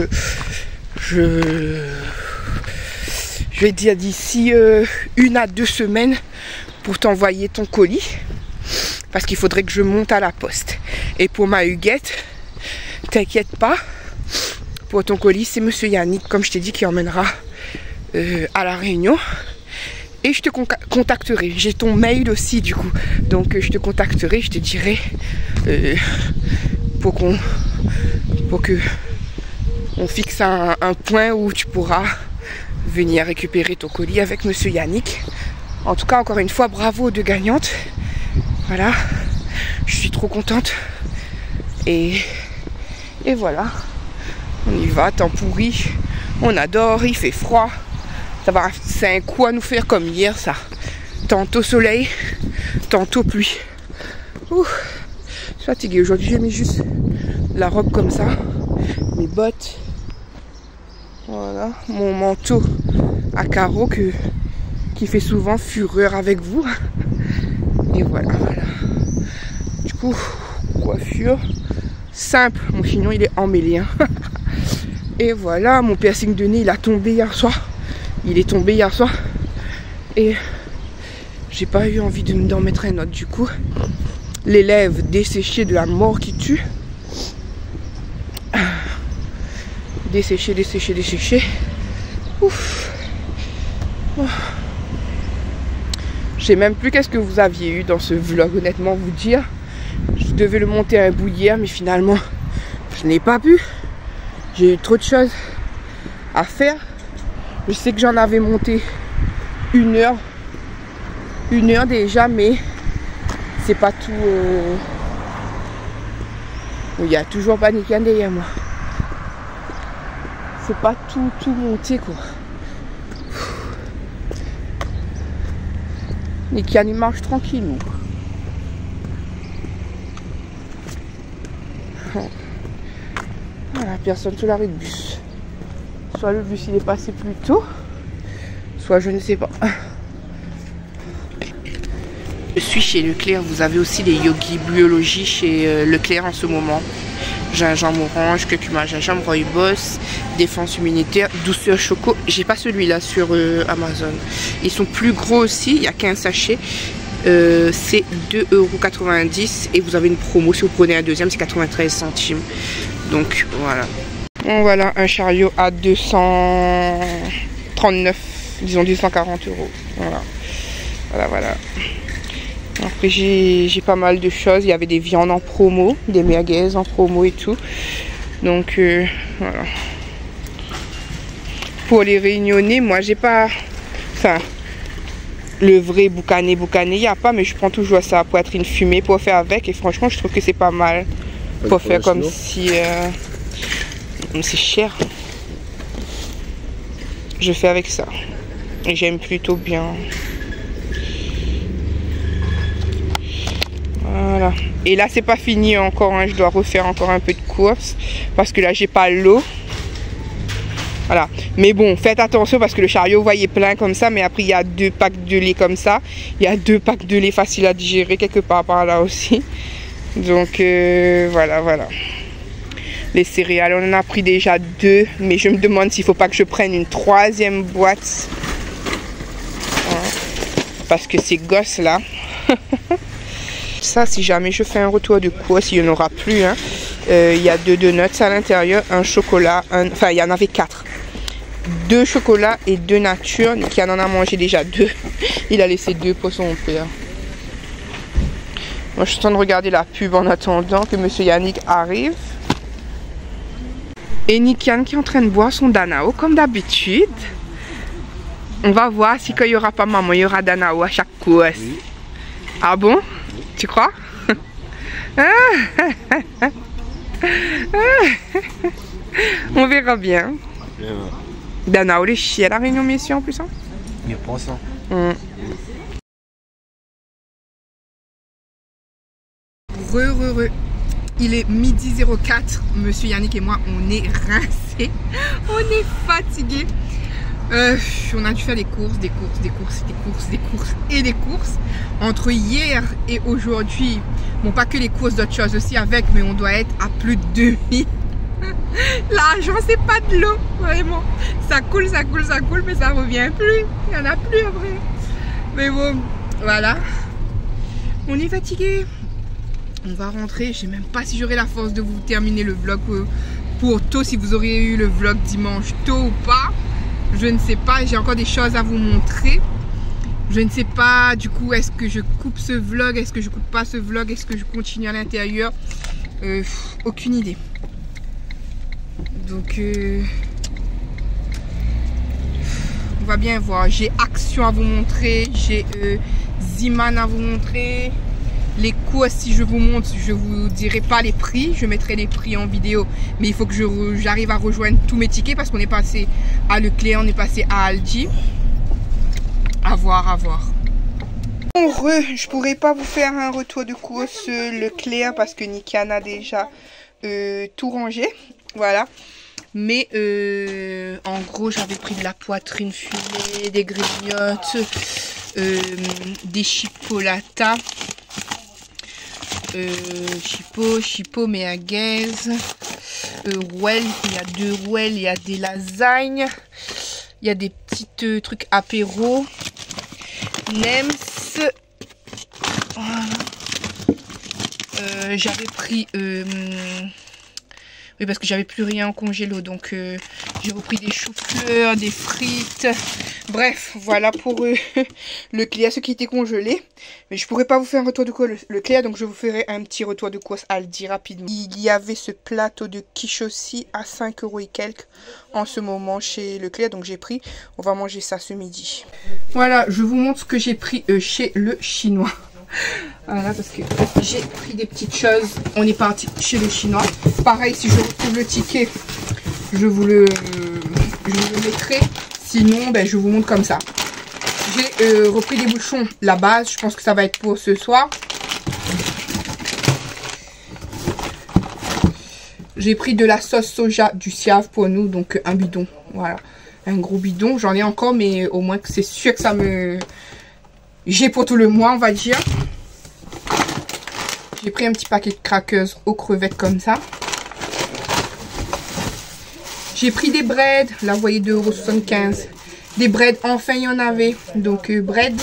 vais dire d'ici 1 à 2 semaines pour t'envoyer ton colis. Parce qu'il faudrait que je monte à la poste. Et pour ma Huguette, t'inquiète pas. Pour ton colis, c'est monsieur Yannick, comme je t'ai dit, qui emmènera à la Réunion. Et je te contacterai. J'ai ton mail aussi du coup. Donc je te contacterai, je te dirai pour que on fixe un point où tu pourras venir récupérer ton colis avec monsieur Yannick. En tout cas, encore une fois, bravo aux 2 gagnantes. Voilà. Je suis trop contente. Et voilà. On y va, temps pourri. On adore, il fait froid. Ça va, c'est un coup à nous faire comme hier, ça. Tantôt soleil, tantôt pluie. Ouh, je suis fatiguée. Aujourd'hui, j'ai mis juste la robe comme ça. Mes bottes. Voilà, mon manteau à carreaux qui fait souvent fureur avec vous. Et voilà. Du coup, coiffure simple. Mon chignon, il est emmêlé. Hein. Et voilà, mon piercing de nez, il a tombé hier soir. Il est tombé hier soir et j'ai pas eu envie d'en mettre un autre. Du coup, Les lèvres desséchées de la mort qui tue. Desséchées, desséchées, desséchées. Ouf. Oh. Je sais même plus qu'est-ce que vous aviez eu dans ce vlog, honnêtement vous dire. Je devais le monter à un bout hier, mais finalement, je n'ai pas pu. J'ai eu trop de choses à faire. Je sais que j'en avais monté 1 heure. 1 heure déjà, mais c'est pas tout. Il y a toujours pas Nikian derrière moi. C'est pas tout monté quoi. Nikian il marche tranquillou. Voilà, personne sur l'arrêt de bus. Soit le bus il est passé plus tôt, soit je ne sais pas. Je suis chez Leclerc, vous avez aussi les Yogi Biologie chez Leclerc en ce moment. Gingembre orange, curcuma gingembre, rooibos, défense immunitaire, douceur choco. J'ai pas celui-là sur Amazon. Ils sont plus gros aussi, il y a 15 sachets. C'est 2,90 € et vous avez une promo. Si vous prenez un deuxième, c'est 93 centimes. Donc voilà. Bon, voilà un chariot à 239, disons 240 €. Voilà. Voilà. Après j'ai pas mal de choses. Il y avait des viandes en promo, des merguez en promo et tout. Donc voilà. Pour les réunionnais, moi j'ai pas. Enfin, le vrai boucané, il n'y a pas, mais je prends toujours ça à poitrine fumée pour faire avec. Et franchement, je trouve que c'est pas mal. Pour faire comme si. C'est cher. Je fais avec ça. Et j'aime plutôt bien. Voilà. Et là, c'est pas fini encore. Hein. Je dois refaire encore un peu de course. Parce que là, j'ai pas l'eau. Voilà. Mais bon, faites attention parce que le chariot, vous voyez, plein comme ça. Mais après, il y a 2 packs de lait comme ça. Il y a 2 packs de lait faciles à digérer quelque part par là aussi. Donc, voilà. Les céréales, on en a pris déjà 2. Mais je me demande s'il ne faut pas que je prenne une 3e boîte. Voilà. Parce que ces gosses-là... Ça, si jamais je fais un retour de course, il n'y en aura plus. Hein. Il y a 2 donuts à l'intérieur, un chocolat, enfin il y en avait 4. 2 chocolats et 2 nature. Qui en a mangé déjà 2. Il a laissé 2 pour son père. Moi, je suis en train de regarder la pub en attendant que Monsieur Yannick arrive. Et Nikian qui est en train de boire son Danao comme d'habitude. On va voir si quand il n'y aura pas maman, il y aura Danao à chaque course. Oui. Ah bon? Tu crois? On verra bien. Danao, les chiens à la Réunion, messieurs, en plus. Hein? Il pense. Hein. Il est 12h04. Monsieur Yannick et moi, on est rincés. On est fatigués. On a dû faire des courses entre hier et aujourd'hui. Bon, pas que les courses, d'autres choses aussi avec, mais on doit être à plus de 2000. L'argent, c'est pas de l'eau, vraiment. Ça coule, mais ça revient plus. Il n'y en a plus après. Mais bon, voilà. On est fatigué. On va rentrer. Je sais même pas si j'aurai la force de vous terminer le vlog pour tôt, si vous auriez eu le vlog dimanche tôt ou pas. Je ne sais pas, j'ai encore des choses à vous montrer. Je ne sais pas, du coup, est-ce que je coupe ce vlog? Est-ce que je coupe pas ce vlog? Est-ce que je continue à l'intérieur? Aucune idée. Donc, on va bien voir. J'ai Action à vous montrer. J'ai Ziman à vous montrer. Les courses, si je vous montre, je vous dirai pas les prix. Je mettrai les prix en vidéo. Mais il faut que j'arrive à rejoindre tous mes tickets parce qu'on est passé à Leclerc, on est passé à Aldi. À voir. Bon, je pourrais pas vous faire un retour de course Leclerc parce que Nikian a déjà tout rangé. Voilà. Mais en gros, j'avais pris de la poitrine fumée, des grignottes, des chipolatas. Chipo, merguez, rouelle, il y a 2 rouelles, il y a des lasagnes, il y a des petits trucs apéro, nems, voilà. j'avais pris... oui, parce que j'avais plus rien en congélo. Donc, j'ai repris des choux-fleurs, des frites. Bref, voilà pour le Cléa, ce qui était congelé. Mais je pourrais pas vous faire un retour de course le Cléa. Donc, je vous ferai un petit retour de course Aldi rapidement. Il y avait ce plateau de quiche aussi à 5 € et quelques en ce moment chez le Cléa. Donc, j'ai pris. On va manger ça ce midi. Voilà, je vous montre ce que j'ai pris chez le Chinois. Voilà, parce que j'ai pris des petites choses. On est parti chez le Chinois. Pareil, si je retrouve le ticket, je vous le mettrai. Sinon, ben, je vous montre comme ça. J'ai repris des bouchons, la base. Je pense que ça va être pour ce soir. J'ai pris de la sauce soja du Siave pour nous. Donc, un bidon. Voilà. Un gros bidon. J'en ai encore, mais au moins que c'est sûr que ça me... J'ai pour tout le mois, on va dire. J'ai pris un petit paquet de crackers aux crevettes comme ça. J'ai pris des breads. Là, vous voyez, 2,75 €. Des breads, enfin, il y en avait. Donc, bread.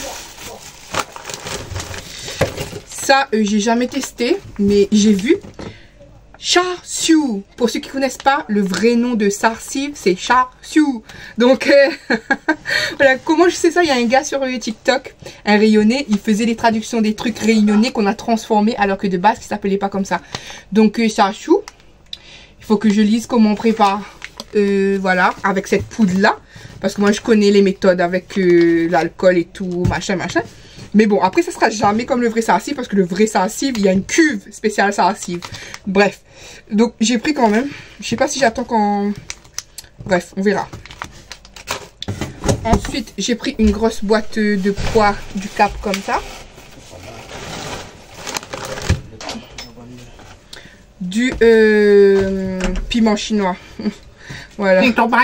Ça, j'ai jamais testé. Mais j'ai vu. Char Siu. Pour ceux qui ne connaissent pas, le vrai nom de Sarsiv, c'est Char Siu. Donc, voilà, comment je sais ça? Il y a un gars sur TikTok, un rayonné, il faisait les traductions des trucs réunionnés qu'on a transformés alors que de base, ça ne s'appelait pas comme ça. Donc, Char Siu, il faut que je lise comment on prépare, voilà, avec cette poudre-là. Parce que moi, je connais les méthodes avec l'alcool et tout, machin, machin. Mais bon, après, ça sera jamais comme le vrai Sarsiv, parce que le vrai Sarsiv, il y a une cuve spéciale Sarsiv. Bref, donc j'ai pris quand même. Je sais pas si j'attends quand... Bref, on verra. Ensuite, j'ai pris une grosse boîte de pois du Cap comme ça. Du piment chinois. Voilà.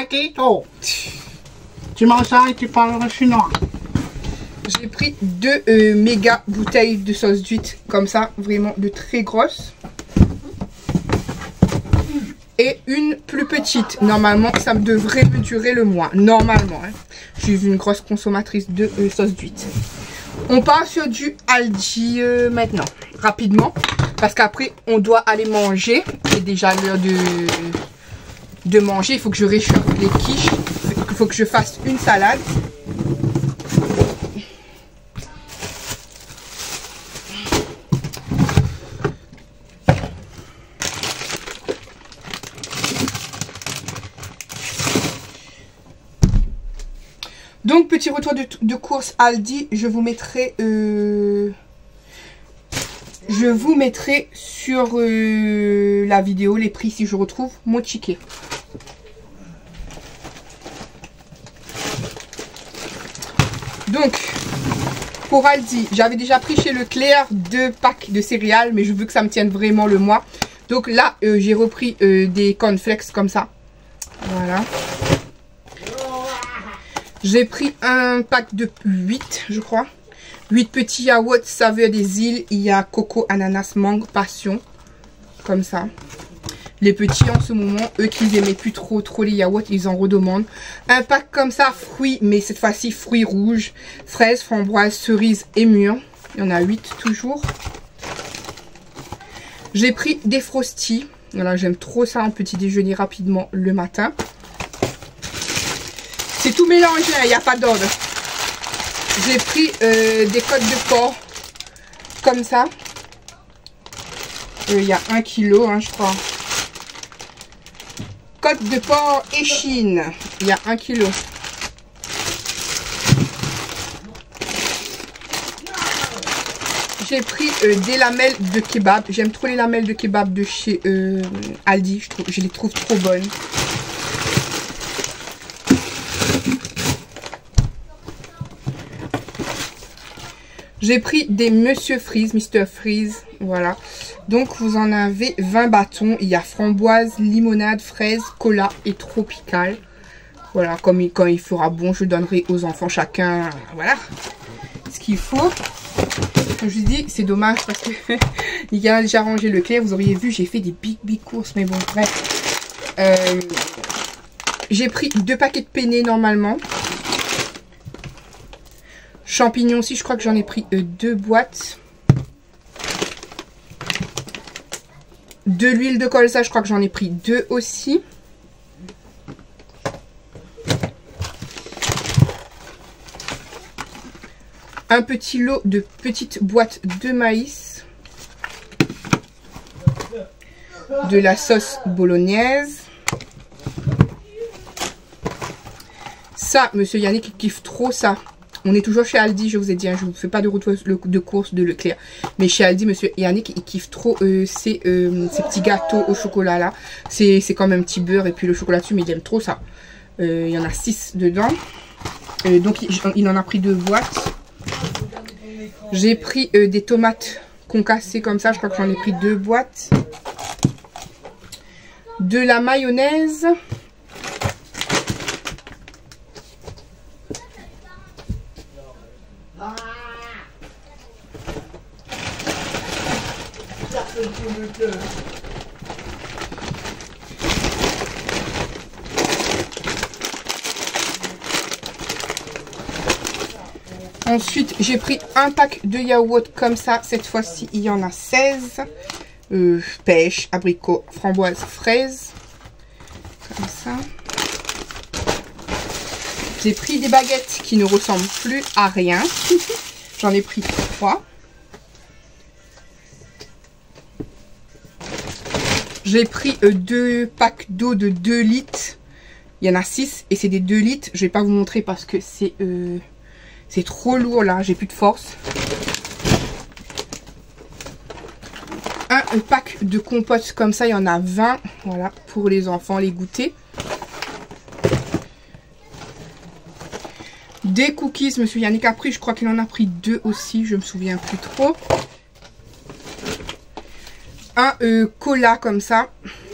Tu manges ça et tu parles chinois. J'ai pris 2 méga bouteilles de sauce d'huître, comme ça, vraiment de très grosses. Et une plus petite. Normalement, ça me devrait me durer le mois. Normalement, hein. Je suis une grosse consommatrice de sauce d'huître. On part sur du Aldi maintenant, rapidement. Parce qu'après, on doit aller manger. C'est déjà l'heure de manger. Il faut que je réchauffe les quiches. Il faut que je fasse une salade. Donc, petit retour de course Aldi, je vous mettrai sur la vidéo les prix si je retrouve mon ticket. Donc, pour Aldi, j'avais déjà pris chez Leclerc 2 packs de céréales, mais je veux que ça me tienne vraiment le mois. Donc là, j'ai repris des cornflakes comme ça. Voilà. J'ai pris un pack de 8, je crois. 8 petits yaourts saveur des îles. Il y a coco, ananas, mangue, passion. Comme ça. Les petits en ce moment, eux qui n'aimaient plus trop les yaourts, ils en redemandent. Un pack comme ça, fruits, mais cette fois-ci fruits rouges. Fraises, framboises, cerises et mûres. Il y en a 8 toujours. J'ai pris des frosties. Voilà, j'aime trop ça en petit déjeuner rapidement le matin. C'est tout mélangé, il n'y a pas d'ordre. J'ai pris des côtes de porc. Comme ça. Il y a 1 kg, hein, je crois. Côte de porc échine. Il y a 1 kg. J'ai pris des lamelles de kebab. J'aime trop les lamelles de kebab de chez Aldi. Je les trouve trop bonnes. J'ai pris des Monsieur Freeze, Mr. Freeze, voilà. Donc vous en avez 20 bâtons. Il y a framboise, limonade, fraise, cola et tropical. Voilà, quand il fera bon, je donnerai aux enfants chacun, voilà, ce qu'il faut. Comme je vous dis, c'est dommage parce que il y a déjà rangé Leclerc. Vous auriez vu, j'ai fait des big courses, mais bon, bref. J'ai pris 2 paquets de penne normalement. Champignons aussi, je crois que j'en ai pris 2 boîtes. De l'huile de colza, je crois que j'en ai pris 2 aussi. Un petit lot de petites boîtes de maïs. De la sauce bolognaise. Ça, monsieur Yannick il kiffe trop ça. On est toujours chez Aldi, je vous ai dit, hein, je ne vous fais pas de retour de course de Leclerc. Mais chez Aldi, monsieur Yannick, il kiffe trop ces petits gâteaux au chocolat là. C'est comme un petit beurre et puis le chocolat dessus, mais il aime trop ça. Il y en a 6 dedans. Donc il en a pris 2 boîtes. J'ai pris des tomates concassées comme ça, je crois que j'en ai pris 2 boîtes. De la mayonnaise. Ensuite, j'ai pris un pack de yaourt comme ça. Cette fois-ci, il y en a 16. Pêche, abricot, framboise, fraise. Comme ça. J'ai pris des baguettes qui ne ressemblent plus à rien. J'en ai pris 3. J'ai pris 2 packs d'eau de 2 litres. Il y en a 6 et c'est des 2 litres. Je ne vais pas vous montrer parce que c'est trop lourd là. J'ai plus de force. Un pack de compotes comme ça. Il y en a 20. Voilà, pour les enfants, les goûter. Des cookies. Monsieur Yannick a pris. Je crois qu'il en a pris 2 aussi. Je me souviens plus trop. Un cola comme ça.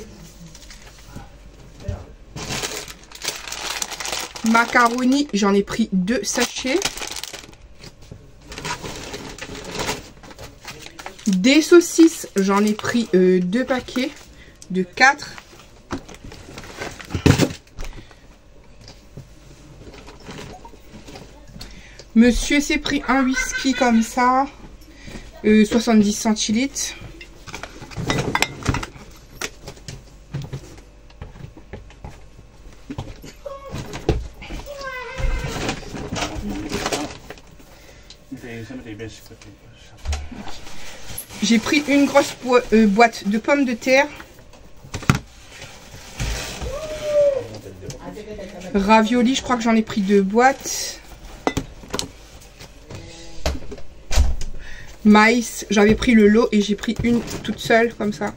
Macaroni, j'en ai pris 2 sachets. Des saucisses, j'en ai pris 2 paquets de 4. Monsieur s'est pris un whisky comme ça. 70 centilitres. J'ai pris une grosse boîte de pommes de terre. Ravioli, je crois que j'en ai pris 2 boîtes. Maïs, j'avais pris le lot et j'ai pris une toute seule comme ça.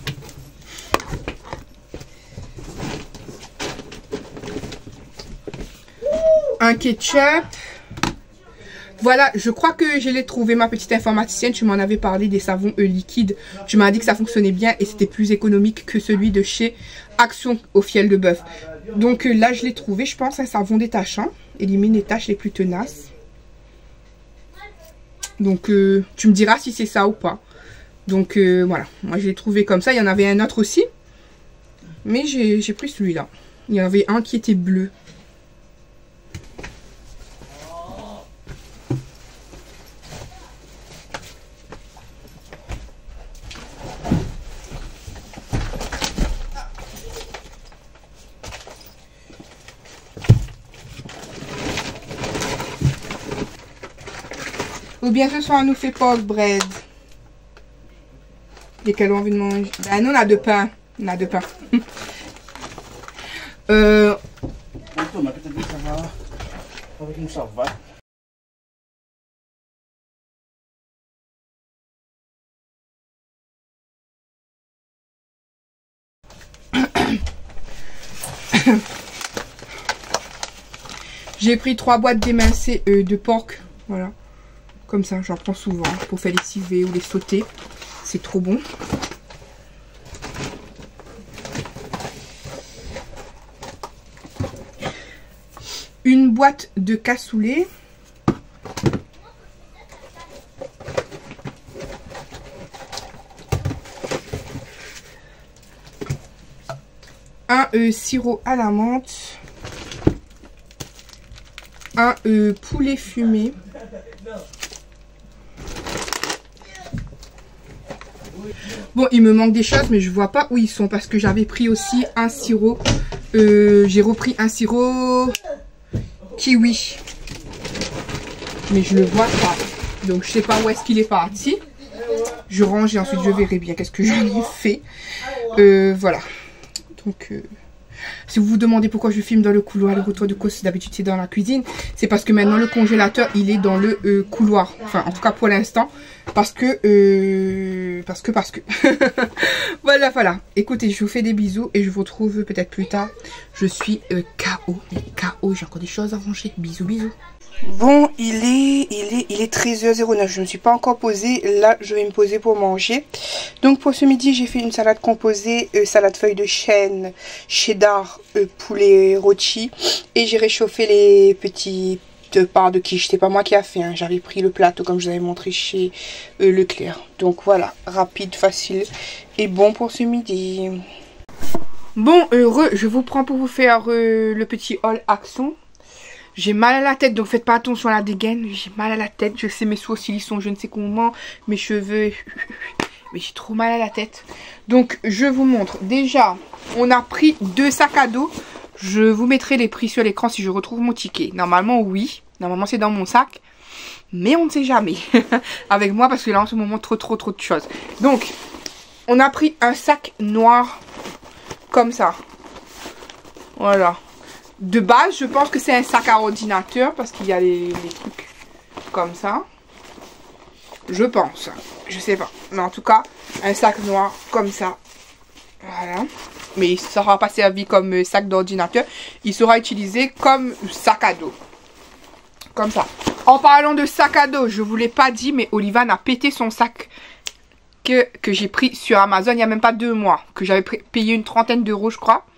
Un ketchup. Voilà, je crois que je l'ai trouvé, ma petite informaticienne. Tu m'en avais parlé des savons liquides. Tu m'as dit que ça fonctionnait bien et c'était plus économique que celui de chez Action au fiel de bœuf. Donc là, je l'ai trouvé, je pense, un savon détachant. Élimine les taches les plus tenaces. Donc, tu me diras si c'est ça ou pas. Donc, voilà. Moi, je l'ai trouvé comme ça. Il y en avait un autre aussi. Mais j'ai pris celui-là. Il y en avait un qui était bleu. Ou bien ce soir, on nous fait pork bread. Et qu'elle a envie de manger. Ben, nous, on a 2 pains. On a 2 pains. J'ai pris 3 boîtes d'émincés de porc. Voilà. Comme ça, j'en prends souvent pour faire les civets ou les sauter. C'est trop bon. Une boîte de cassoulet. Un sirop à la menthe. Un poulet fumé. Bon, il me manque des choses, mais je vois pas où ils sont parce que j'avais pris aussi un sirop. J'ai repris un sirop kiwi. Mais je le vois pas. Donc, je sais pas où est-ce qu'il est parti. Je range et ensuite je verrai bien qu'est-ce que j'en ai fait. Voilà. Donc, si vous vous demandez pourquoi je filme dans le couloir, le retour de course, d'habitude c'est dans la cuisine, c'est parce que maintenant le congélateur il est dans le couloir. Enfin, en tout cas pour l'instant. Parce que. Voilà. Écoutez, je vous fais des bisous et je vous retrouve peut-être plus tard. Je suis KO. KO, j'ai encore des choses à ranger. Bisous, bisous. Bon, il est 13h09. Je ne me suis pas encore posée. Là, je vais me poser pour manger. Donc, pour ce midi, j'ai fait une salade composée, salade feuille de chêne, cheddar, poulet rôti. Et j'ai réchauffé les petits parts de quiche. C'est pas moi qui a fait. Hein. J'avais pris le plateau comme je vous avais montré chez Leclerc. Donc, voilà. Rapide, facile et bon pour ce midi. Bon, je vous prends pour vous faire le petit haul action. J'ai mal à la tête, donc faites pas attention à la dégaine. J'ai mal à la tête, je sais mes sourcils ils sont je ne sais comment, mes cheveux. Mais j'ai trop mal à la tête. Donc je vous montre. Déjà, on a pris 2 sacs à dos. Je vous mettrai les prix sur l'écran si je retrouve mon ticket. Normalement oui, normalement c'est dans mon sac. Mais on ne sait jamais avec moi parce que là en ce moment trop de choses. Donc, on a pris un sac noir comme ça. Voilà. De base, je pense que c'est un sac à ordinateur parce qu'il y a les trucs comme ça. Je pense. Je sais pas. Mais en tout cas, un sac noir comme ça. Voilà. Mais il ne sera pas servi comme sac d'ordinateur. Il sera utilisé comme sac à dos. Comme ça. En parlant de sac à dos, je ne vous l'ai pas dit, mais Olivan a pété son sac que j'ai pris sur Amazon il n'y a même pas 2 mois. Que j'avais payé une 30aine d'euros, je crois.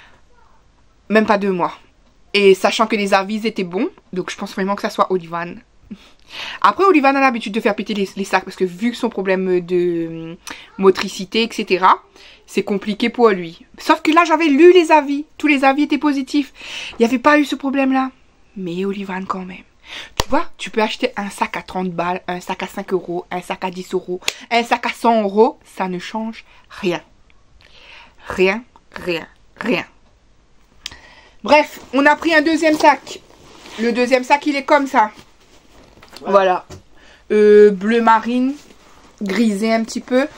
Même pas 2 mois. Et sachant que les avis étaient bons. Donc je pense vraiment que ça soit Olivan. Après Olivan a l'habitude de faire péter les sacs. Parce que vu son problème de motricité, etc. C'est compliqué pour lui. Sauf que là j'avais lu les avis. Tous les avis étaient positifs. Il n'y avait pas eu ce problème là. Mais Olivan quand même. Tu vois, tu peux acheter un sac à 30 balles. Un sac à 5 euros. Un sac à 10 euros. Un sac à 100 euros. Ça ne change rien. Rien. Bref, on a pris un deuxième sac. Le deuxième sac, il est comme ça. Ouais. Voilà. Bleu marine. Grisé un petit peu.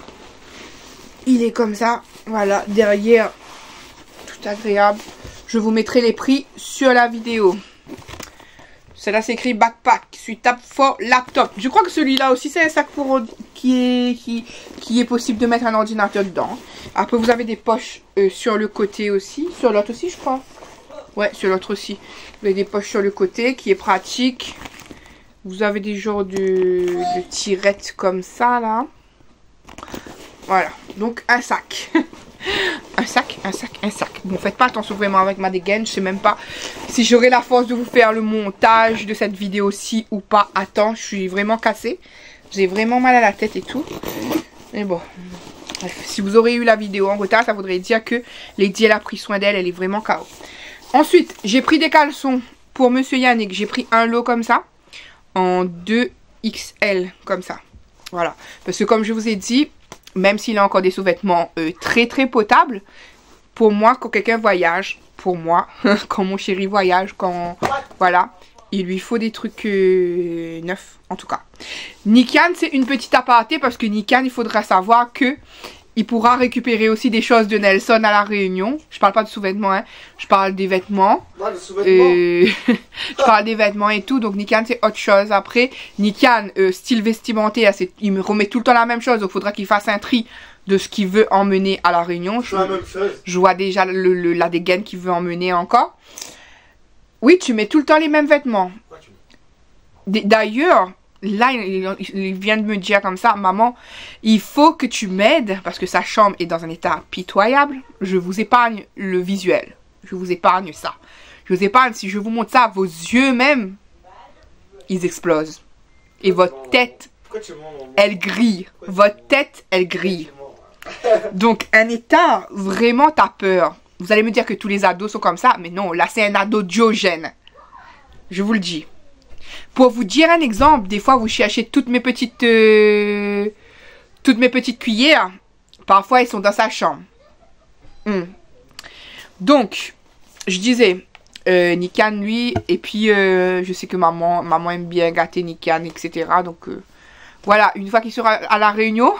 Il est comme ça. Voilà. Derrière, tout agréable. Je vous mettrai les prix sur la vidéo. Celui-là, c'est écrit backpack. Suitable for laptop. Je crois que celui-là aussi, c'est un sac pour qui est possible de mettre un ordinateur dedans. Après, vous avez des poches sur le côté aussi. Sur l'autre aussi, je crois. Ouais, sur l'autre aussi. Vous avez des poches sur le côté qui est pratique. Vous avez des genres de tirettes comme ça, là. Voilà. Donc, un sac. Un sac. Bon, faites pas attention vraiment avec ma dégaine. Je sais même pas si j'aurai la force de vous faire le montage de cette vidéo-ci ou pas. Attends, je suis vraiment cassée. J'ai vraiment mal à la tête et tout. Mais bon. Bref, si vous aurez eu la vidéo en retard, ça voudrait dire que Lady, elle a pris soin d'elle. Elle est vraiment KO. Ensuite, j'ai pris des caleçons pour Monsieur Yannick. J'ai pris un lot comme ça. En 2XL. Comme ça. Voilà. Parce que comme je vous ai dit, même s'il a encore des sous-vêtements très potables, pour moi, quand quelqu'un voyage, pour moi, quand mon chéri voyage, quand... Voilà. Il lui faut des trucs neufs, en tout cas. Nikan, c'est une petite aparté parce que Nikan, il faudra savoir que il pourra récupérer aussi des choses de Nelson à la Réunion. Je parle pas de sous-vêtements, hein. Je parle des vêtements. Ouais, je parle des vêtements et tout. Donc Nikan, c'est autre chose. Après, Nikan, style vestimentaire, il me remet tout le temps la même chose. Donc il faudra qu'il fasse un tri de ce qu'il veut emmener à la Réunion. Je vois déjà la dégaine qu'il veut emmener encore. Oui, tu mets tout le temps les mêmes vêtements. D'ailleurs, là, il vient de me dire comme ça, maman, il faut que tu m'aides parce que sa chambre est dans un état pitoyable. Je vous épargne le visuel. Je vous épargne ça. Je vous épargne, si je vous montre ça, vos yeux même, ils explosent. Et votre tête, elle grille. Votre tête, elle grille. Donc, un état, vraiment, t'as peur. Vous allez me dire que tous les ados sont comme ça, mais non, là c'est un ado Diogène. Je vous le dis. Pour vous dire un exemple, des fois vous cherchez toutes mes petites toutes mes petites cuillères, parfois elles sont dans sa chambre. Donc, je disais, Nikan lui, et puis je sais que maman aime bien gâter Nikan, etc. Donc voilà, une fois qu'il sera à la réunion,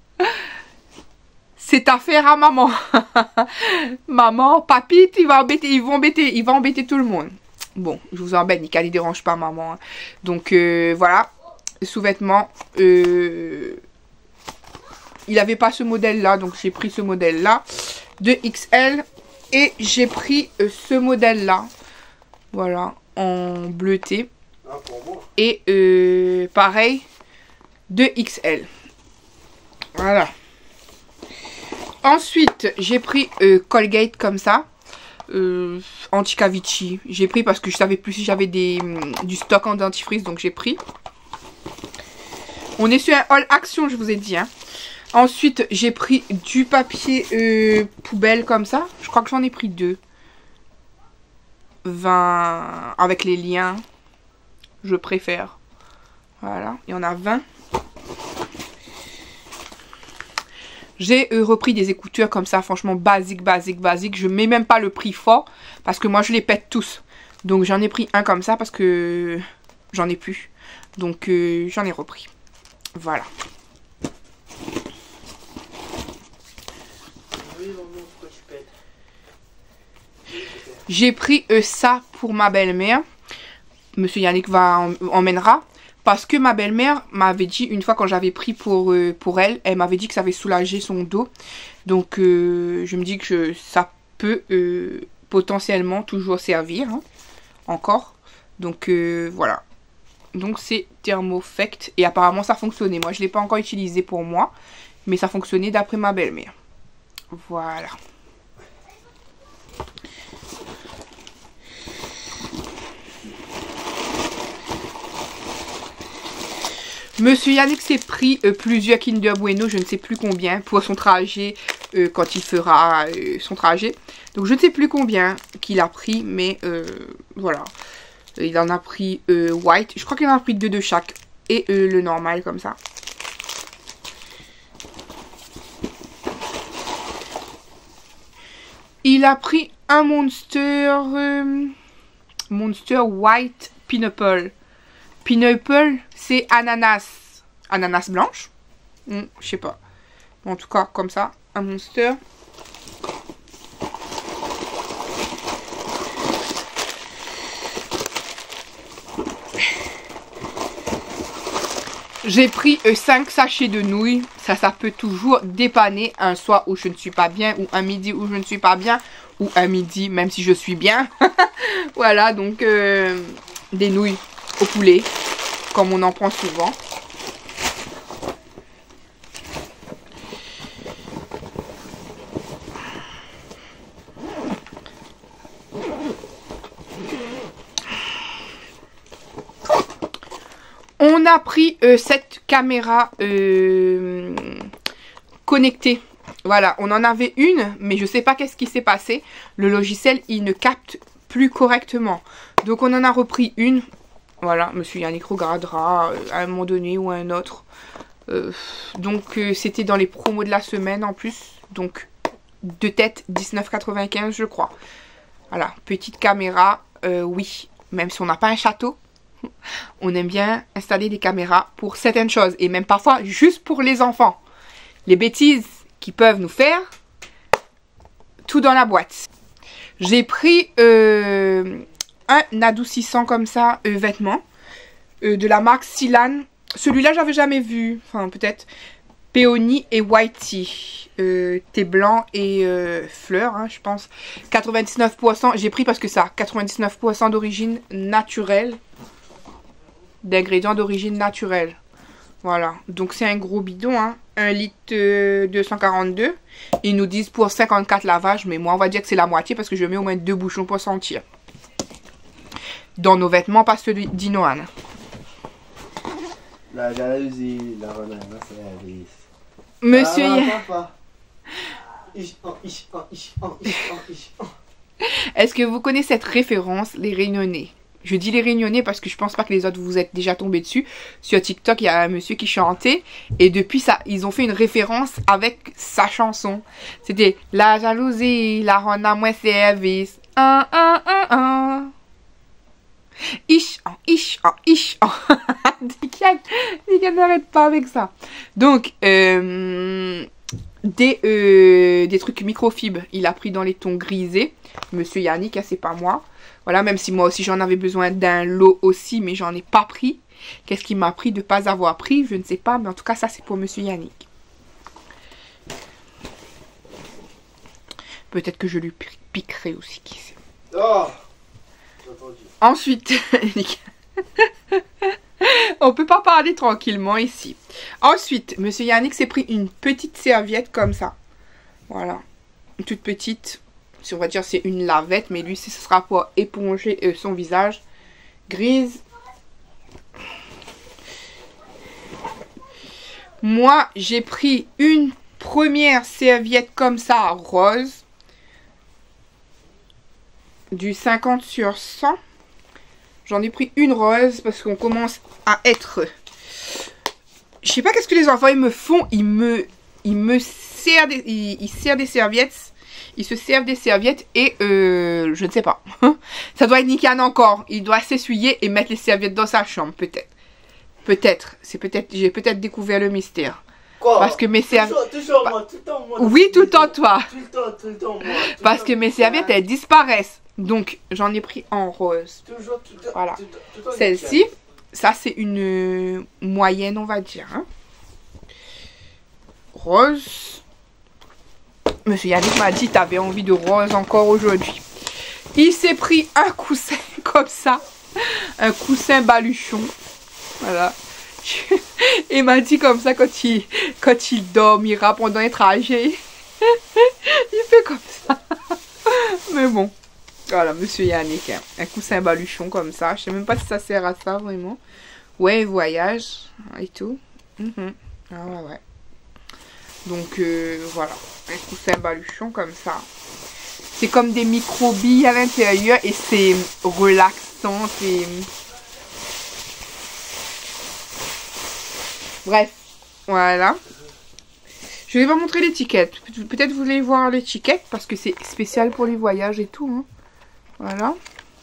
c'est affaire à maman. Maman, papy, il va embêter tout le monde. Bon, je vous embête, Nikan, il dérange pas maman. Donc voilà, sous-vêtements. Il n'avait pas ce modèle-là, donc j'ai pris ce modèle-là de XL. Et j'ai pris ce modèle-là. Voilà, en bleuté. Et pareil, de XL. Voilà. Ensuite, j'ai pris Colgate comme ça. Anti-Cavici. J'ai pris parce que je savais plus si j'avais du stock en dentifrice. Donc j'ai pris. On est sur un haul action, je vous ai dit. Hein. Ensuite, j'ai pris du papier poubelle comme ça. Je crois que j'en ai pris 2. 20 avec les liens. Je préfère. Voilà, il y en a 20. J'ai repris des écouteurs comme ça, franchement basique. Je mets même pas le prix fort parce que moi je les pète tous. Donc j'en ai pris un comme ça parce que j'en ai plus. Donc j'en ai repris. Voilà. J'ai pris ça pour ma belle-mère. Monsieur Yannick emmènera. Parce que ma belle-mère m'avait dit, une fois quand j'avais pris pour elle, elle m'avait dit que ça avait soulagé son dos. Donc je me dis que ça peut potentiellement toujours servir. Hein, encore. Donc voilà. Donc c'est Thermofect. Et apparemment ça fonctionnait. Moi je ne l'ai pas encore utilisé pour moi. Mais ça fonctionnait d'après ma belle-mère. Voilà. Monsieur Yannick s'est pris plusieurs Kinder Bueno, je ne sais plus combien, pour son trajet, quand il fera son trajet. Donc je ne sais plus combien qu'il a pris, mais voilà. Il en a pris white, je crois qu'il en a pris 2 de chaque. Et le normal comme ça. Il a pris un Monster White Pineapple. Pineapple, c'est ananas. Ananas blanche. Je sais pas. En tout cas, comme ça. Un Monster. J'ai pris 5 sachets de nouilles. Ça peut toujours dépanner un soir où je ne suis pas bien. Ou un midi où je ne suis pas bien. Ou un midi même si je suis bien. Voilà, donc des nouilles au poulet, comme on en prend souvent. On a pris cette caméra connectée. Voilà, on en avait une, mais je sais pas qu'est-ce qui s'est passé. Le logiciel, il ne capte plus correctement. Donc on en a repris une. Voilà, monsieur Yannick regardera à un moment donné ou à un autre. Donc c'était dans les promos de la semaine en plus. Donc de tête 19,95 je crois. Voilà, petite caméra, oui. Même si on n'a pas un château, on aime bien installer des caméras pour certaines choses. Et même parfois juste pour les enfants. Les bêtises qu'ils peuvent nous faire, tout dans la boîte. J'ai pris un adoucissant comme ça, vêtements, de la marque Silan. Celui-là, j'avais jamais vu. Enfin, peut-être. Peony et Whitey. Thé blanc et fleurs, hein, je pense. 99%. J'ai pris parce que ça, 99% d'origine naturelle. D'ingrédients d'origine naturelle. Voilà. Donc, c'est un gros bidon, hein. 1 litre 242. Ils nous disent pour 54 lavages. Mais moi, on va dire que c'est la moitié parce que je mets au moins 2 bouchons pour sentir. Dans nos vêtements, pas ceux d'Inoan. Monsieur Est-ce que vous connaissez cette référence, les Réunionnais? Je dis les Réunionnais parce que je pense pas que les autres vous êtes déjà tombés dessus. Sur TikTok, il y a un monsieur qui chantait. Et depuis ça, ils ont fait une référence avec sa chanson. C'était la jalousie, la rend à moins service. Ish, ish. Nickel n'arrête pas avec ça. Donc, des trucs microfibres. Il a pris dans les tons grisés. Monsieur Yannick, c'est pas moi. Voilà, même si moi aussi j'en avais besoin d'un lot aussi, mais j'en ai pas pris. Qu'est-ce qui m'a pris de pas avoir pris? Je ne sais pas, mais en tout cas, ça c'est pour Monsieur Yannick. Peut-être que je lui piquerai aussi, qui sait. Oh, Ensuite, on peut pas parler tranquillement ici. Ensuite, Monsieur Yannick s'est pris une petite serviette comme ça. Voilà, une toute petite. On va dire c'est une lavette, mais lui ce sera pour éponger son visage. Grise. Moi j'ai pris une première serviette comme ça rose. Du 50 sur 100. J'en ai pris une rose parce qu'on commence à être... Je sais pas qu'est-ce que les enfants ils me font. Ils me serrent ils serrent des serviettes. Ils se servent des serviettes et je ne sais pas. Ça doit être Nikan encore. Il doit s'essuyer et mettre les serviettes dans sa chambre, peut-être. Peut-être. J'ai peut-être découvert le mystère. quoi? Parce que mes serviettes... Toujours moi, tout le temps moi. Oui, tout le temps toi. Tout le temps moi. Parce que mes serviettes, elles disparaissent. Donc, j'en ai pris en rose. Toujours, Voilà. Celle-ci, ça c'est une moyenne, on va dire. Hein. Rose. Monsieur Yannick m'a dit, t'avais envie de rose encore aujourd'hui. Il s'est pris un coussin comme ça. Un coussin baluchon. Voilà. Il m'a dit comme ça quand il dormira pendant un trajet. Il fait comme ça. Mais bon. Voilà, Monsieur Yannick. Hein. Un coussin baluchon comme ça. Je sais même pas si ça sert à ça vraiment. Ouais, voyage. Et tout. Ah ouais. Donc voilà. Un coussin baluchon comme ça. C'est comme des micro-billes à l'intérieur. Et c'est relaxant. C'est... Bref. Voilà. Je vais vous montrer l'étiquette. Peut-être vous voulez voir l'étiquette. Parce que c'est spécial pour les voyages et tout. Hein. Voilà.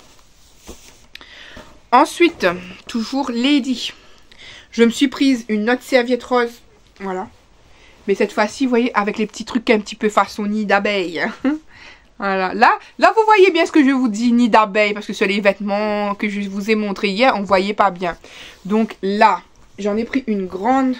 Ensuite, toujours Lady. Je me suis prise une autre serviette rose. Voilà. Mais cette fois-ci, vous voyez, avec les petits trucs un petit peu façon nid d'abeille. Voilà. Là, vous voyez bien ce que je vous dis, nid d'abeille. Parce que sur les vêtements que je vous ai montré hier, on ne voyait pas bien. Donc là, j'en ai pris une grande.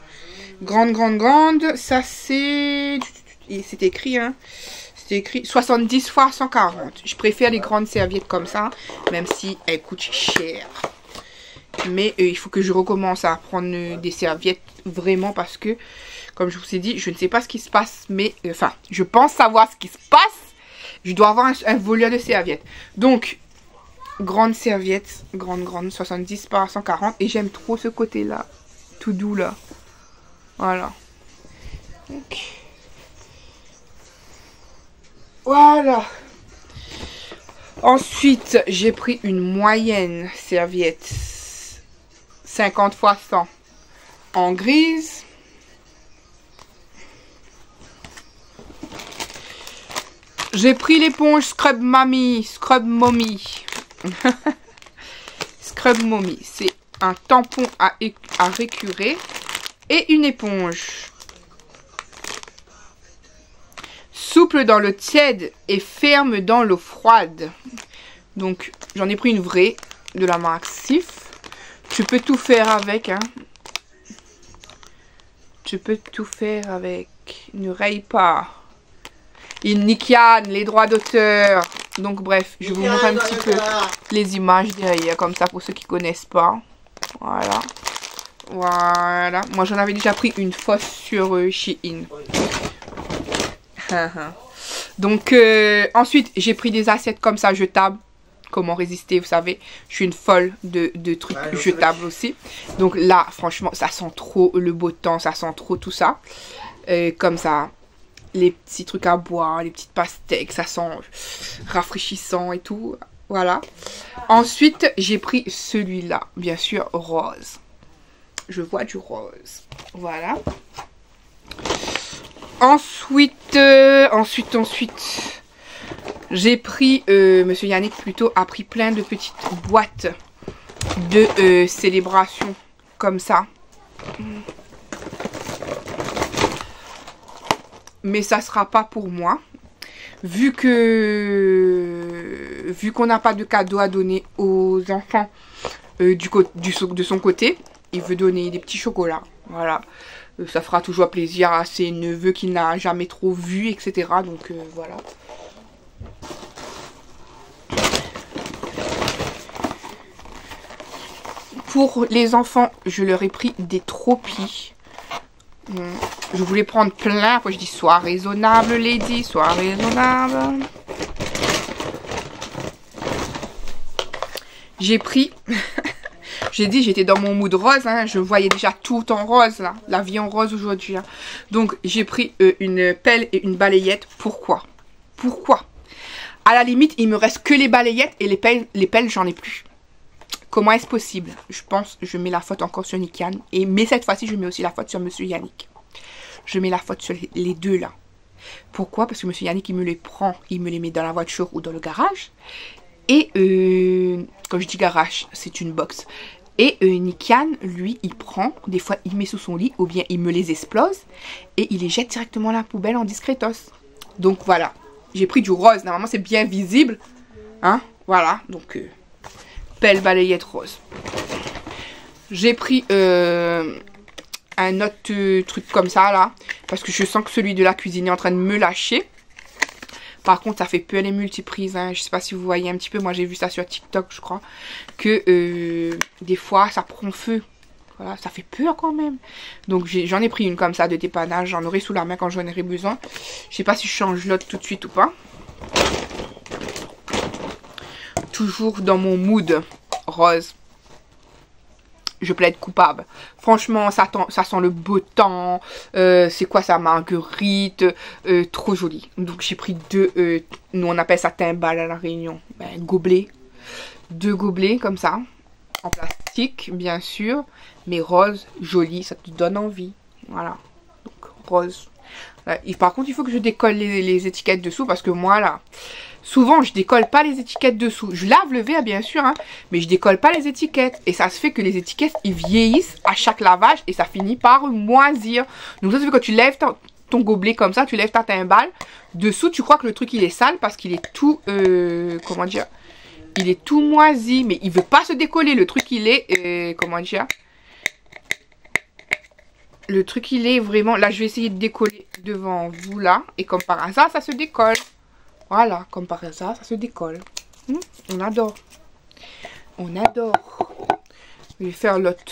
Ça, c'est écrit, hein. C'est écrit 70 x 140. Je préfère les grandes serviettes comme ça, même si elles coûtent cher. Mais il faut que je recommence à prendre des serviettes vraiment parce que, comme je vous ai dit, je ne sais pas ce qui se passe. Mais, enfin, je pense savoir ce qui se passe. Je dois avoir un voleur de serviettes. Donc, grande serviette, grande, 70 par 140. Et j'aime trop ce côté-là, tout doux là. Voilà. Donc, voilà. Ensuite, j'ai pris une moyenne serviette 50 x 100 en grise. J'ai pris l'éponge Scrub Mommy. Scrub Mommy, c'est un tampon à récurer et une éponge. Souple dans l'eau tiède et ferme dans l'eau froide. Donc, j'en ai pris une vraie de la marque Sif. Tu peux tout faire avec. Hein. Tu peux tout faire avec. Ne raye pas. Il nicane les droits d'auteur. Donc, bref, je vous montre un petit peu les images derrière. Comme ça, pour ceux qui ne connaissent pas. Voilà. Voilà. Moi, j'en avais déjà pris une fausse sur Shein. Donc ensuite j'ai pris des assiettes comme ça jetables. Comment résister, vous savez, je suis une folle de trucs jetables aussi. Donc là franchement ça sent trop le beau temps, ça sent trop tout ça. Comme ça, les petits trucs à boire, les petites pastèques, ça sent rafraîchissant et tout. Voilà. Ensuite, j'ai pris celui-là, bien sûr, rose. Je vois du rose. Voilà. Ensuite, j'ai pris, Monsieur Yannick plutôt a pris plein de petites boîtes de célébration comme ça. Mais ça sera pas pour moi. Vu qu'on n'a pas de cadeau à donner aux enfants de son côté, il veut donner des petits chocolats. Voilà. Ça fera toujours plaisir à ses neveux qu'il n'a jamais trop vus, etc. Donc voilà. Pour les enfants, je leur ai pris des tropis. Je voulais prendre plein. Après, je dis sois raisonnable, Lady, sois raisonnable. J'ai pris. J'ai dit, j'étais dans mon mood rose. Hein, je voyais déjà tout en rose, là. La vie en rose aujourd'hui. Hein. Donc, j'ai pris une pelle et une balayette. Pourquoi? À la limite, il me reste que les balayettes et les pelles, j'en ai plus. Comment est-ce possible? Je pense, je mets la faute encore sur Nikian. Mais cette fois-ci, je mets aussi la faute sur Monsieur Yannick. Je mets la faute sur les deux là. Pourquoi? Parce que Monsieur Yannick, il me les prend, il me les met dans la voiture ou dans le garage. Et quand je dis garage, c'est une box. Et Nikian, lui, il prend, des fois il met sous son lit ou bien il me les explose et il les jette directement à la poubelle en discretos. Donc voilà, j'ai pris du rose. Normalement, c'est bien visible. Hein? Voilà, donc... pelle balayette rose. J'ai pris un autre truc comme ça là. Parce que je sens que celui de la cuisine est en train de me lâcher. Par contre, ça fait peur les multiprises. Hein. Je sais pas si vous voyez un petit peu. Moi, j'ai vu ça sur TikTok, je crois. Que des fois, ça prend feu. Voilà, ça fait peur quand même. Donc, j'en ai pris une comme ça de dépannage. J'en aurai sous la main quand j'en aurai besoin. Je sais pas si je change l'autre tout de suite ou pas. Toujours dans mon mood rose. Je plaide coupable. Franchement, ça sent le beau temps. C'est quoi ça? Marguerite. Trop joli. Donc j'ai pris deux. Nous on appelle ça timbale à la Réunion. Ben, gobelet. 2 gobelets comme ça. En plastique, bien sûr. Mais rose, joli. Ça te donne envie. Voilà. Donc rose. Et par contre, il faut que je décolle les étiquettes dessous. Parce que moi là... Souvent, je décolle pas les étiquettes dessous. Je lave le verre, bien sûr, hein, mais je décolle pas les étiquettes. Et ça se fait que les étiquettes, ils vieillissent à chaque lavage et ça finit par moisir. Donc ça se fait que quand tu lèves ton gobelet comme ça, tu lèves ta timbale. Dessous, tu crois que le truc, il est sale parce qu'il est tout... comment dire? Il est tout moisi, mais il veut pas se décoller. Le truc, il est... comment dire? Le truc, il est vraiment... Là, je vais essayer de décoller devant vous, là. Et comme par hasard, ça se décolle. Voilà, comme par hasard, ça se décolle. On adore. On adore. Je vais faire l'autre.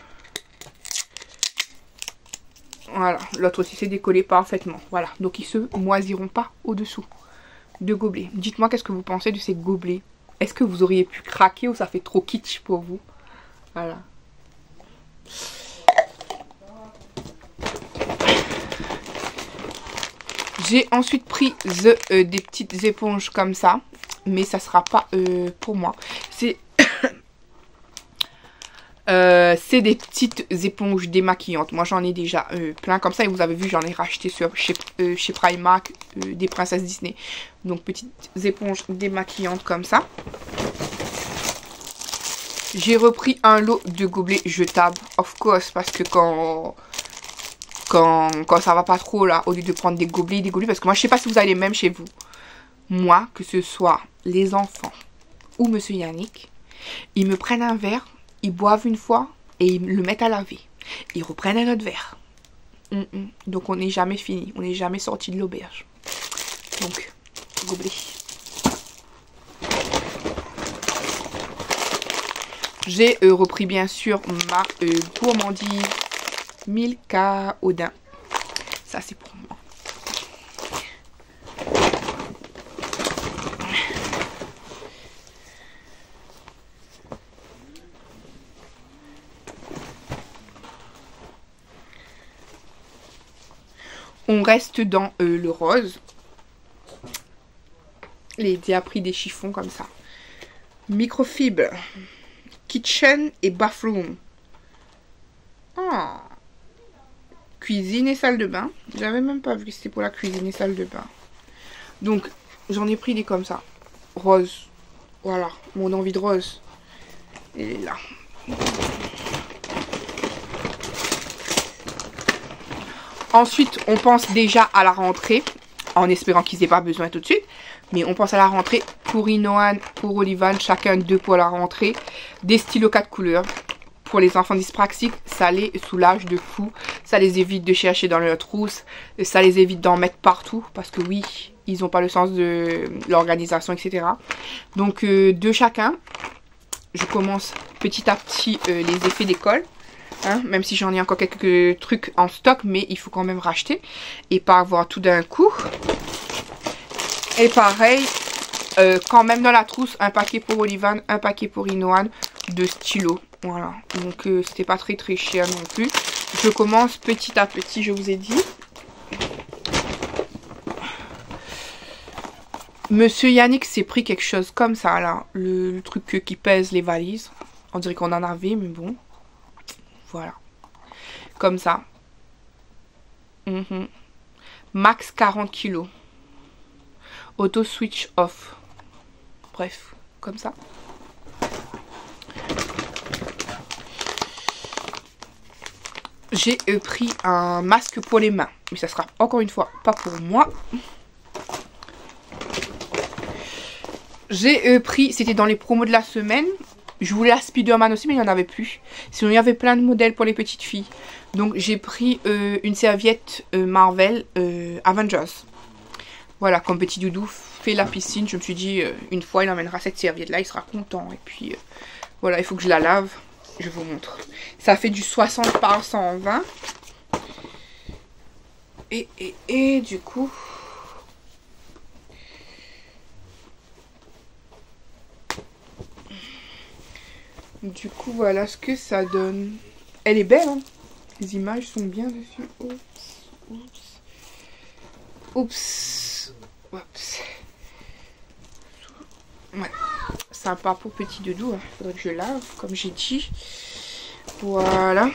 Voilà, l'autre aussi s'est décollé parfaitement. Voilà, donc ils se moisiront pas au-dessous. 2 gobelets. Dites-moi qu'est-ce que vous pensez de ces gobelets. Est-ce que vous auriez pu craquer ou ça fait trop kitsch pour vous? Voilà. J'ai ensuite pris des petites éponges comme ça. Mais ça sera pas pour moi. C'est des petites éponges démaquillantes. Moi j'en ai déjà plein comme ça. Et vous avez vu, j'en ai racheté chez Primark des princesses Disney. Donc petites éponges démaquillantes comme ça. J'ai repris un lot de gobelets jetables. Of course, parce que quand ça va pas trop là, au lieu de prendre des gobelets, parce que moi je sais pas si vous avez les mêmes chez vous. Moi, que ce soit les enfants ou Monsieur Yannick, ils me prennent un verre, ils boivent une fois et ils le mettent à laver. Ils reprennent un autre verre. Donc on n'est jamais fini, on n'est jamais sorti de l'auberge. Donc, gobelet. J'ai repris bien sûr ma gourmandise Milka Odin. Ça c'est pour moi. On reste dans le rose. Lady a pris des chiffons comme ça. Microfibre. Kitchen et bathroom. Ah. Cuisine et salle de bain. J'avais même pas vu que c'était pour la cuisine et salle de bain. Donc, j'en ai pris des comme ça. Rose. Voilà, mon envie de rose. Elle est là. Ensuite, on pense déjà à la rentrée. En espérant qu'ils n'aient pas besoin tout de suite. Mais on pense à la rentrée pour Inoan, pour Olivan. Chacun 2 pour la rentrée. Des stylos 4 couleurs. Pour les enfants dyspraxiques, ça les soulage de fou. Ça les évite de chercher dans leur trousse. Ça les évite d'en mettre partout. Parce que oui, ils n'ont pas le sens de l'organisation, etc. Donc 2 chacun. Je commence petit à petit les effets d'école. Hein, même si j'en ai encore quelques trucs en stock. Mais il faut quand même racheter. Et pas avoir tout d'un coup. Et pareil, quand même dans la trousse, un paquet pour Olivan, un paquet pour Inoan, 2 stylos. Voilà, donc c'était pas très cher non plus. Je commence petit à petit, je vous ai dit. Monsieur Yannick s'est pris quelque chose comme ça là. Le truc qui pèse les valises. On dirait qu'on en avait, mais bon. Voilà. Comme ça. Max 40 kg. Auto switch off. Bref, comme ça. J'ai pris un masque pour les mains. Mais ça sera encore une fois pas pour moi. J'ai pris, c'était dans les promos de la semaine. Je voulais la Spider-Man aussi, mais il n'y en avait plus. Sinon, il y avait plein de modèles pour les petites filles. Donc, j'ai pris une serviette Marvel Avengers. Voilà, comme petit doudou fait la piscine. Je me suis dit, une fois, il emmènera cette serviette-là, il sera content. Et puis, voilà, il faut que je la lave. Je vous montre. Ça fait du 60 par 120. Et du coup... Du coup, voilà ce que ça donne. Elle est belle, hein. Les images sont bien dessus. Oups, oups. Oups. Oups. Ouais. Sympa pour petit doudou. Il faudrait que je lave, comme j'ai dit. Voilà.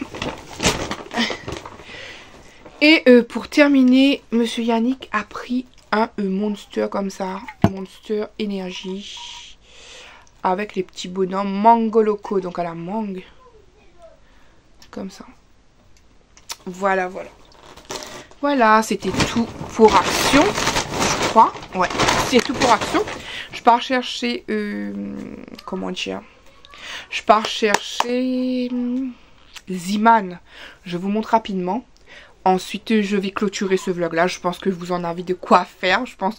Et pour terminer, Monsieur Yannick a pris un Monster comme ça. Monster Énergie. Avec les petits bonhommes Mango Loco. Donc à la mangue. Comme ça. Voilà, voilà. Voilà, c'était tout pour Action. Je crois. Ouais, c'est tout pour Action. Je pars chercher... comment dire? Je pars chercher... Ziman. Je vous montre rapidement. Ensuite, je vais clôturer ce vlog-là. Je pense que vous en avez de quoi faire. Je pense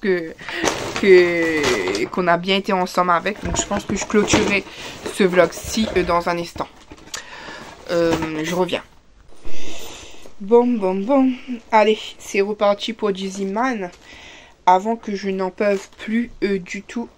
qu'on a bien été ensemble avec. Donc, je pense que je clôturerai ce vlog-ci dans un instant. Je reviens. Bon. Allez, c'est reparti pour du Ziman. Avant que je n'en peux plus du tout.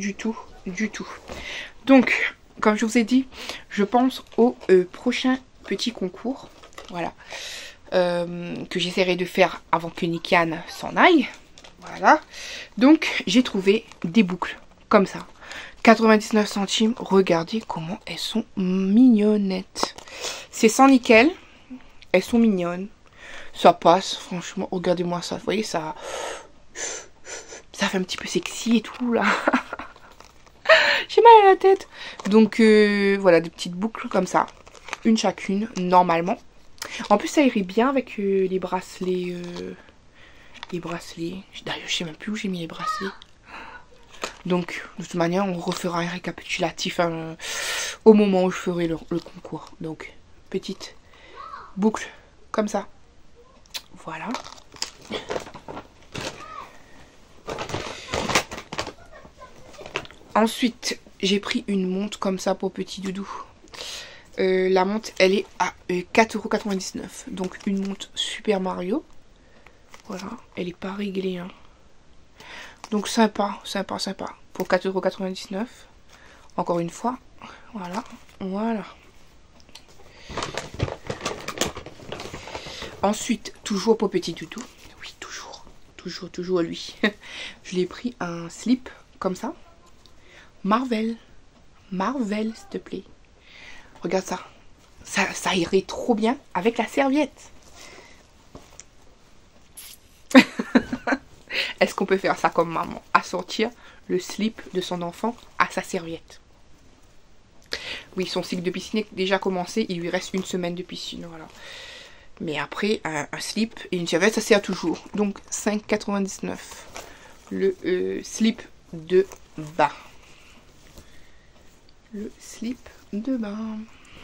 Donc, comme je vous ai dit, je pense au prochain petit concours. Voilà. Que j'essaierai de faire avant que Nikian s'en aille. Voilà. Donc, j'ai trouvé des boucles comme ça. 99 centimes. Regardez comment elles sont mignonnettes. C'est sans nickel. Elles sont mignonnes. Ça passe, franchement. Regardez-moi ça. Vous voyez, ça fait un petit peu sexy et tout, là. J'ai mal à la tête. Donc, voilà, des petites boucles comme ça. Une chacune, normalement. En plus, ça irait bien avec les bracelets. D'ailleurs, je sais même plus où j'ai mis les bracelets. Donc, de toute manière, on refera un récapitulatif au moment où je ferai le concours. Donc, petite boucle comme ça. Voilà. Ensuite, j'ai pris une montre comme ça pour petit doudou. La montre, elle est à 4,99 €. Donc, une montre Super Mario. Voilà. Elle est pas réglée. Hein. Donc, sympa. Pour 4,99 €. Encore une fois. Voilà. Ensuite, toujours pour petit doudou. Oui, toujours lui. Je l'ai pris un slip comme ça. Marvel. Marvel, s'il te plaît. Regarde ça. Ça irait trop bien avec la serviette. Est-ce qu'on peut faire ça comme maman? Assortir le slip de son enfant à sa serviette. Oui, son cycle de piscine est déjà commencé. Il lui reste 1 semaine de piscine, voilà. Mais après, un slip et une serviette, ça sert toujours. Donc, 5,99. Le slip de bain. Le slip de bain.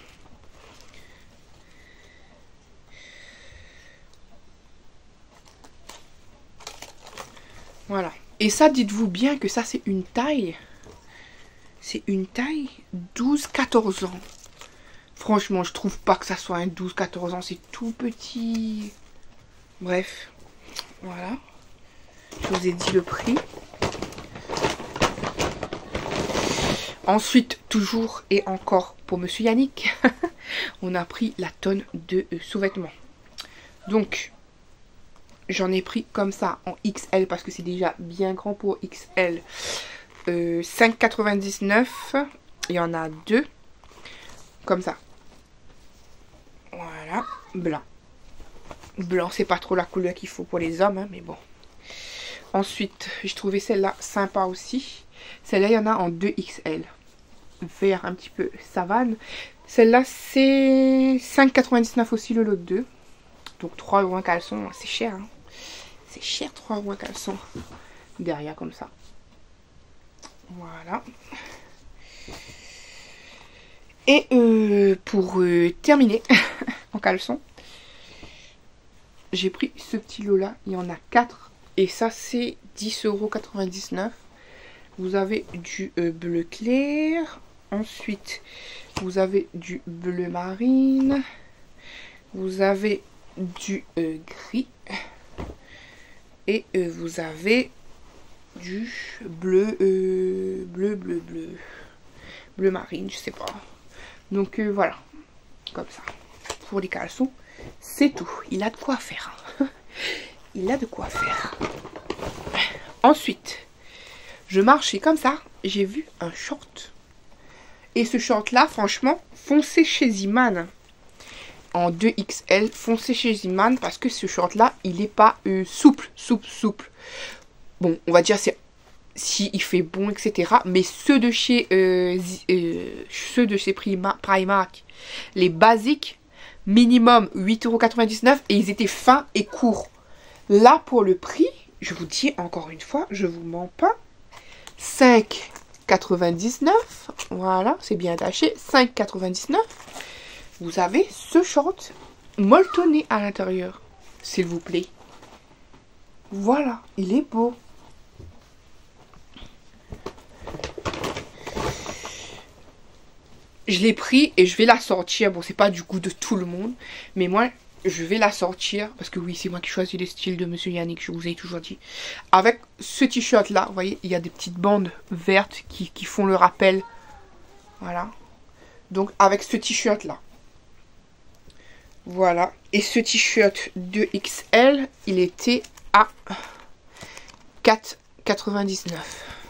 Voilà. Et ça, dites-vous bien que ça, c'est une taille. C'est une taille 12-14 ans. Franchement, je trouve pas que ça soit un 12-14 ans. C'est tout petit. Bref. Voilà. Je vous ai dit le prix. Ensuite, toujours et encore pour Monsieur Yannick, on a pris la tonne de sous-vêtements. Donc, j'en ai pris comme ça en XL parce que c'est déjà bien grand pour XL. 5,99. Il y en a 2. Comme ça. Voilà. Blanc. Blanc, c'est pas trop la couleur qu'il faut pour les hommes, hein, mais bon. Ensuite, j'ai trouvé celle-là sympa aussi. Celle-là, il y en a en 2XL. Vert un petit peu savane. Celle-là, c'est 5,99 aussi le lot de 2. Donc 3 € un caleçon, c'est cher. Hein. C'est cher 3 € un caleçon. Derrière comme ça. Voilà. Et pour terminer en caleçon, j'ai pris ce petit lot là. Il y en a 4. Et ça c'est 10,99 €. Vous avez du bleu clair. Ensuite, vous avez du bleu marine. Vous avez du gris. Et vous avez du bleu, bleu marine, je sais pas. Donc voilà, comme ça. Pour les caleçons, c'est tout. Il a de quoi faire. Il a de quoi faire. Ensuite, je marchais comme ça. J'ai vu un short. Et ce short là, franchement, foncez chez Iman. En 2XL, foncez chez Iman parce que ce short là, il est pas souple. Bon, on va dire c'est si il fait bon, etc. Mais ceux de chez Primark, les basiques, minimum 8,99 € et ils étaient fins et courts. Là, pour le prix, je vous dis encore une fois, je vous mens pas, 5,99 €. Voilà, c'est bien attaché. 5,99 €. Vous avez ce short molletonné à l'intérieur, s'il vous plaît. Voilà, il est beau. Je l'ai pris et je vais la sortir. Bon, c'est pas du goût de tout le monde, mais moi, je vais la sortir parce que oui, c'est moi qui choisis les styles de Monsieur Yannick, je vous ai toujours dit. Avec ce t-shirt là, vous voyez, il y a des petites bandes vertes qui font le rappel. Voilà. Donc, avec ce t-shirt là. Voilà. Et ce t-shirt 2XL, il était à 4,99 €.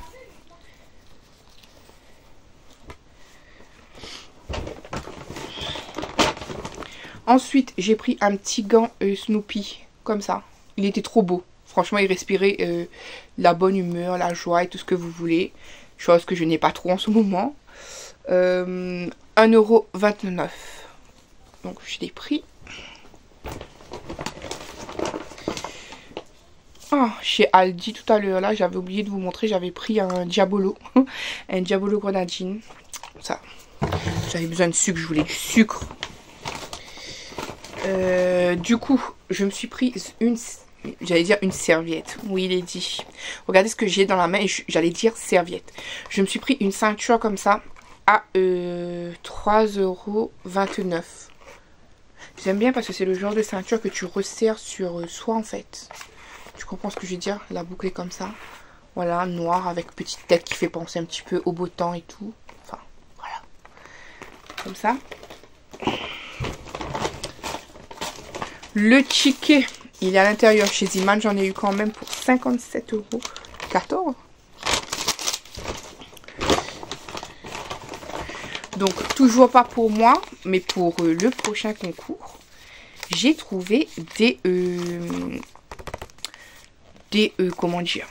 Ensuite, j'ai pris un petit gant Snoopy, comme ça. Il était trop beau. Franchement, il respirait la bonne humeur, la joie et tout ce que vous voulez. Chose que je n'ai pas trop en ce moment. 1,29 €. Donc, je l'ai pris. Oh, chez Aldi tout à l'heure, là, j'avais oublié de vous montrer. J'avais pris un Diabolo. Un Diabolo grenadine. Ça. J'avais besoin de sucre, je voulais du sucre. Du coup, je me suis pris j'allais dire une serviette. Oui, il est dit. Regardez ce que j'ai dans la main et j'allais dire serviette. Je me suis pris une ceinture comme ça à 3,29 €. J'aime bien parce que c'est le genre de ceinture que tu resserres sur soi en fait. Tu comprends ce que je veux dire? La boucle est comme ça. Voilà, noir avec petite tête qui fait penser un petit peu au beau temps et tout. Enfin, voilà. Comme ça. Le ticket, il est à l'intérieur chez Iman. J'en ai eu quand même pour 57,14 €. Donc toujours pas pour moi, mais pour le prochain concours, j'ai trouvé des comment dire,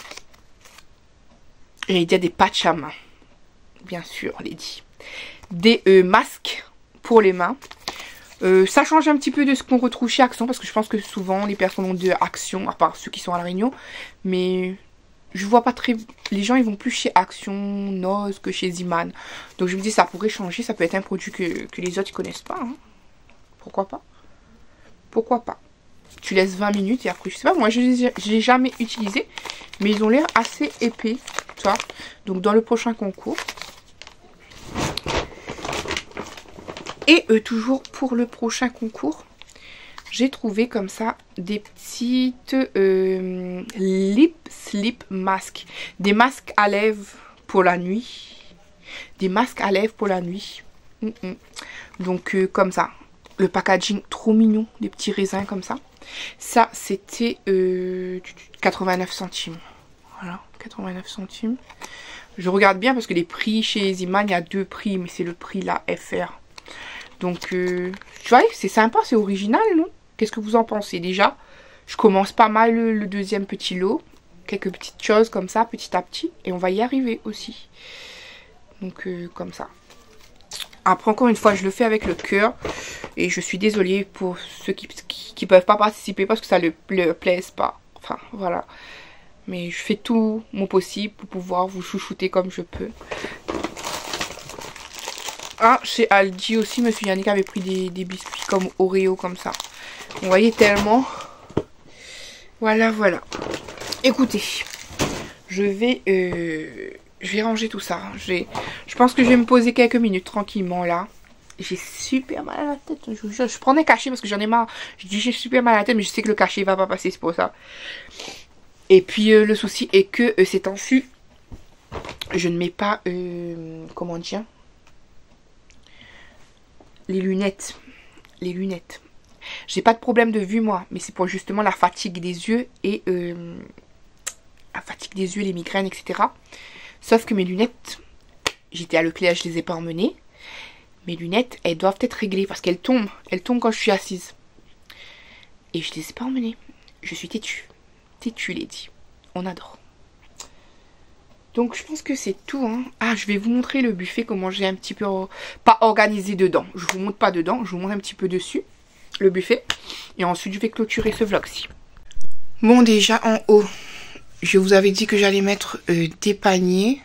j'allais dire des patchs à main, bien sûr, Lady, des masques pour les mains. Ça change un petit peu de ce qu'on retrouve chez Action, parce que je pense que souvent les personnes ont de Action, à part ceux qui sont à La Réunion, mais je vois pas très, les gens ils vont plus chez Action, Noz que chez Ziman. Donc je me dis ça pourrait changer, ça peut être un produit que les autres ils connaissent pas, hein. Pourquoi pas? Pourquoi pas? Tu laisses 20 minutes et après je sais pas, moi je l'ai jamais utilisé, mais ils ont l'air assez épais, tu vois. Donc dans le prochain concours. Et toujours pour le prochain concours, j'ai trouvé comme ça des petites lip slip masks. Des masques à lèvres pour la nuit. Des masques à lèvres pour la nuit. Donc comme ça. Le packaging trop mignon. Des petits raisins comme ça. Ça c'était 89 centimes. Voilà, 89 centimes. Je regarde bien parce que les prix chez Ziman, il y a 2 prix. Mais c'est le prix là, FR. Donc, tu vois, c'est sympa, c'est original, non? Qu'est-ce que vous en pensez? Déjà, je commence pas mal le deuxième petit lot. Quelques petites choses comme ça, petit à petit. Et on va y arriver aussi. Donc, comme ça. Après, encore une fois, je le fais avec le cœur. Et je suis désolée pour ceux qui peuvent pas participer parce que ça leur plaise pas. Enfin, voilà. Mais je fais tout mon possible pour pouvoir vous chouchouter comme je peux. Ah, chez Aldi aussi, monsieur Yannick avait pris des biscuits comme Oreo, comme ça. Vous voyez tellement. Voilà, voilà. Écoutez, je vais ranger tout ça. Je pense que je vais me poser quelques minutes tranquillement là. J'ai super mal à la tête. Je prends des cachets parce que j'en ai marre. Je dis j'ai super mal à la tête, mais je sais que le cachet va pas passer, c'est pour ça. Et puis le souci est que ces temps-ci, je ne mets pas, comment dire, les lunettes. J'ai pas de problème de vue moi, mais c'est pour justement la fatigue des yeux et la fatigue des yeux, les migraines, etc. Sauf que mes lunettes, j'étais à Leclerc, je les ai pas emmenées. Mes lunettes, elles doivent être réglées parce qu'elles tombent. Elles tombent quand je suis assise. Et je les ai pas emmenées. Je suis têtue. Têtue, Lady. On adore. Donc je pense que c'est tout, hein. Ah, je vais vous montrer le buffet, comment j'ai un petit peu pas organisé dedans. Je vous montre pas dedans, je vous montre un petit peu dessus, le buffet. Et ensuite je vais clôturer ce vlog-ci. Bon, déjà en haut, je vous avais dit que j'allais mettre des paniers.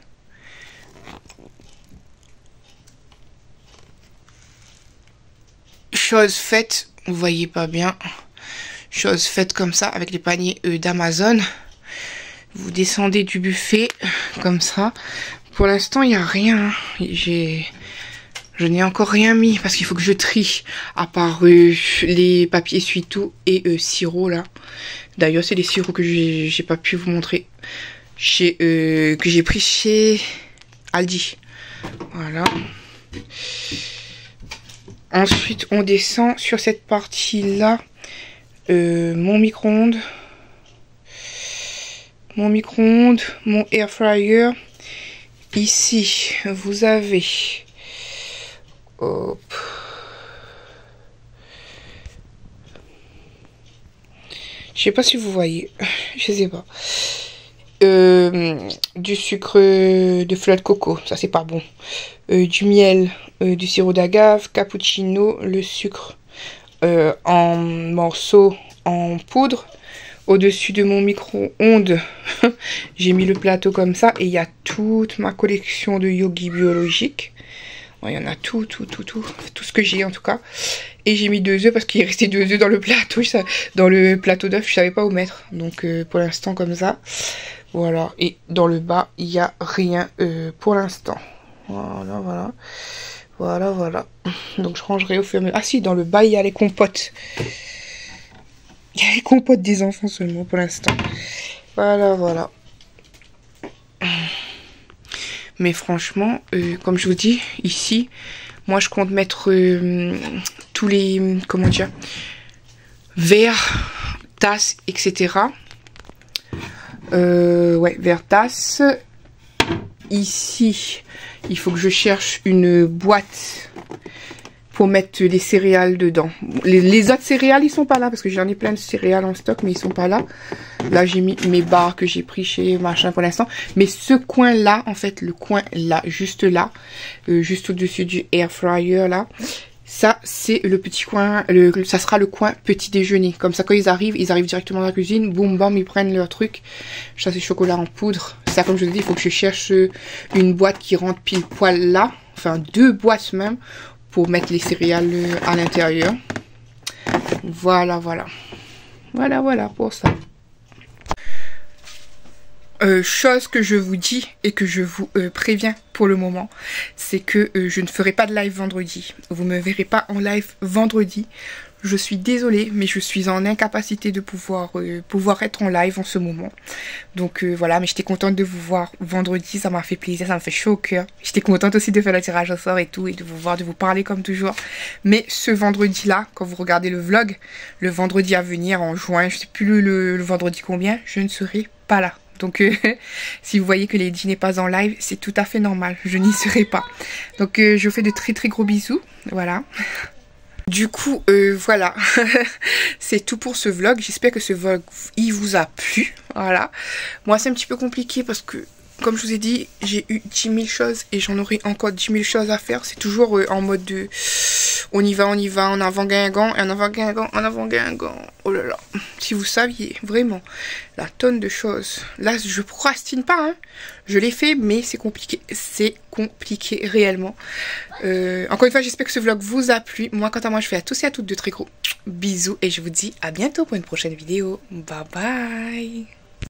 Chose faite, vous voyez pas bien. Chose faite comme ça, avec les paniers d'Amazon. Vous descendez du buffet comme ça. Pour l'instant, il n'y a rien. Je n'ai encore rien mis parce qu'il faut que je trie. À part les papiers essuie-tout et sirop là. D'ailleurs, c'est les sirops que j'ai pas pu vous montrer. Que j'ai pris chez Aldi. Voilà. Ensuite, on descend sur cette partie-là. Mon micro-ondes. Mon air fryer. Ici, vous avez... Hop. Je sais pas si vous voyez. Je sais pas. Du sucre de fleur de coco. Ça, c'est pas bon. Du miel. Du sirop d'agave. Cappuccino. Le sucre en morceaux, en poudre. Au-dessus de mon micro-ondes, j'ai mis le plateau comme ça. Et il y a toute ma collection de yogi biologique. Il y en a tout ce que j'ai en tout cas. Et j'ai mis 2 œufs parce qu'il restait 2 œufs dans le plateau. Dans le plateau d'œufs, je savais pas où mettre. Donc pour l'instant comme ça. Voilà. Et dans le bas, il n'y a rien pour l'instant. Voilà. Donc je rangerai au fur et à mesure. Ah si, dans le bas, il y a les compotes. Il y a les compotes des enfants seulement pour l'instant. Voilà. Mais franchement, comme je vous dis, ici, moi je compte mettre tous les, comment dire, verres, tasses, etc. Ouais, verres, tasses. ici, il faut que je cherche une boîte pour mettre les céréales dedans. Les autres céréales, ils sont pas là parce que j'en ai plein de céréales en stock, mais ils sont pas là. Là, j'ai mis mes barres que j'ai pris chez machin pour l'instant. Mais ce coin-là, en fait, le coin là, juste au-dessus du air fryer là, ça, c'est le petit coin, ça sera le coin petit déjeuner. Comme ça, quand ils arrivent directement dans la cuisine, boum, bam, ils prennent leur truc. Ça, c'est chocolat en poudre. Ça, comme je vous dis, il faut que je cherche une boîte qui rentre pile poil là. Enfin, 2 boîtes même, pour mettre les céréales à l'intérieur. Voilà, voilà. Voilà pour ça. Chose que je vous dis et que je vous préviens pour le moment, c'est que je ne ferai pas de live vendredi. Vous me verrez pas en live vendredi. Je suis désolée, mais je suis en incapacité de pouvoir être en live en ce moment. Donc voilà, mais j'étais contente de vous voir vendredi, ça m'a fait plaisir, ça m'a fait chaud au cœur. J'étais contente aussi de faire le tirage au sort et tout, et de vous voir, de vous parler comme toujours. Mais ce vendredi-là, quand vous regardez le vlog, le vendredi à venir en juin, je sais plus le vendredi combien, je ne serai pas là. Donc si vous voyez que Lady n'est pas en live, c'est tout à fait normal, je n'y serai pas. Donc je vous fais de très très gros bisous, voilà. Du coup, voilà, c'est tout pour ce vlog. J'espère que ce vlog, il vous a plu. Voilà. Moi, c'est un petit peu compliqué parce que, comme je vous ai dit, j'ai eu 10 000 choses et j'en aurai encore 10 000 choses à faire. C'est toujours en mode de... On y va, en avant Guingamp, en avant Guingamp, en avant Guingamp. Oh là là, si vous saviez, vraiment, la tonne de choses. Là, je procrastine pas, hein. Je l'ai fait, mais c'est compliqué. C'est compliqué, réellement. Encore une fois, j'espère que ce vlog vous a plu. Moi, quant à moi, je fais à tous et à toutes de très gros bisous. Et je vous dis à bientôt pour une prochaine vidéo. Bye bye.